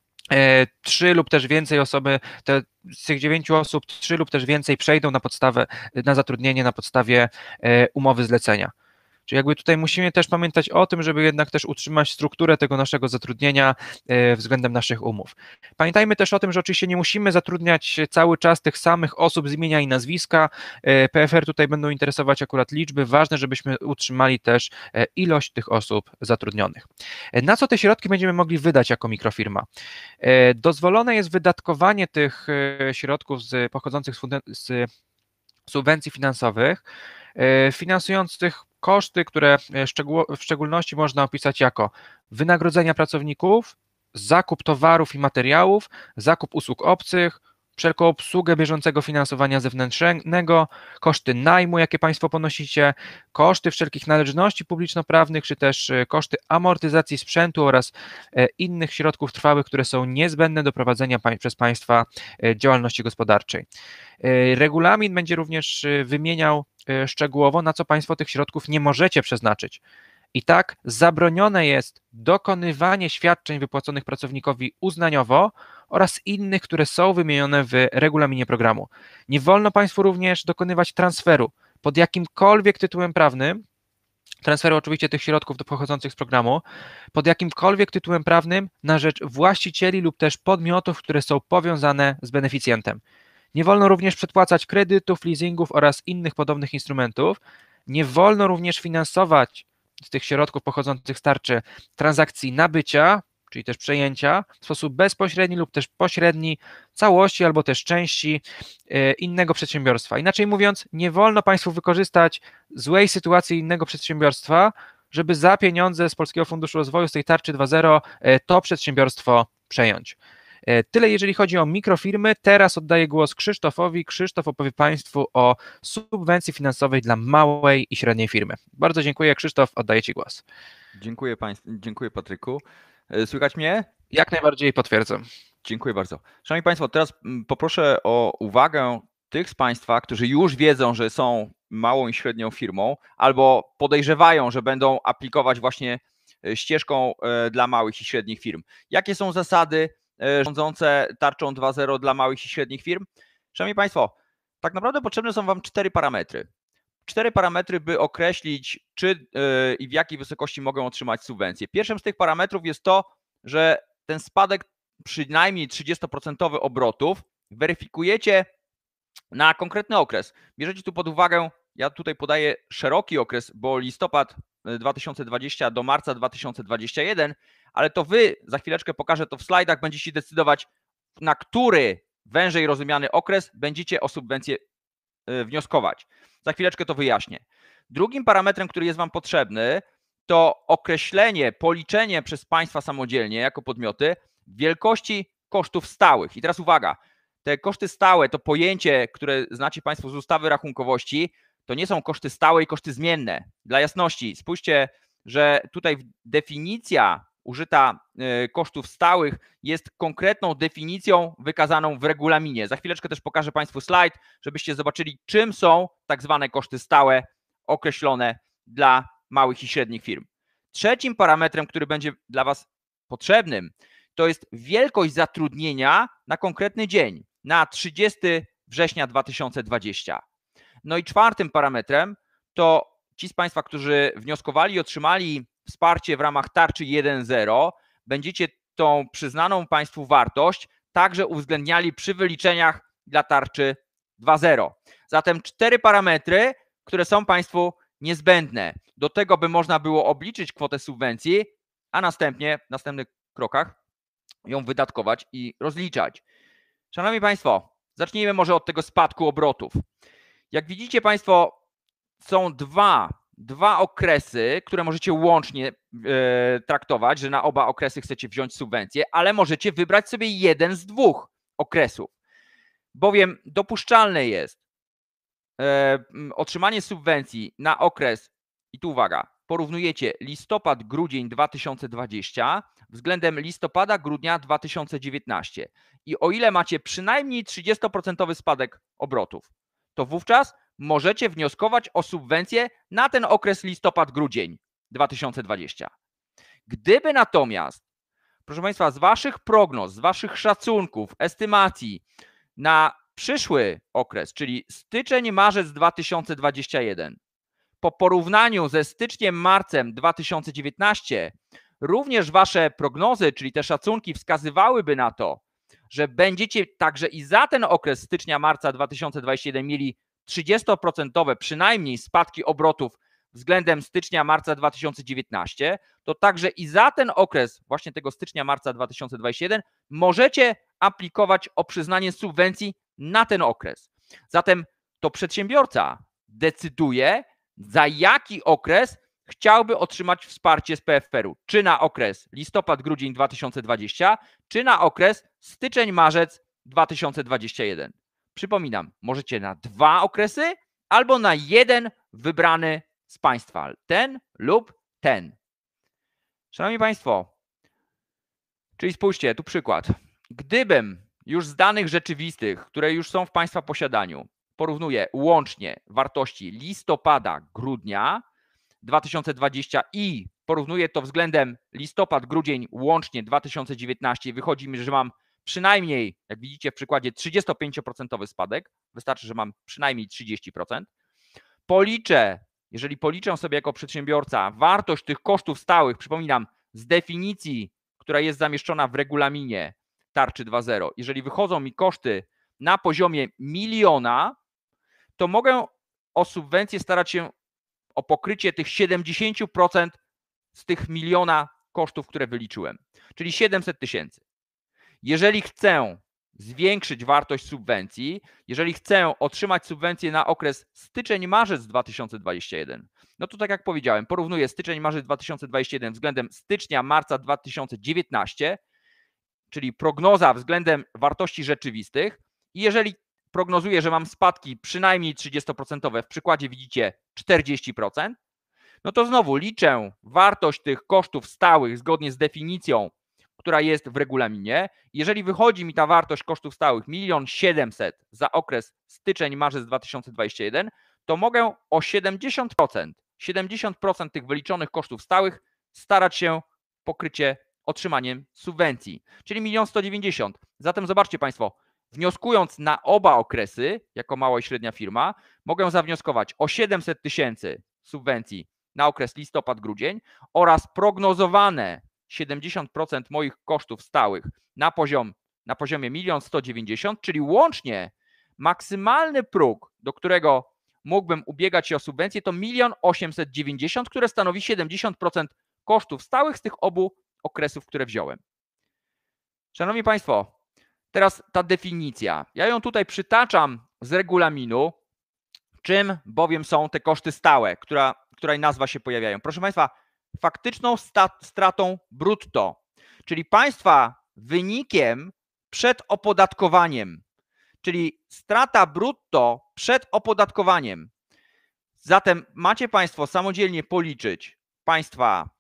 trzy lub też więcej osoby, te, z tych dziewięciu osób trzy lub też więcej przejdą na podstawę, na zatrudnienie na podstawie umowy zlecenia. Czyli jakby tutaj musimy też pamiętać o tym, żeby jednak też utrzymać strukturę tego naszego zatrudnienia względem naszych umów. Pamiętajmy też o tym, że oczywiście nie musimy zatrudniać cały czas tych samych osób z imienia i nazwiska. P F R tutaj będą interesować akurat liczby. Ważne, żebyśmy utrzymali też ilość tych osób zatrudnionych. Na co te środki będziemy mogli wydać jako mikrofirma? Dozwolone jest wydatkowanie tych środków z, pochodzących z, z subwencji finansowych, finansujących koszty, które w szczególności można opisać jako wynagrodzenia pracowników, zakup towarów i materiałów, zakup usług obcych, wszelką obsługę bieżącego finansowania zewnętrznego, koszty najmu, jakie Państwo ponosicie, koszty wszelkich należności publiczno-prawnych, czy też koszty amortyzacji sprzętu oraz innych środków trwałych, które są niezbędne do prowadzenia przez Państwa działalności gospodarczej. Regulamin będzie również wymieniał szczegółowo, na co Państwo tych środków nie możecie przeznaczyć. I tak zabronione jest dokonywanie świadczeń wypłaconych pracownikowi uznaniowo oraz innych, które są wymienione w regulaminie programu. Nie wolno Państwu również dokonywać transferu pod jakimkolwiek tytułem prawnym, transferu oczywiście tych środków pochodzących z programu, pod jakimkolwiek tytułem prawnym na rzecz właścicieli lub też podmiotów, które są powiązane z beneficjentem. Nie wolno również przedpłacać kredytów, leasingów oraz innych podobnych instrumentów. Nie wolno również finansować z tych środków pochodzących z tarczy transakcji nabycia, czyli też przejęcia w sposób bezpośredni lub też pośredni całości albo też części innego przedsiębiorstwa. Inaczej mówiąc, nie wolno Państwu wykorzystać złej sytuacji innego przedsiębiorstwa, żeby za pieniądze z Polskiego Funduszu Rozwoju, z tej tarczy dwa zero to przedsiębiorstwo przejąć. Tyle jeżeli chodzi o mikrofirmy. Teraz oddaję głos Krzysztofowi. Krzysztof opowie Państwu o subwencji finansowej dla małej i średniej firmy. Bardzo dziękuję. Krzysztof, oddaję Ci głos. Dziękuję Państwu, dziękuję Patryku. Słychać mnie? Jak najbardziej, potwierdzam. Dziękuję bardzo. Szanowni Państwo, teraz poproszę o uwagę tych z Państwa, którzy już wiedzą, że są małą i średnią firmą albo podejrzewają, że będą aplikować właśnie ścieżką dla małych i średnich firm. Jakie są zasady rządzące tarczą dwa zero dla małych i średnich firm? Szanowni Państwo, tak naprawdę potrzebne są Wam cztery parametry. Cztery parametry, by określić, czy yy, i w jakiej wysokości mogą otrzymać subwencję. Pierwszym z tych parametrów jest to, że ten spadek przynajmniej trzydziestoprocentowy obrotów weryfikujecie na konkretny okres. Bierzecie tu pod uwagę, ja tutaj podaję szeroki okres, bo listopad dwa tysiące dwudziesty do marca dwa tysiące dwudziestego pierwszego, ale to Wy, za chwileczkę pokażę to w slajdach, będziecie decydować, na który wężej rozumiany okres będziecie o subwencję wnioskować. Za chwileczkę to wyjaśnię. Drugim parametrem, który jest Wam potrzebny, to określenie, policzenie przez Państwa samodzielnie jako podmioty wielkości kosztów stałych. I teraz uwaga, te koszty stałe to pojęcie, które znacie Państwo z ustawy rachunkowości, to nie są koszty stałe i koszty zmienne. Dla jasności, spójrzcie, że tutaj definicja użyta kosztów stałych jest konkretną definicją wykazaną w regulaminie. Za chwileczkę też pokażę Państwu slajd, żebyście zobaczyli, czym są tak zwane koszty stałe określone dla małych i średnich firm. Trzecim parametrem, który będzie dla Was potrzebnym, to jest wielkość zatrudnienia na konkretny dzień, na trzydziestego września dwa tysiące dwudziestego. No i czwartym parametrem to ci z Państwa, którzy wnioskowali i otrzymali wsparcie w ramach tarczy jeden zero, będziecie tą przyznaną Państwu wartość także uwzględniali przy wyliczeniach dla tarczy dwa zero. Zatem cztery parametry, które są Państwu niezbędne do tego, by można było obliczyć kwotę subwencji, a następnie w następnych krokach ją wydatkować i rozliczać. Szanowni Państwo, zacznijmy może od tego spadku obrotów. Jak widzicie Państwo, są dwa dwa okresy, które możecie łącznie e, traktować, że na oba okresy chcecie wziąć subwencję, ale możecie wybrać sobie jeden z dwóch okresów, bowiem dopuszczalne jest e, otrzymanie subwencji na okres, i tu uwaga, porównujecie listopad, grudzień dwa tysiące dwudziesty względem listopada, grudnia dwa tysiące dziewiętnasty i o ile macie przynajmniej trzydziestoprocentowy spadek obrotów, to wówczas możecie wnioskować o subwencję na ten okres listopad-grudzień dwa tysiące dwudziesty. Gdyby natomiast, proszę Państwa, z Waszych prognoz, z Waszych szacunków, estymacji na przyszły okres, czyli styczeń, marzec dwa tysiące dwudziesty pierwszy, po porównaniu ze styczniem, marcem dwa tysiące dziewiętnastym, również Wasze prognozy, czyli te szacunki wskazywałyby na to, że będziecie także i za ten okres stycznia, marca dwa tysiące dwudziestego pierwszego mieli trzydziestoprocentowe przynajmniej spadki obrotów względem stycznia, marca dwa tysiące dziewiętnastego, to także i za ten okres właśnie tego stycznia, marca dwa tysiące dwudziestego pierwszego możecie aplikować o przyznanie subwencji na ten okres. Zatem to przedsiębiorca decyduje, za jaki okres chciałby otrzymać wsparcie z P F R u. Czy na okres listopad, grudzień dwa tysiące dwudziesty, czy na okres styczeń, marzec dwa tysiące dwudziesty pierwszy. Przypominam, możecie na dwa okresy albo na jeden wybrany z Państwa. Ten lub ten. Szanowni Państwo, czyli spójrzcie, tu przykład. Gdybym już z danych rzeczywistych, które już są w Państwa posiadaniu, porównuję łącznie wartości listopada, grudnia dwa tysiące dwudziestego i porównuję to względem listopad, grudzień łącznie dwa tysiące dziewiętnasty, wychodzi mi, że mam przynajmniej, jak widzicie w przykładzie, trzydziestopięcioprocentowy spadek. Wystarczy, że mam przynajmniej trzydzieści procent. Policzę, jeżeli policzę sobie jako przedsiębiorca wartość tych kosztów stałych, przypominam, z definicji, która jest zamieszczona w regulaminie tarczy dwa zero, jeżeli wychodzą mi koszty na poziomie miliona, to mogę o subwencję starać się o pokrycie tych siedemdziesiąt procent z tych miliona kosztów, które wyliczyłem, czyli siedemset tysięcy. Jeżeli chcę zwiększyć wartość subwencji, jeżeli chcę otrzymać subwencję na okres styczeń-marzec dwa tysiące dwudziesty pierwszy, no to tak jak powiedziałem, porównuję styczeń-marzec dwa tysiące dwudziesty pierwszy względem stycznia-marca dwa tysiące dziewiętnastego, czyli prognoza względem wartości rzeczywistych i jeżeli prognozuję, że mam spadki przynajmniej trzydziestoprocentowe, w przykładzie widzicie czterdzieści procent, no to znowu liczę wartość tych kosztów stałych zgodnie z definicją, która jest w regulaminie. Jeżeli wychodzi mi ta wartość kosztów stałych milion siedemset za okres styczeń-marzec dwa tysiące dwudziesty pierwszy, to mogę o siedemdziesiąt procent, siedemdziesiąt procent tych wyliczonych kosztów stałych starać się pokrycie otrzymaniem subwencji, czyli milion sto dziewięćdziesiąt. Zatem zobaczcie Państwo, wnioskując na oba okresy, jako mała i średnia firma, mogę zawnioskować o siedemset tysięcy subwencji na okres listopad-grudzień oraz prognozowane siedemdziesiąt procent moich kosztów stałych na, poziom, na poziomie milion sto dziewięćdziesiąt, czyli łącznie maksymalny próg, do którego mógłbym ubiegać się o subwencję, to milion osiemset dziewięćdziesiąt, które stanowi siedemdziesiąt procent kosztów stałych z tych obu okresów, które wziąłem. Szanowni Państwo, teraz ta definicja. Ja ją tutaj przytaczam z regulaminu, czym bowiem są te koszty stałe, która, której nazwa się pojawiają. Proszę Państwa, faktyczną stratą brutto, czyli Państwa wynikiem przed opodatkowaniem, czyli strata brutto przed opodatkowaniem. Zatem macie Państwo samodzielnie policzyć Państwa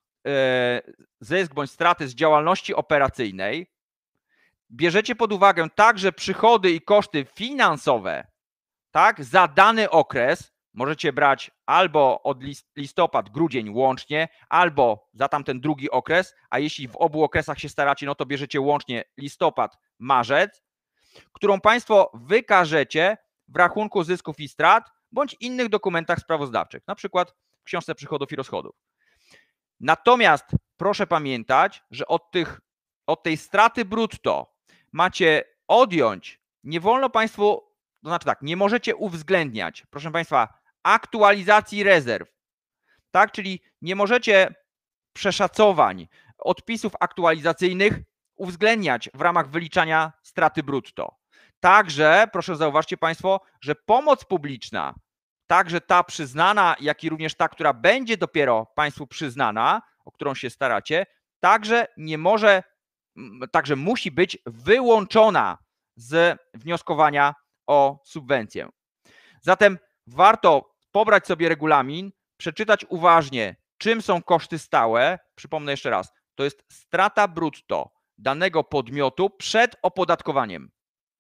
zysk bądź straty z działalności operacyjnej. Bierzecie pod uwagę także przychody i koszty finansowe, tak, za dany okres. Możecie brać albo od listopad, grudzień łącznie, albo za tamten drugi okres, a jeśli w obu okresach się staracie, no to bierzecie łącznie listopad, marzec, którą Państwo wykażecie w rachunku zysków i strat, bądź innych dokumentach sprawozdawczych, na przykład w książce przychodów i rozchodów. Natomiast proszę pamiętać, że od, tych, od tej straty brutto macie odjąć, nie wolno Państwu, to znaczy tak, nie możecie uwzględniać, proszę Państwa, aktualizacji rezerw, tak, czyli nie możecie przeszacowań, odpisów aktualizacyjnych uwzględniać w ramach wyliczania straty brutto. Także proszę zauważcie Państwo, że pomoc publiczna, także ta przyznana, jak i również ta, która będzie dopiero Państwu przyznana, o którą się staracie, także nie może, także musi być wyłączona z wnioskowania o subwencję. Zatem warto pobrać sobie regulamin, przeczytać uważnie, czym są koszty stałe. Przypomnę jeszcze raz, to jest strata brutto danego podmiotu przed opodatkowaniem.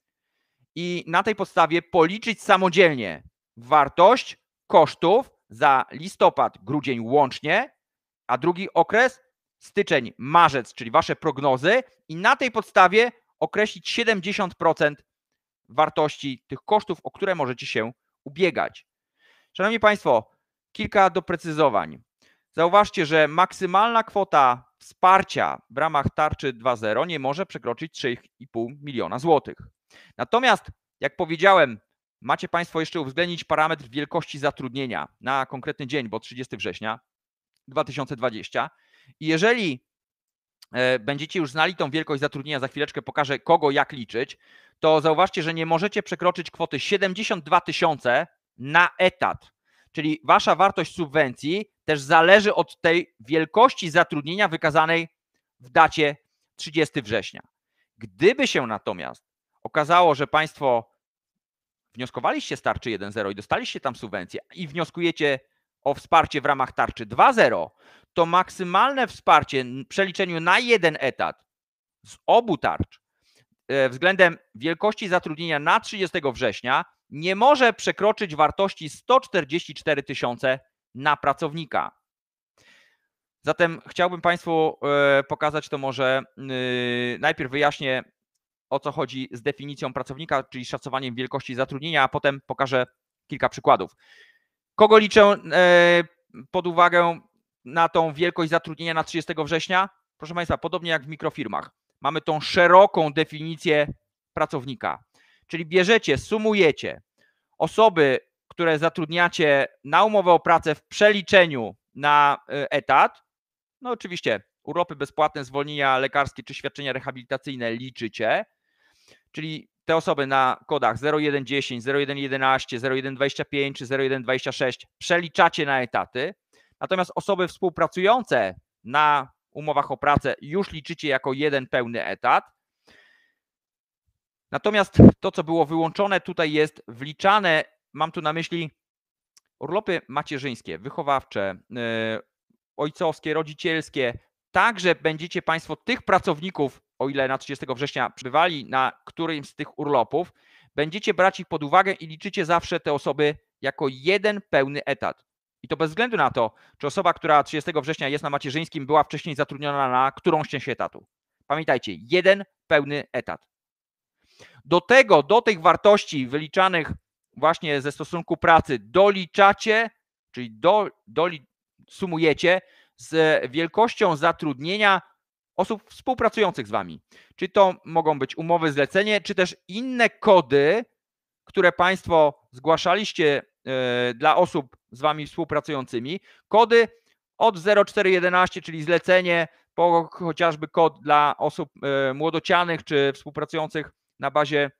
I na tej podstawie policzyć samodzielnie wartość kosztów za listopad, grudzień łącznie, a drugi okres styczeń, marzec, czyli wasze prognozy, i na tej podstawie określić siedemdziesiąt procent wartości tych kosztów, o które możecie się ubiegać. Szanowni Państwo, kilka doprecyzowań. Zauważcie, że maksymalna kwota wsparcia w ramach tarczy dwa zero nie może przekroczyć trzy i pół miliona złotych. Natomiast, jak powiedziałem, macie Państwo jeszcze uwzględnić parametr wielkości zatrudnienia na konkretny dzień, bo trzydziestego września dwa tysiące dwudziestego. I jeżeli będziecie już znali tą wielkość zatrudnienia, za chwileczkę pokażę, kogo jak liczyć, to zauważcie, że nie możecie przekroczyć kwoty siedemdziesiąt dwa tysiące na etat. Czyli wasza wartość subwencji też zależy od tej wielkości zatrudnienia wykazanej w dacie trzydziestego września. Gdyby się natomiast okazało, że Państwo wnioskowaliście z tarczy jeden zero i dostaliście tam subwencję i wnioskujecie o wsparcie w ramach tarczy dwa zero, to maksymalne wsparcie w przeliczeniu na jeden etat z obu tarcz względem wielkości zatrudnienia na trzydziestego września nie może przekroczyć wartości sto czterdzieści cztery tysiące na pracownika. Zatem chciałbym Państwu pokazać to może, najpierw wyjaśnię, o co chodzi z definicją pracownika, czyli szacowaniem wielkości zatrudnienia, a potem pokażę kilka przykładów. Kogo liczę pod uwagę na tą wielkość zatrudnienia na trzydziestego września? Proszę Państwa, podobnie jak w mikrofirmach, mamy tą szeroką definicję pracownika, czyli bierzecie, sumujecie osoby, które zatrudniacie na umowę o pracę w przeliczeniu na etat, no oczywiście urlopy bezpłatne, zwolnienia lekarskie czy świadczenia rehabilitacyjne liczycie, czyli te osoby na kodach zero jeden dziesięć, zero jeden jedenaście, zero jeden dwadzieścia pięć czy zero jeden dwadzieścia sześć przeliczacie na etaty, natomiast osoby współpracujące na umowach o pracę już liczycie jako jeden pełny etat. Natomiast to, co było wyłączone, tutaj jest wliczane, mam tu na myśli urlopy macierzyńskie, wychowawcze, yy, ojcowskie, rodzicielskie. Także będziecie Państwo tych pracowników, o ile na trzydziestego września przybywali na którymś z tych urlopów, będziecie brać ich pod uwagę i liczycie zawsze te osoby jako jeden pełny etat. I to bez względu na to, czy osoba, która trzydziestego września jest na macierzyńskim, była wcześniej zatrudniona na którąś część etatu. Pamiętajcie, jeden pełny etat. Do tego, do tych wartości wyliczanych właśnie ze stosunku pracy doliczacie, czyli do, do, sumujecie z wielkością zatrudnienia osób współpracujących z Wami. Czy to mogą być umowy zlecenie, czy też inne kody, które Państwo zgłaszaliście dla osób z Wami współpracującymi. Kody od zero cztery jedenaście, czyli zlecenie, po chociażby kod dla osób młodocianych czy współpracujących na bazie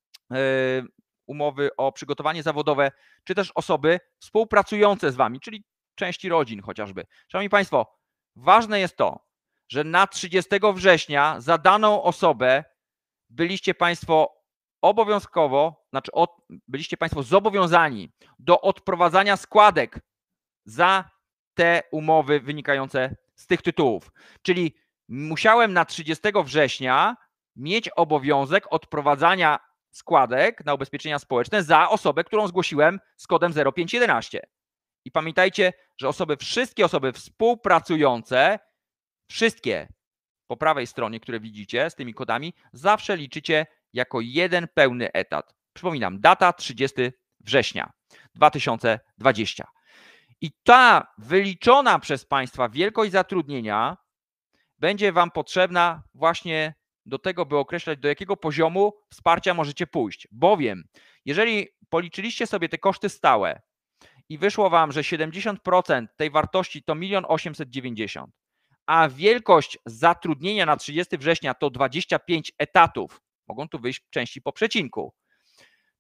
umowy o przygotowanie zawodowe, czy też osoby współpracujące z Wami, czyli części rodzin chociażby. Szanowni Państwo, ważne jest to, że na trzydziestego września za daną osobę byliście Państwo obowiązkowo, znaczy od, byliście Państwo zobowiązani do odprowadzania składek za te umowy wynikające z tych tytułów. Czyli musiałem na trzydziestego września mieć obowiązek odprowadzania składek na ubezpieczenia społeczne za osobę, którą zgłosiłem z kodem zero pięć jedenaście. I pamiętajcie, że osoby, wszystkie osoby współpracujące, wszystkie po prawej stronie, które widzicie z tymi kodami, zawsze liczycie jako jeden pełny etat. Przypominam, data trzydziestego września dwa tysiące dwudziestego. I ta wyliczona przez Państwa wielkość zatrudnienia będzie Wam potrzebna właśnie do tego, by określać, do jakiego poziomu wsparcia możecie pójść. Bowiem, jeżeli policzyliście sobie te koszty stałe i wyszło Wam, że siedemdziesiąt procent tej wartości to milion osiemset dziewięćdziesiąt, a wielkość zatrudnienia na trzydziestego września to dwadzieścia pięć etatów, mogą tu wyjść części po przecinku,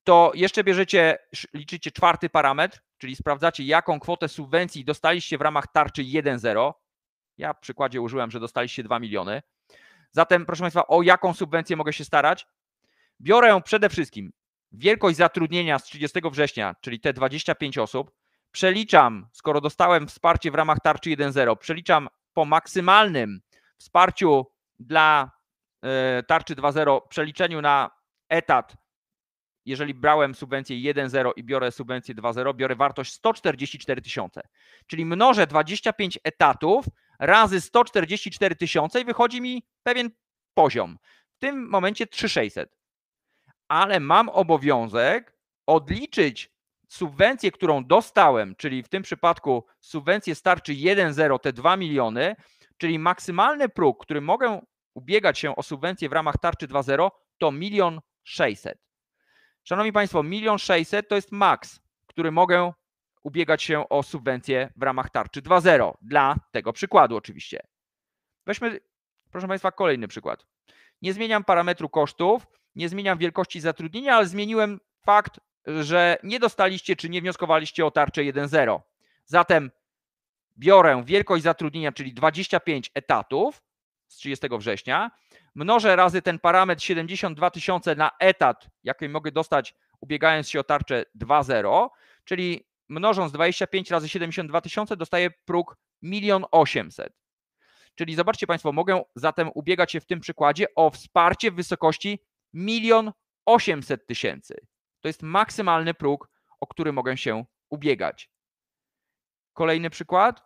to jeszcze bierzecie, liczycie czwarty parametr, czyli sprawdzacie, jaką kwotę subwencji dostaliście w ramach tarczy jeden zero. Ja w przykładzie użyłem, że dostaliście dwa miliony. Zatem, proszę Państwa, o jaką subwencję mogę się starać? Biorę przede wszystkim wielkość zatrudnienia z trzydziestego września, czyli te dwadzieścia pięć osób. Przeliczam, skoro dostałem wsparcie w ramach tarczy jeden zero, przeliczam po maksymalnym wsparciu dla tarczy dwa zero, przeliczeniu na etat. Jeżeli brałem subwencję jeden zero i biorę subwencję dwa zero, biorę wartość sto czterdzieści cztery tysiące. Czyli mnożę dwadzieścia pięć etatów razy sto czterdzieści cztery tysiące i wychodzi mi pewien poziom. W tym momencie trzy tysiące sześćset. Ale mam obowiązek odliczyć subwencję, którą dostałem, czyli w tym przypadku subwencję z tarczy jeden zero, te dwa miliony, czyli maksymalny próg, który mogę ubiegać się o subwencję w ramach tarczy dwa zero, to milion sześćset. Szanowni Państwo, milion sześćset to jest maks, który mogę ubiegać się o subwencję w ramach tarczy dwa zero. Dla tego przykładu oczywiście. Weźmy, proszę Państwa, kolejny przykład. Nie zmieniam parametru kosztów, nie zmieniam wielkości zatrudnienia, ale zmieniłem fakt, że nie dostaliście czy nie wnioskowaliście o tarczę jeden zero. Zatem biorę wielkość zatrudnienia, czyli dwadzieścia pięć etatów z trzydziestego września, mnożę razy ten parametr siedemdziesiąt dwa tysiące na etat, jaki mogę dostać ubiegając się o tarczę dwa zero, czyli mnożąc dwadzieścia pięć razy siedemdziesiąt dwa tysiące dostaję próg milion osiemset. Czyli zobaczcie Państwo, mogę zatem ubiegać się w tym przykładzie o wsparcie w wysokości milion osiemset tysięcy. To jest maksymalny próg, o który mogę się ubiegać. Kolejny przykład.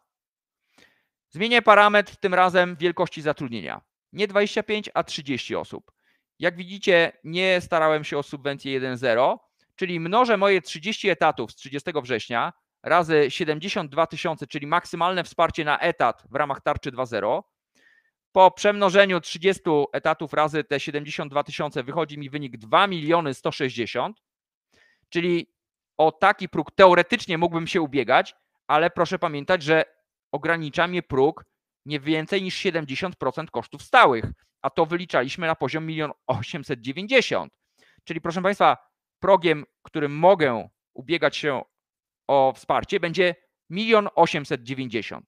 Zmienię parametr tym razem wielkości zatrudnienia. Nie dwadzieścia pięć, a trzydzieści osób. Jak widzicie, nie starałem się o subwencję jeden zero, czyli mnożę moje trzydzieści etatów z trzydziestego września razy siedemdziesiąt dwa tysiące, czyli maksymalne wsparcie na etat w ramach tarczy dwa zero. Po przemnożeniu trzydziestu etatów razy te siedemdziesiąt dwa tysiące wychodzi mi wynik dwa miliony sto sześćdziesiąt, czyli o taki próg teoretycznie mógłbym się ubiegać, ale proszę pamiętać, że ogranicza mnie próg nie więcej niż siedemdziesiąt procent kosztów stałych, a to wyliczaliśmy na poziom milion osiemset dziewięćdziesiąt. Czyli proszę Państwa, progiem, którym mogę ubiegać się o wsparcie, będzie milion osiemset dziewięćdziesiąt.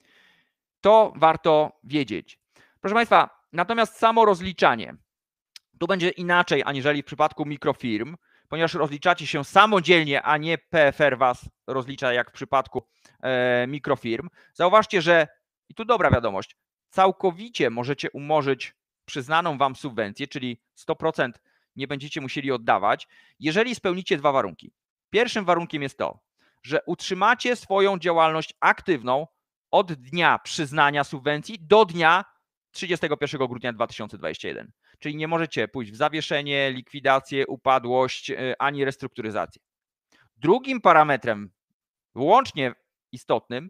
To warto wiedzieć. Proszę Państwa, natomiast samo rozliczanie, tu będzie inaczej aniżeli w przypadku mikrofirm, ponieważ rozliczacie się samodzielnie, a nie P F R Was rozlicza jak w przypadku e, mikrofirm. Zauważcie, że, i tu dobra wiadomość, całkowicie możecie umorzyć przyznaną Wam subwencję, czyli sto procent nie będziecie musieli oddawać, jeżeli spełnicie dwa warunki. Pierwszym warunkiem jest to, że utrzymacie swoją działalność aktywną od dnia przyznania subwencji do dnia trzydziestego pierwszego grudnia dwa tysiące dwudziestego pierwszego. Czyli nie możecie pójść w zawieszenie, likwidację, upadłość ani restrukturyzację. Drugim parametrem, wyłącznie istotnym,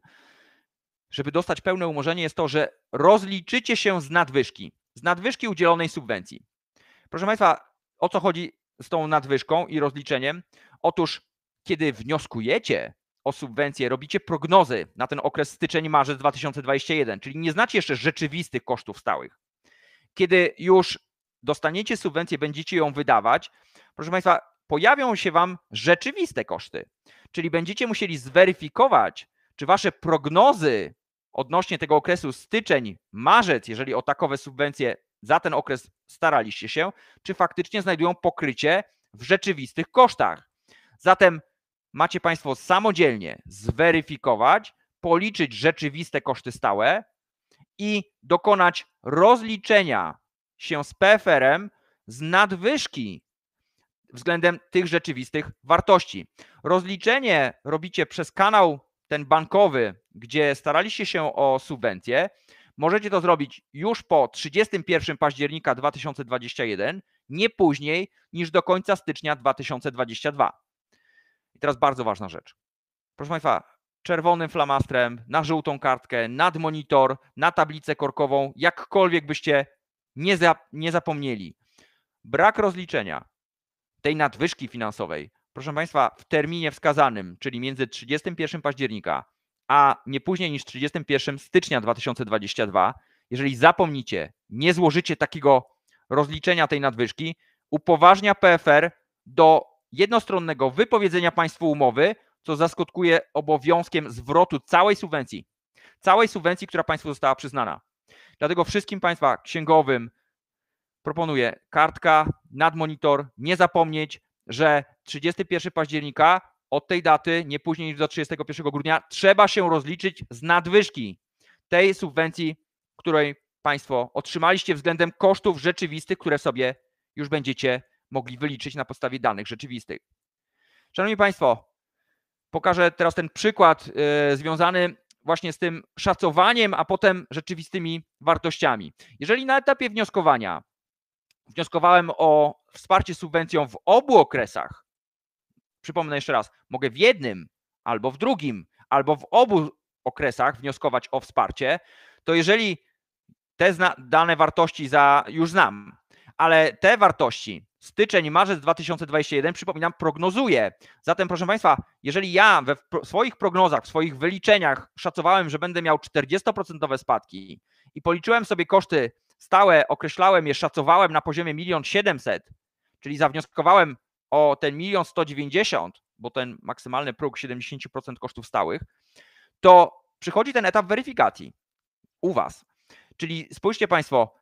żeby dostać pełne umorzenie, jest to, że rozliczycie się z nadwyżki, z nadwyżki udzielonej subwencji. Proszę Państwa, o co chodzi z tą nadwyżką i rozliczeniem? Otóż, kiedy wnioskujecie o subwencję, robicie prognozy na ten okres styczeń-marzec dwa tysiące dwudziesty pierwszy, czyli nie znacie jeszcze rzeczywistych kosztów stałych. Kiedy już dostaniecie subwencję, będziecie ją wydawać, proszę Państwa, pojawią się Wam rzeczywiste koszty, czyli będziecie musieli zweryfikować, czy Wasze prognozy odnośnie tego okresu styczeń-marzec, jeżeli o takowe subwencje za ten okres staraliście się, czy faktycznie znajdują pokrycie w rzeczywistych kosztach. Zatem macie Państwo samodzielnie zweryfikować, policzyć rzeczywiste koszty stałe i dokonać rozliczenia się z P F R-em z nadwyżki względem tych rzeczywistych wartości. Rozliczenie robicie przez kanał ten bankowy, gdzie staraliście się o subwencję. Możecie to zrobić już po trzydziestego pierwszego października dwa tysiące dwudziestego pierwszego, nie później niż do końca stycznia dwa tysiące dwudziestego drugiego. I teraz bardzo ważna rzecz. Proszę Państwa, czerwonym flamastrem, na żółtą kartkę, nad monitor, na tablicę korkową, jakkolwiek byście nie, za, nie zapomnieli. Brak rozliczenia tej nadwyżki finansowej, proszę Państwa, w terminie wskazanym, czyli między trzydziestego pierwszego października, a nie później niż trzydziestego pierwszego stycznia dwa tysiące dwudziestego drugiego, jeżeli zapomnicie, nie złożycie takiego rozliczenia tej nadwyżki, upoważnia P F R do jednostronnego wypowiedzenia państwu umowy, co zaskutkuje obowiązkiem zwrotu całej subwencji. Całej subwencji, która państwu została przyznana. Dlatego wszystkim państwa księgowym proponuję kartka, nadmonitor, nie zapomnieć, że trzydziestego pierwszego października od tej daty, nie później niż do trzydziestego pierwszego grudnia, trzeba się rozliczyć z nadwyżki tej subwencji, której państwo otrzymaliście względem kosztów rzeczywistych, które sobie już będziecie mogli wyliczyć na podstawie danych rzeczywistych. Szanowni państwo, pokażę teraz ten przykład yy, związany właśnie z tym szacowaniem, a potem rzeczywistymi wartościami. Jeżeli na etapie wnioskowania wnioskowałem o wsparcie subwencją w obu okresach, przypomnę jeszcze raz, mogę w jednym, albo w drugim, albo w obu okresach wnioskować o wsparcie, to jeżeli te dane wartości za, już znam, ale te wartości styczeń, marzec dwa tysiące dwudziesty pierwszy, przypominam, prognozuję. Zatem, proszę państwa, jeżeli ja we swoich prognozach, w swoich wyliczeniach szacowałem, że będę miał czterdziestoprocentowe spadki i policzyłem sobie koszty stałe, określałem je, szacowałem na poziomie milion siedemset, czyli zawnioskowałem o ten milion sto dziewięćdziesiąt, bo ten maksymalny próg siedemdziesiąt procent kosztów stałych, to przychodzi ten etap weryfikacji u was. Czyli spójrzcie państwo,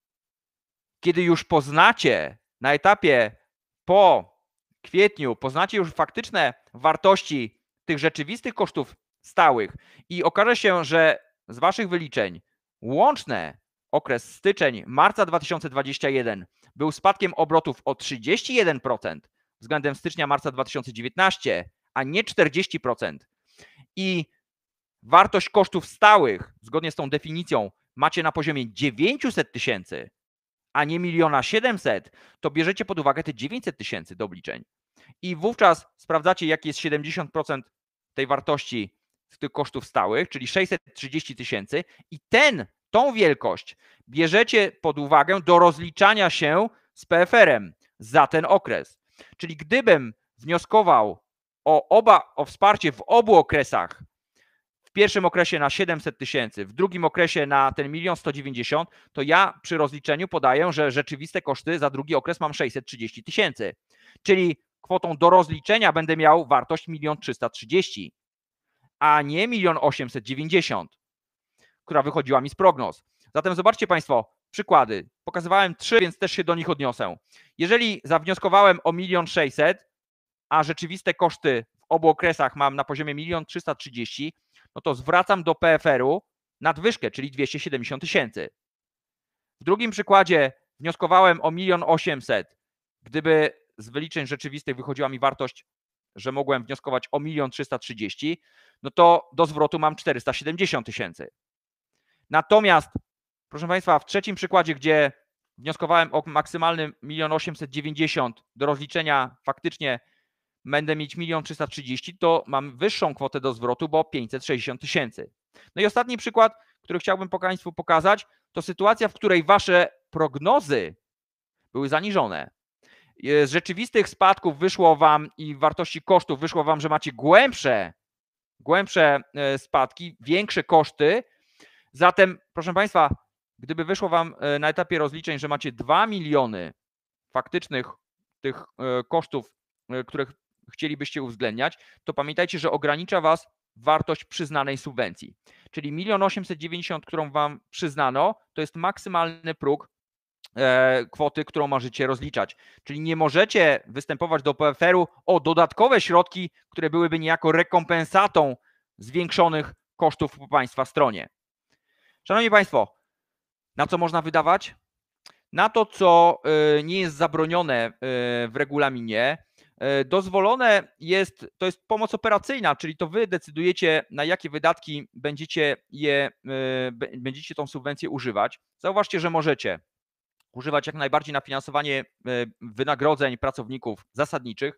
kiedy już poznacie na etapie po kwietniu, poznacie już faktyczne wartości tych rzeczywistych kosztów stałych i okaże się, że z waszych wyliczeń łączne okres styczeń, marca dwa tysiące dwudziesty pierwszy był spadkiem obrotów o trzydzieści jeden procent względem stycznia, marca dwa tysiące dziewiętnastego, a nie czterdzieści procent. I wartość kosztów stałych, zgodnie z tą definicją, macie na poziomie dziewięćset tysięcy, a nie miliona siedemset, to bierzecie pod uwagę te dziewięćset tysięcy do obliczeń. I wówczas sprawdzacie, jaki jest siedemdziesiąt procent tej wartości z tych kosztów stałych, czyli sześćset trzydzieści tysięcy i ten, tą wielkość bierzecie pod uwagę do rozliczania się z P F R-em za ten okres. Czyli gdybym wnioskował o, oba, o wsparcie w obu okresach, w pierwszym okresie na siedemset tysięcy, w drugim okresie na ten milion sto dziewięćdziesiąt, to ja przy rozliczeniu podaję, że rzeczywiste koszty za drugi okres mam sześćset trzydzieści tysięcy. Czyli kwotą do rozliczenia będę miał wartość milion trzysta trzydzieści, a nie milion osiemset dziewięćdziesiąt, która wychodziła mi z prognoz. Zatem zobaczcie państwo, przykłady. Pokazywałem trzy, więc też się do nich odniosę. Jeżeli zawnioskowałem o milion sześćset, a rzeczywiste koszty w obu okresach mam na poziomie milion trzysta trzydzieści, no to zwracam do P F R-u nadwyżkę, czyli dwieście siedemdziesiąt tysięcy. W drugim przykładzie wnioskowałem o milion osiemset. Gdyby z wyliczeń rzeczywistych wychodziła mi wartość, że mogłem wnioskować o milion trzysta trzydzieści, no to do zwrotu mam czterysta siedemdziesiąt tysięcy. Natomiast, proszę państwa, w trzecim przykładzie, gdzie wnioskowałem o maksymalny milion osiemset dziewięćdziesiąt, do rozliczenia faktycznie będę mieć milion trzysta trzydzieści, to mam wyższą kwotę do zwrotu, bo pięćset sześćdziesiąt tysięcy. No i ostatni przykład, który chciałbym państwu pokazać, to sytuacja, w której wasze prognozy były zaniżone. Z rzeczywistych spadków wyszło wam i wartości kosztów wyszło wam, że macie głębsze, głębsze spadki, większe koszty. Zatem, proszę państwa, gdyby wyszło wam na etapie rozliczeń, że macie dwa miliony faktycznych tych kosztów, których chcielibyście uwzględniać, to pamiętajcie, że ogranicza was wartość przyznanej subwencji. Czyli milion osiemset dziewięćdziesiąt, którą wam przyznano, to jest maksymalny próg e, kwoty, którą możecie rozliczać. Czyli nie możecie występować do P F R-u o dodatkowe środki, które byłyby niejako rekompensatą zwiększonych kosztów po państwa stronie. Szanowni państwo, na co można wydawać? Na to, co nie jest zabronione w regulaminie. Dozwolone jest, to jest pomoc operacyjna, czyli to wy decydujecie, na jakie wydatki będziecie, je, będziecie tą subwencję używać. Zauważcie, że możecie używać jak najbardziej na finansowanie wynagrodzeń pracowników zasadniczych,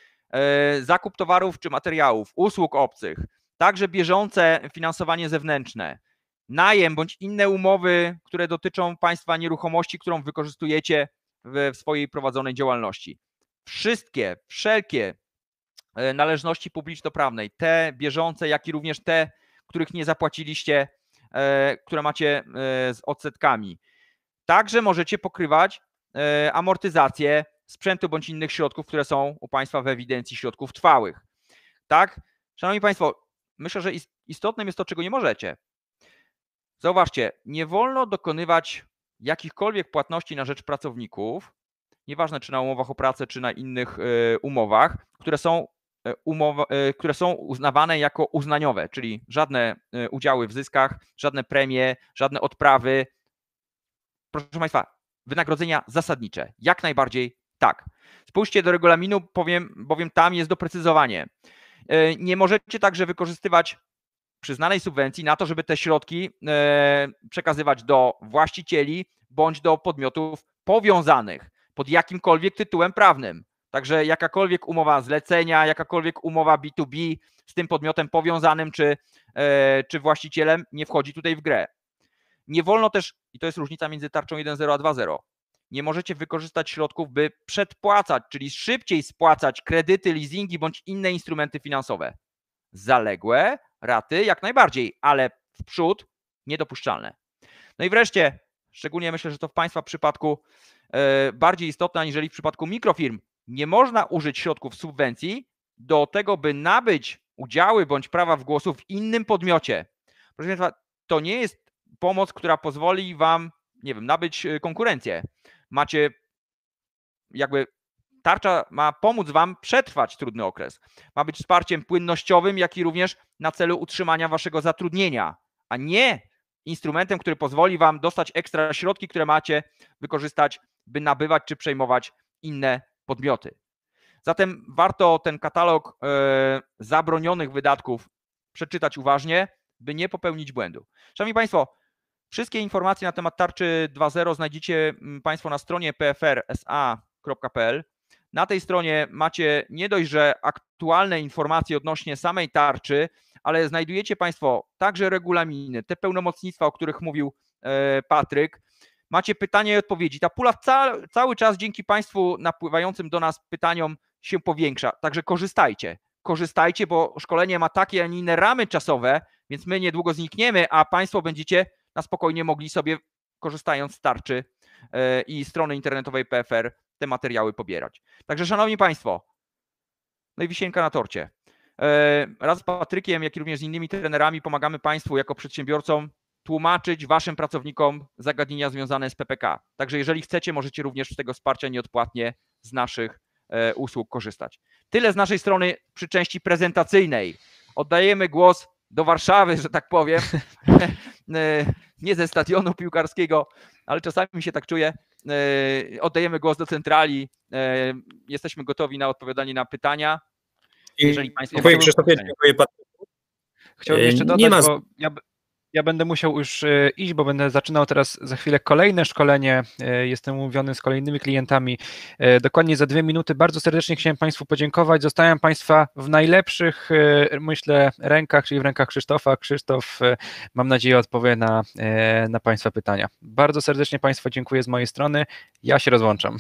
zakup towarów czy materiałów, usług obcych, także bieżące finansowanie zewnętrzne, najem bądź inne umowy, które dotyczą państwa nieruchomości, którą wykorzystujecie w swojej prowadzonej działalności. Wszystkie, wszelkie należności publiczno-prawnej, te bieżące, jak i również te, których nie zapłaciliście, które macie z odsetkami. Także możecie pokrywać amortyzację sprzętu bądź innych środków, które są u Państwa w ewidencji środków trwałych. Tak? Szanowni Państwo, myślę, że istotnym jest to, czego nie możecie. Zauważcie, nie wolno dokonywać jakichkolwiek płatności na rzecz pracowników, nieważne czy na umowach o pracę, czy na innych umowach, które są, umowa, które są uznawane jako uznaniowe, czyli żadne udziały w zyskach, żadne premie, żadne odprawy. Proszę Państwa, wynagrodzenia zasadnicze, jak najbardziej tak. Spójrzcie do regulaminu, powiem, bowiem tam jest doprecyzowanie. Nie możecie także wykorzystywać przyznanej subwencji na to, żeby te środki przekazywać do właścicieli bądź do podmiotów powiązanych pod jakimkolwiek tytułem prawnym. Także jakakolwiek umowa zlecenia, jakakolwiek umowa B dwa B z tym podmiotem powiązanym czy, czy właścicielem nie wchodzi tutaj w grę. Nie wolno też, i to jest różnica między tarczą jeden zero a dwa zero, nie możecie wykorzystać środków, by przedpłacać, czyli szybciej spłacać kredyty, leasingi bądź inne instrumenty finansowe. Zaległe raty jak najbardziej, ale w przód niedopuszczalne. No i wreszcie, szczególnie myślę, że to w Państwa przypadku bardziej istotne aniżeli w przypadku mikrofirm, nie można użyć środków subwencji do tego, by nabyć udziały bądź prawa w głosu w innym podmiocie. Proszę Państwa, to nie jest pomoc, która pozwoli Wam, nie wiem, nabyć konkurencję. Macie jakby tarcza ma pomóc Wam przetrwać trudny okres. Ma być wsparciem płynnościowym, jak i również na celu utrzymania Waszego zatrudnienia, a nie instrumentem, który pozwoli Wam dostać ekstra środki, które macie wykorzystać, by nabywać czy przejmować inne podmioty. Zatem warto ten katalog e, zabronionych wydatków przeczytać uważnie, by nie popełnić błędu. Szanowni Państwo, wszystkie informacje na temat tarczy dwa zero znajdziecie Państwo na stronie p f r s a kropka p l. Na tej stronie macie nie dość, że aktualne informacje odnośnie samej tarczy, ale znajdujecie Państwo także regulaminy, te pełnomocnictwa, o których mówił Patryk. Macie pytania i odpowiedzi. Ta pula ca- cały czas dzięki Państwu napływającym do nas pytaniom się powiększa. Także korzystajcie. Korzystajcie, bo szkolenie ma takie, a nie inne ramy czasowe, więc my niedługo znikniemy, a Państwo będziecie na spokojnie mogli sobie, korzystając z tarczy i strony internetowej P F R, te materiały pobierać. Także szanowni Państwo, no i wisienka na torcie. Raz z Patrykiem, jak i również z innymi trenerami pomagamy Państwu jako przedsiębiorcom tłumaczyć Waszym pracownikom zagadnienia związane z P P K. Także jeżeli chcecie, możecie również z tego wsparcia nieodpłatnie z naszych usług korzystać. Tyle z naszej strony przy części prezentacyjnej. Oddajemy głos do Warszawy, że tak powiem, nie ze stadionu piłkarskiego, ale czasami mi się tak czuję. Oddajemy głos do centrali. Jesteśmy gotowi na odpowiadanie na pytania. Jeżeli Państwo dziękuję Krzysztofie, dziękuję Patryku. Chciałbym jeszcze dodać, ma... bo ja, ja będę musiał już iść, bo będę zaczynał teraz za chwilę kolejne szkolenie. Jestem umówiony z kolejnymi klientami. Dokładnie za dwie minuty. Bardzo serdecznie chciałem Państwu podziękować. Zostawiam Państwa w najlepszych, myślę, rękach, czyli w rękach Krzysztofa. Krzysztof, mam nadzieję, odpowie na, na Państwa pytania. Bardzo serdecznie Państwu dziękuję z mojej strony. Ja się rozłączam.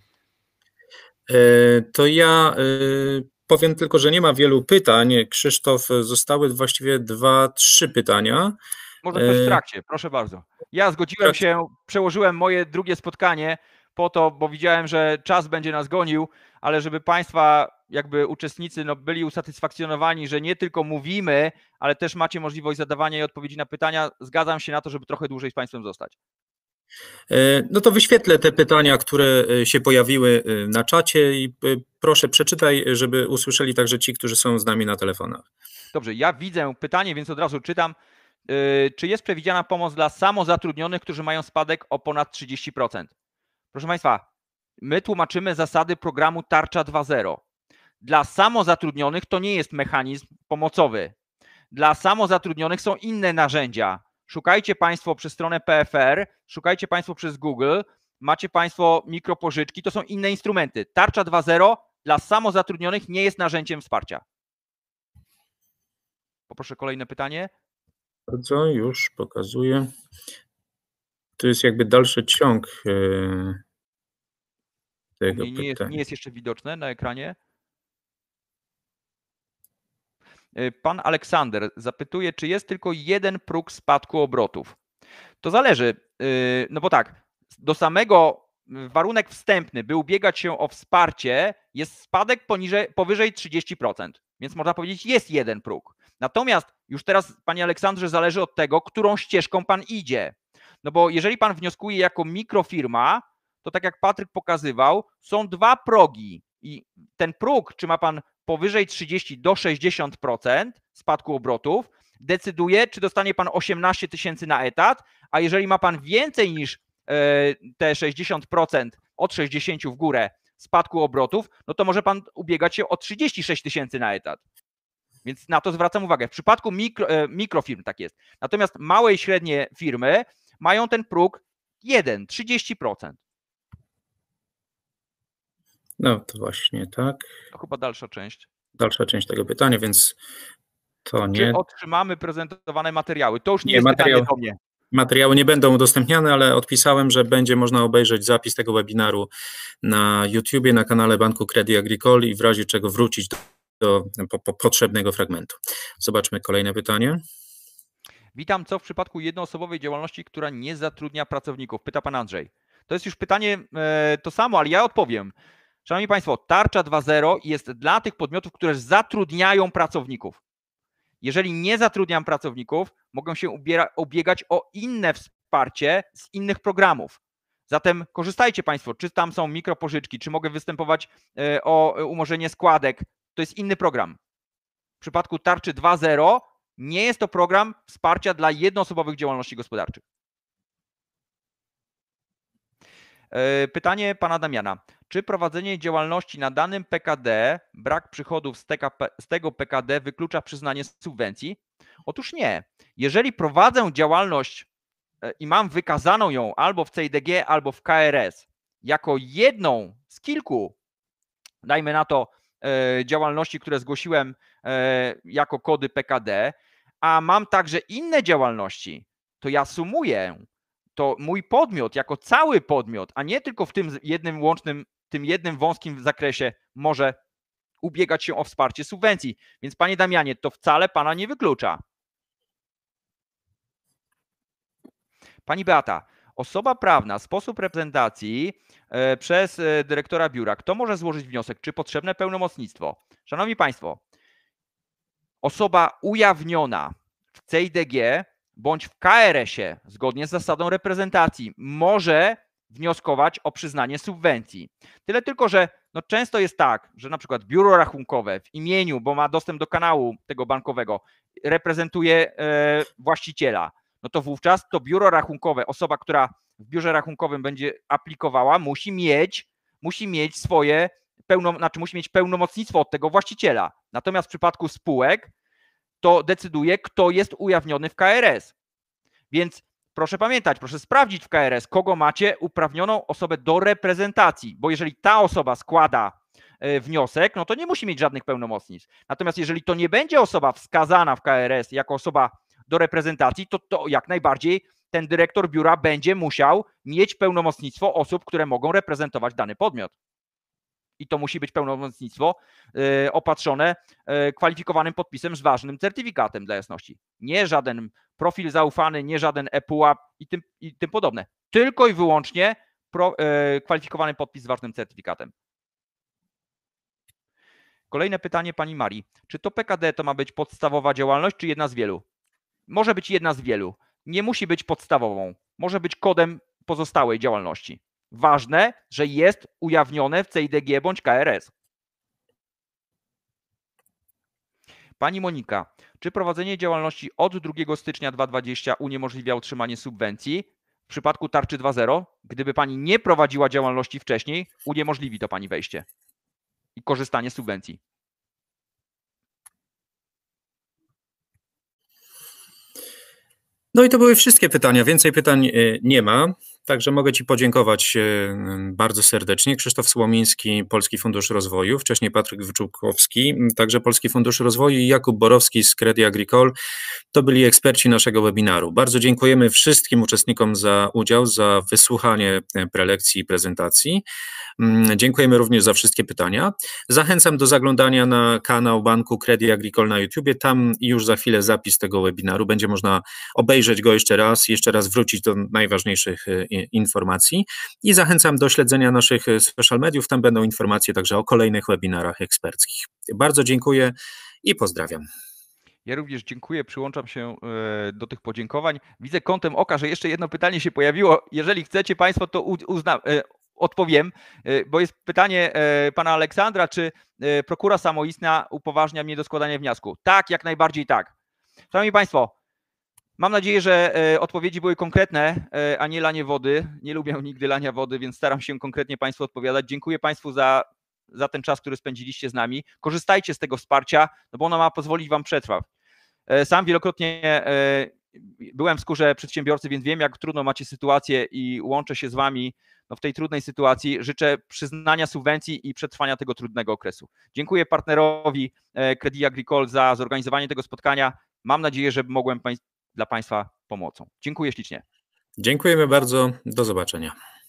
To ja powiem tylko, że nie ma wielu pytań. Krzysztof, zostały właściwie dwa, trzy pytania. Może też w trakcie, proszę bardzo. Ja zgodziłem się, przełożyłem moje drugie spotkanie po to, bo widziałem, że czas będzie nas gonił, ale żeby Państwa jakby uczestnicy no, byli usatysfakcjonowani, że nie tylko mówimy, ale też macie możliwość zadawania i odpowiedzi na pytania, zgadzam się na to, żeby trochę dłużej z Państwem zostać. No to wyświetlę te pytania, które się pojawiły na czacie i proszę przeczytaj, żeby usłyszeli także ci, którzy są z nami na telefonach. Dobrze, ja widzę pytanie, więc od razu czytam. Czy jest przewidziana pomoc dla samozatrudnionych, którzy mają spadek o ponad trzydzieści procent? Proszę Państwa, my tłumaczymy zasady programu Tarcza dwa zero. Dla samozatrudnionych to nie jest mechanizm pomocowy. Dla samozatrudnionych są inne narzędzia. Szukajcie Państwo przez stronę P F R, szukajcie Państwo przez Google, macie Państwo mikropożyczki, to są inne instrumenty. Tarcza dwa zero dla samozatrudnionych nie jest narzędziem wsparcia. Poproszę kolejne pytanie. Bardzo, już pokazuję. To jest jakby dalszy ciąg tego nie, nie, jest, nie jest jeszcze widoczne na ekranie. Pan Aleksander zapytuje, czy jest tylko jeden próg spadku obrotów. To zależy, no bo tak, do samego warunek wstępny, by ubiegać się o wsparcie, jest spadek poniżej, powyżej trzydzieści procent, więc można powiedzieć, jest jeden próg. Natomiast już teraz, panie Aleksandrze, zależy od tego, którą ścieżką pan idzie. No bo jeżeli pan wnioskuje jako mikrofirma, to tak jak Patryk pokazywał, są dwa progi i ten próg, czy ma pan powyżej trzydzieści do sześćdziesięciu procent spadku obrotów, decyduje, czy dostanie pan osiemnaście tysięcy na etat, a jeżeli ma pan więcej niż te sześćdziesiąt procent, od sześćdziesięciu w górę spadku obrotów, no to może pan ubiegać się o trzydzieści sześć tysięcy na etat. Więc na to zwracam uwagę. W przypadku mikro, mikrofirm tak jest. Natomiast małe i średnie firmy mają ten próg jeden, trzydzieści procent. No to właśnie tak. To chyba dalsza część. Dalsza część tego pytania, więc to nie. Czy otrzymamy prezentowane materiały? To już nie, nie jest materiał, pytanie do mnie. Materiały nie będą udostępniane, ale odpisałem, że będzie można obejrzeć zapis tego webinaru na YouTubie, na kanale Banku Crédit Agricole i w razie czego wrócić do, do po, po potrzebnego fragmentu. Zobaczmy kolejne pytanie. Witam, co w przypadku jednoosobowej działalności, która nie zatrudnia pracowników? Pyta pan Andrzej. To jest już pytanie e, to samo, ale ja odpowiem. Szanowni Państwo, tarcza dwa zero jest dla tych podmiotów, które zatrudniają pracowników. Jeżeli nie zatrudniam pracowników, mogę się ubiera, ubiegać o inne wsparcie z innych programów. Zatem korzystajcie Państwo, czy tam są mikropożyczki, czy mogę występować e, o umorzenie składek, to jest inny program. W przypadku tarczy dwa zero nie jest to program wsparcia dla jednoosobowych działalności gospodarczych. Pytanie pana Damiana. Czy prowadzenie działalności na danym P K D, brak przychodów z, T K P, z tego P K D wyklucza przyznanie subwencji? Otóż nie. Jeżeli prowadzę działalność i mam wykazaną ją albo w C I D G, albo w K R S jako jedną z kilku, dajmy na to, działalności, które zgłosiłem jako kody P K D, a mam także inne działalności, to ja sumuję, to mój podmiot jako cały podmiot, a nie tylko w tym jednym łącznym, tym jednym wąskim zakresie może ubiegać się o wsparcie subwencji. Więc panie Damianie, to wcale pana nie wyklucza. Pani Beata, osoba prawna, sposób reprezentacji e, przez e, dyrektora biura. Kto może złożyć wniosek? Czy potrzebne pełnomocnictwo? Szanowni Państwo, osoba ujawniona w C I D G bądź w K R S-ie, zgodnie z zasadą reprezentacji, może wnioskować o przyznanie subwencji. Tyle tylko, że no często jest tak, że na przykład biuro rachunkowe w imieniu, bo ma dostęp do kanału tego bankowego, reprezentuje e, właściciela. No to wówczas to biuro rachunkowe, osoba, która w biurze rachunkowym będzie aplikowała, musi mieć, musi mieć swoje, pełno, znaczy musi mieć pełnomocnictwo od tego właściciela. Natomiast w przypadku spółek to decyduje, kto jest ujawniony w K R S. Więc proszę pamiętać, proszę sprawdzić w K R S, kogo macie uprawnioną osobę do reprezentacji, bo jeżeli ta osoba składa wniosek, no to nie musi mieć żadnych pełnomocnictw. Natomiast jeżeli to nie będzie osoba wskazana w K R S jako osoba do reprezentacji, to, to jak najbardziej ten dyrektor biura będzie musiał mieć pełnomocnictwo osób, które mogą reprezentować dany podmiot. I to musi być pełnomocnictwo y, opatrzone y, kwalifikowanym podpisem z ważnym certyfikatem dla jasności. Nie żaden profil zaufany, nie żaden ePUAP i tym, i tym podobne. Tylko i wyłącznie pro, y, kwalifikowany podpis z ważnym certyfikatem. Kolejne pytanie pani Marii. Czy to P K D to ma być podstawowa działalność, czy jedna z wielu? Może być jedna z wielu. Nie musi być podstawową. Może być kodem pozostałej działalności. Ważne, że jest ujawnione w C I D G bądź K R S. Pani Monika, czy prowadzenie działalności od drugiego stycznia dwa tysiące dwudziestego uniemożliwia otrzymanie subwencji? W przypadku tarczy dwa zero, gdyby pani nie prowadziła działalności wcześniej, uniemożliwi to pani wejście i korzystanie z subwencji. No i to były wszystkie pytania. Więcej pytań nie ma, także mogę ci podziękować bardzo serdecznie. Krzysztof Słomiński, Polski Fundusz Rozwoju, wcześniej Patryk Wyczółkowski, także Polski Fundusz Rozwoju i Jakub Borowski z Crédit Agricole. To byli eksperci naszego webinaru. Bardzo dziękujemy wszystkim uczestnikom za udział, za wysłuchanie prelekcji i prezentacji. Dziękujemy również za wszystkie pytania. Zachęcam do zaglądania na kanał Banku Crédit Agricole na YouTubie. Tam już za chwilę zapis tego webinaru. Będzie można obejrzeć go jeszcze raz, jeszcze raz wrócić do najważniejszych informacji. I zachęcam do śledzenia naszych social mediów. Tam będą informacje także o kolejnych webinarach eksperckich. Bardzo dziękuję i pozdrawiam. Ja również dziękuję, przyłączam się do tych podziękowań. Widzę kątem oka, że jeszcze jedno pytanie się pojawiło. Jeżeli chcecie Państwo, to uznam, odpowiem, bo jest pytanie pana Aleksandra, czy prokura samoistna upoważnia mnie do składania wniosku? Tak, jak najbardziej tak. Szanowni Państwo, mam nadzieję, że odpowiedzi były konkretne, a nie lanie wody. Nie lubię nigdy lania wody, więc staram się konkretnie Państwu odpowiadać. Dziękuję Państwu za, za ten czas, który spędziliście z nami. Korzystajcie z tego wsparcia, no bo ono ma pozwolić Wam przetrwać. Sam wielokrotnie byłem w skórze przedsiębiorcy, więc wiem, jak trudno macie sytuację i łączę się z Wami no, w tej trudnej sytuacji. Życzę przyznania subwencji i przetrwania tego trudnego okresu. Dziękuję partnerowi Crédit Agricole za zorganizowanie tego spotkania. Mam nadzieję, że mogłem dla Państwa pomocą. Dziękuję ślicznie. Dziękujemy bardzo. Do zobaczenia.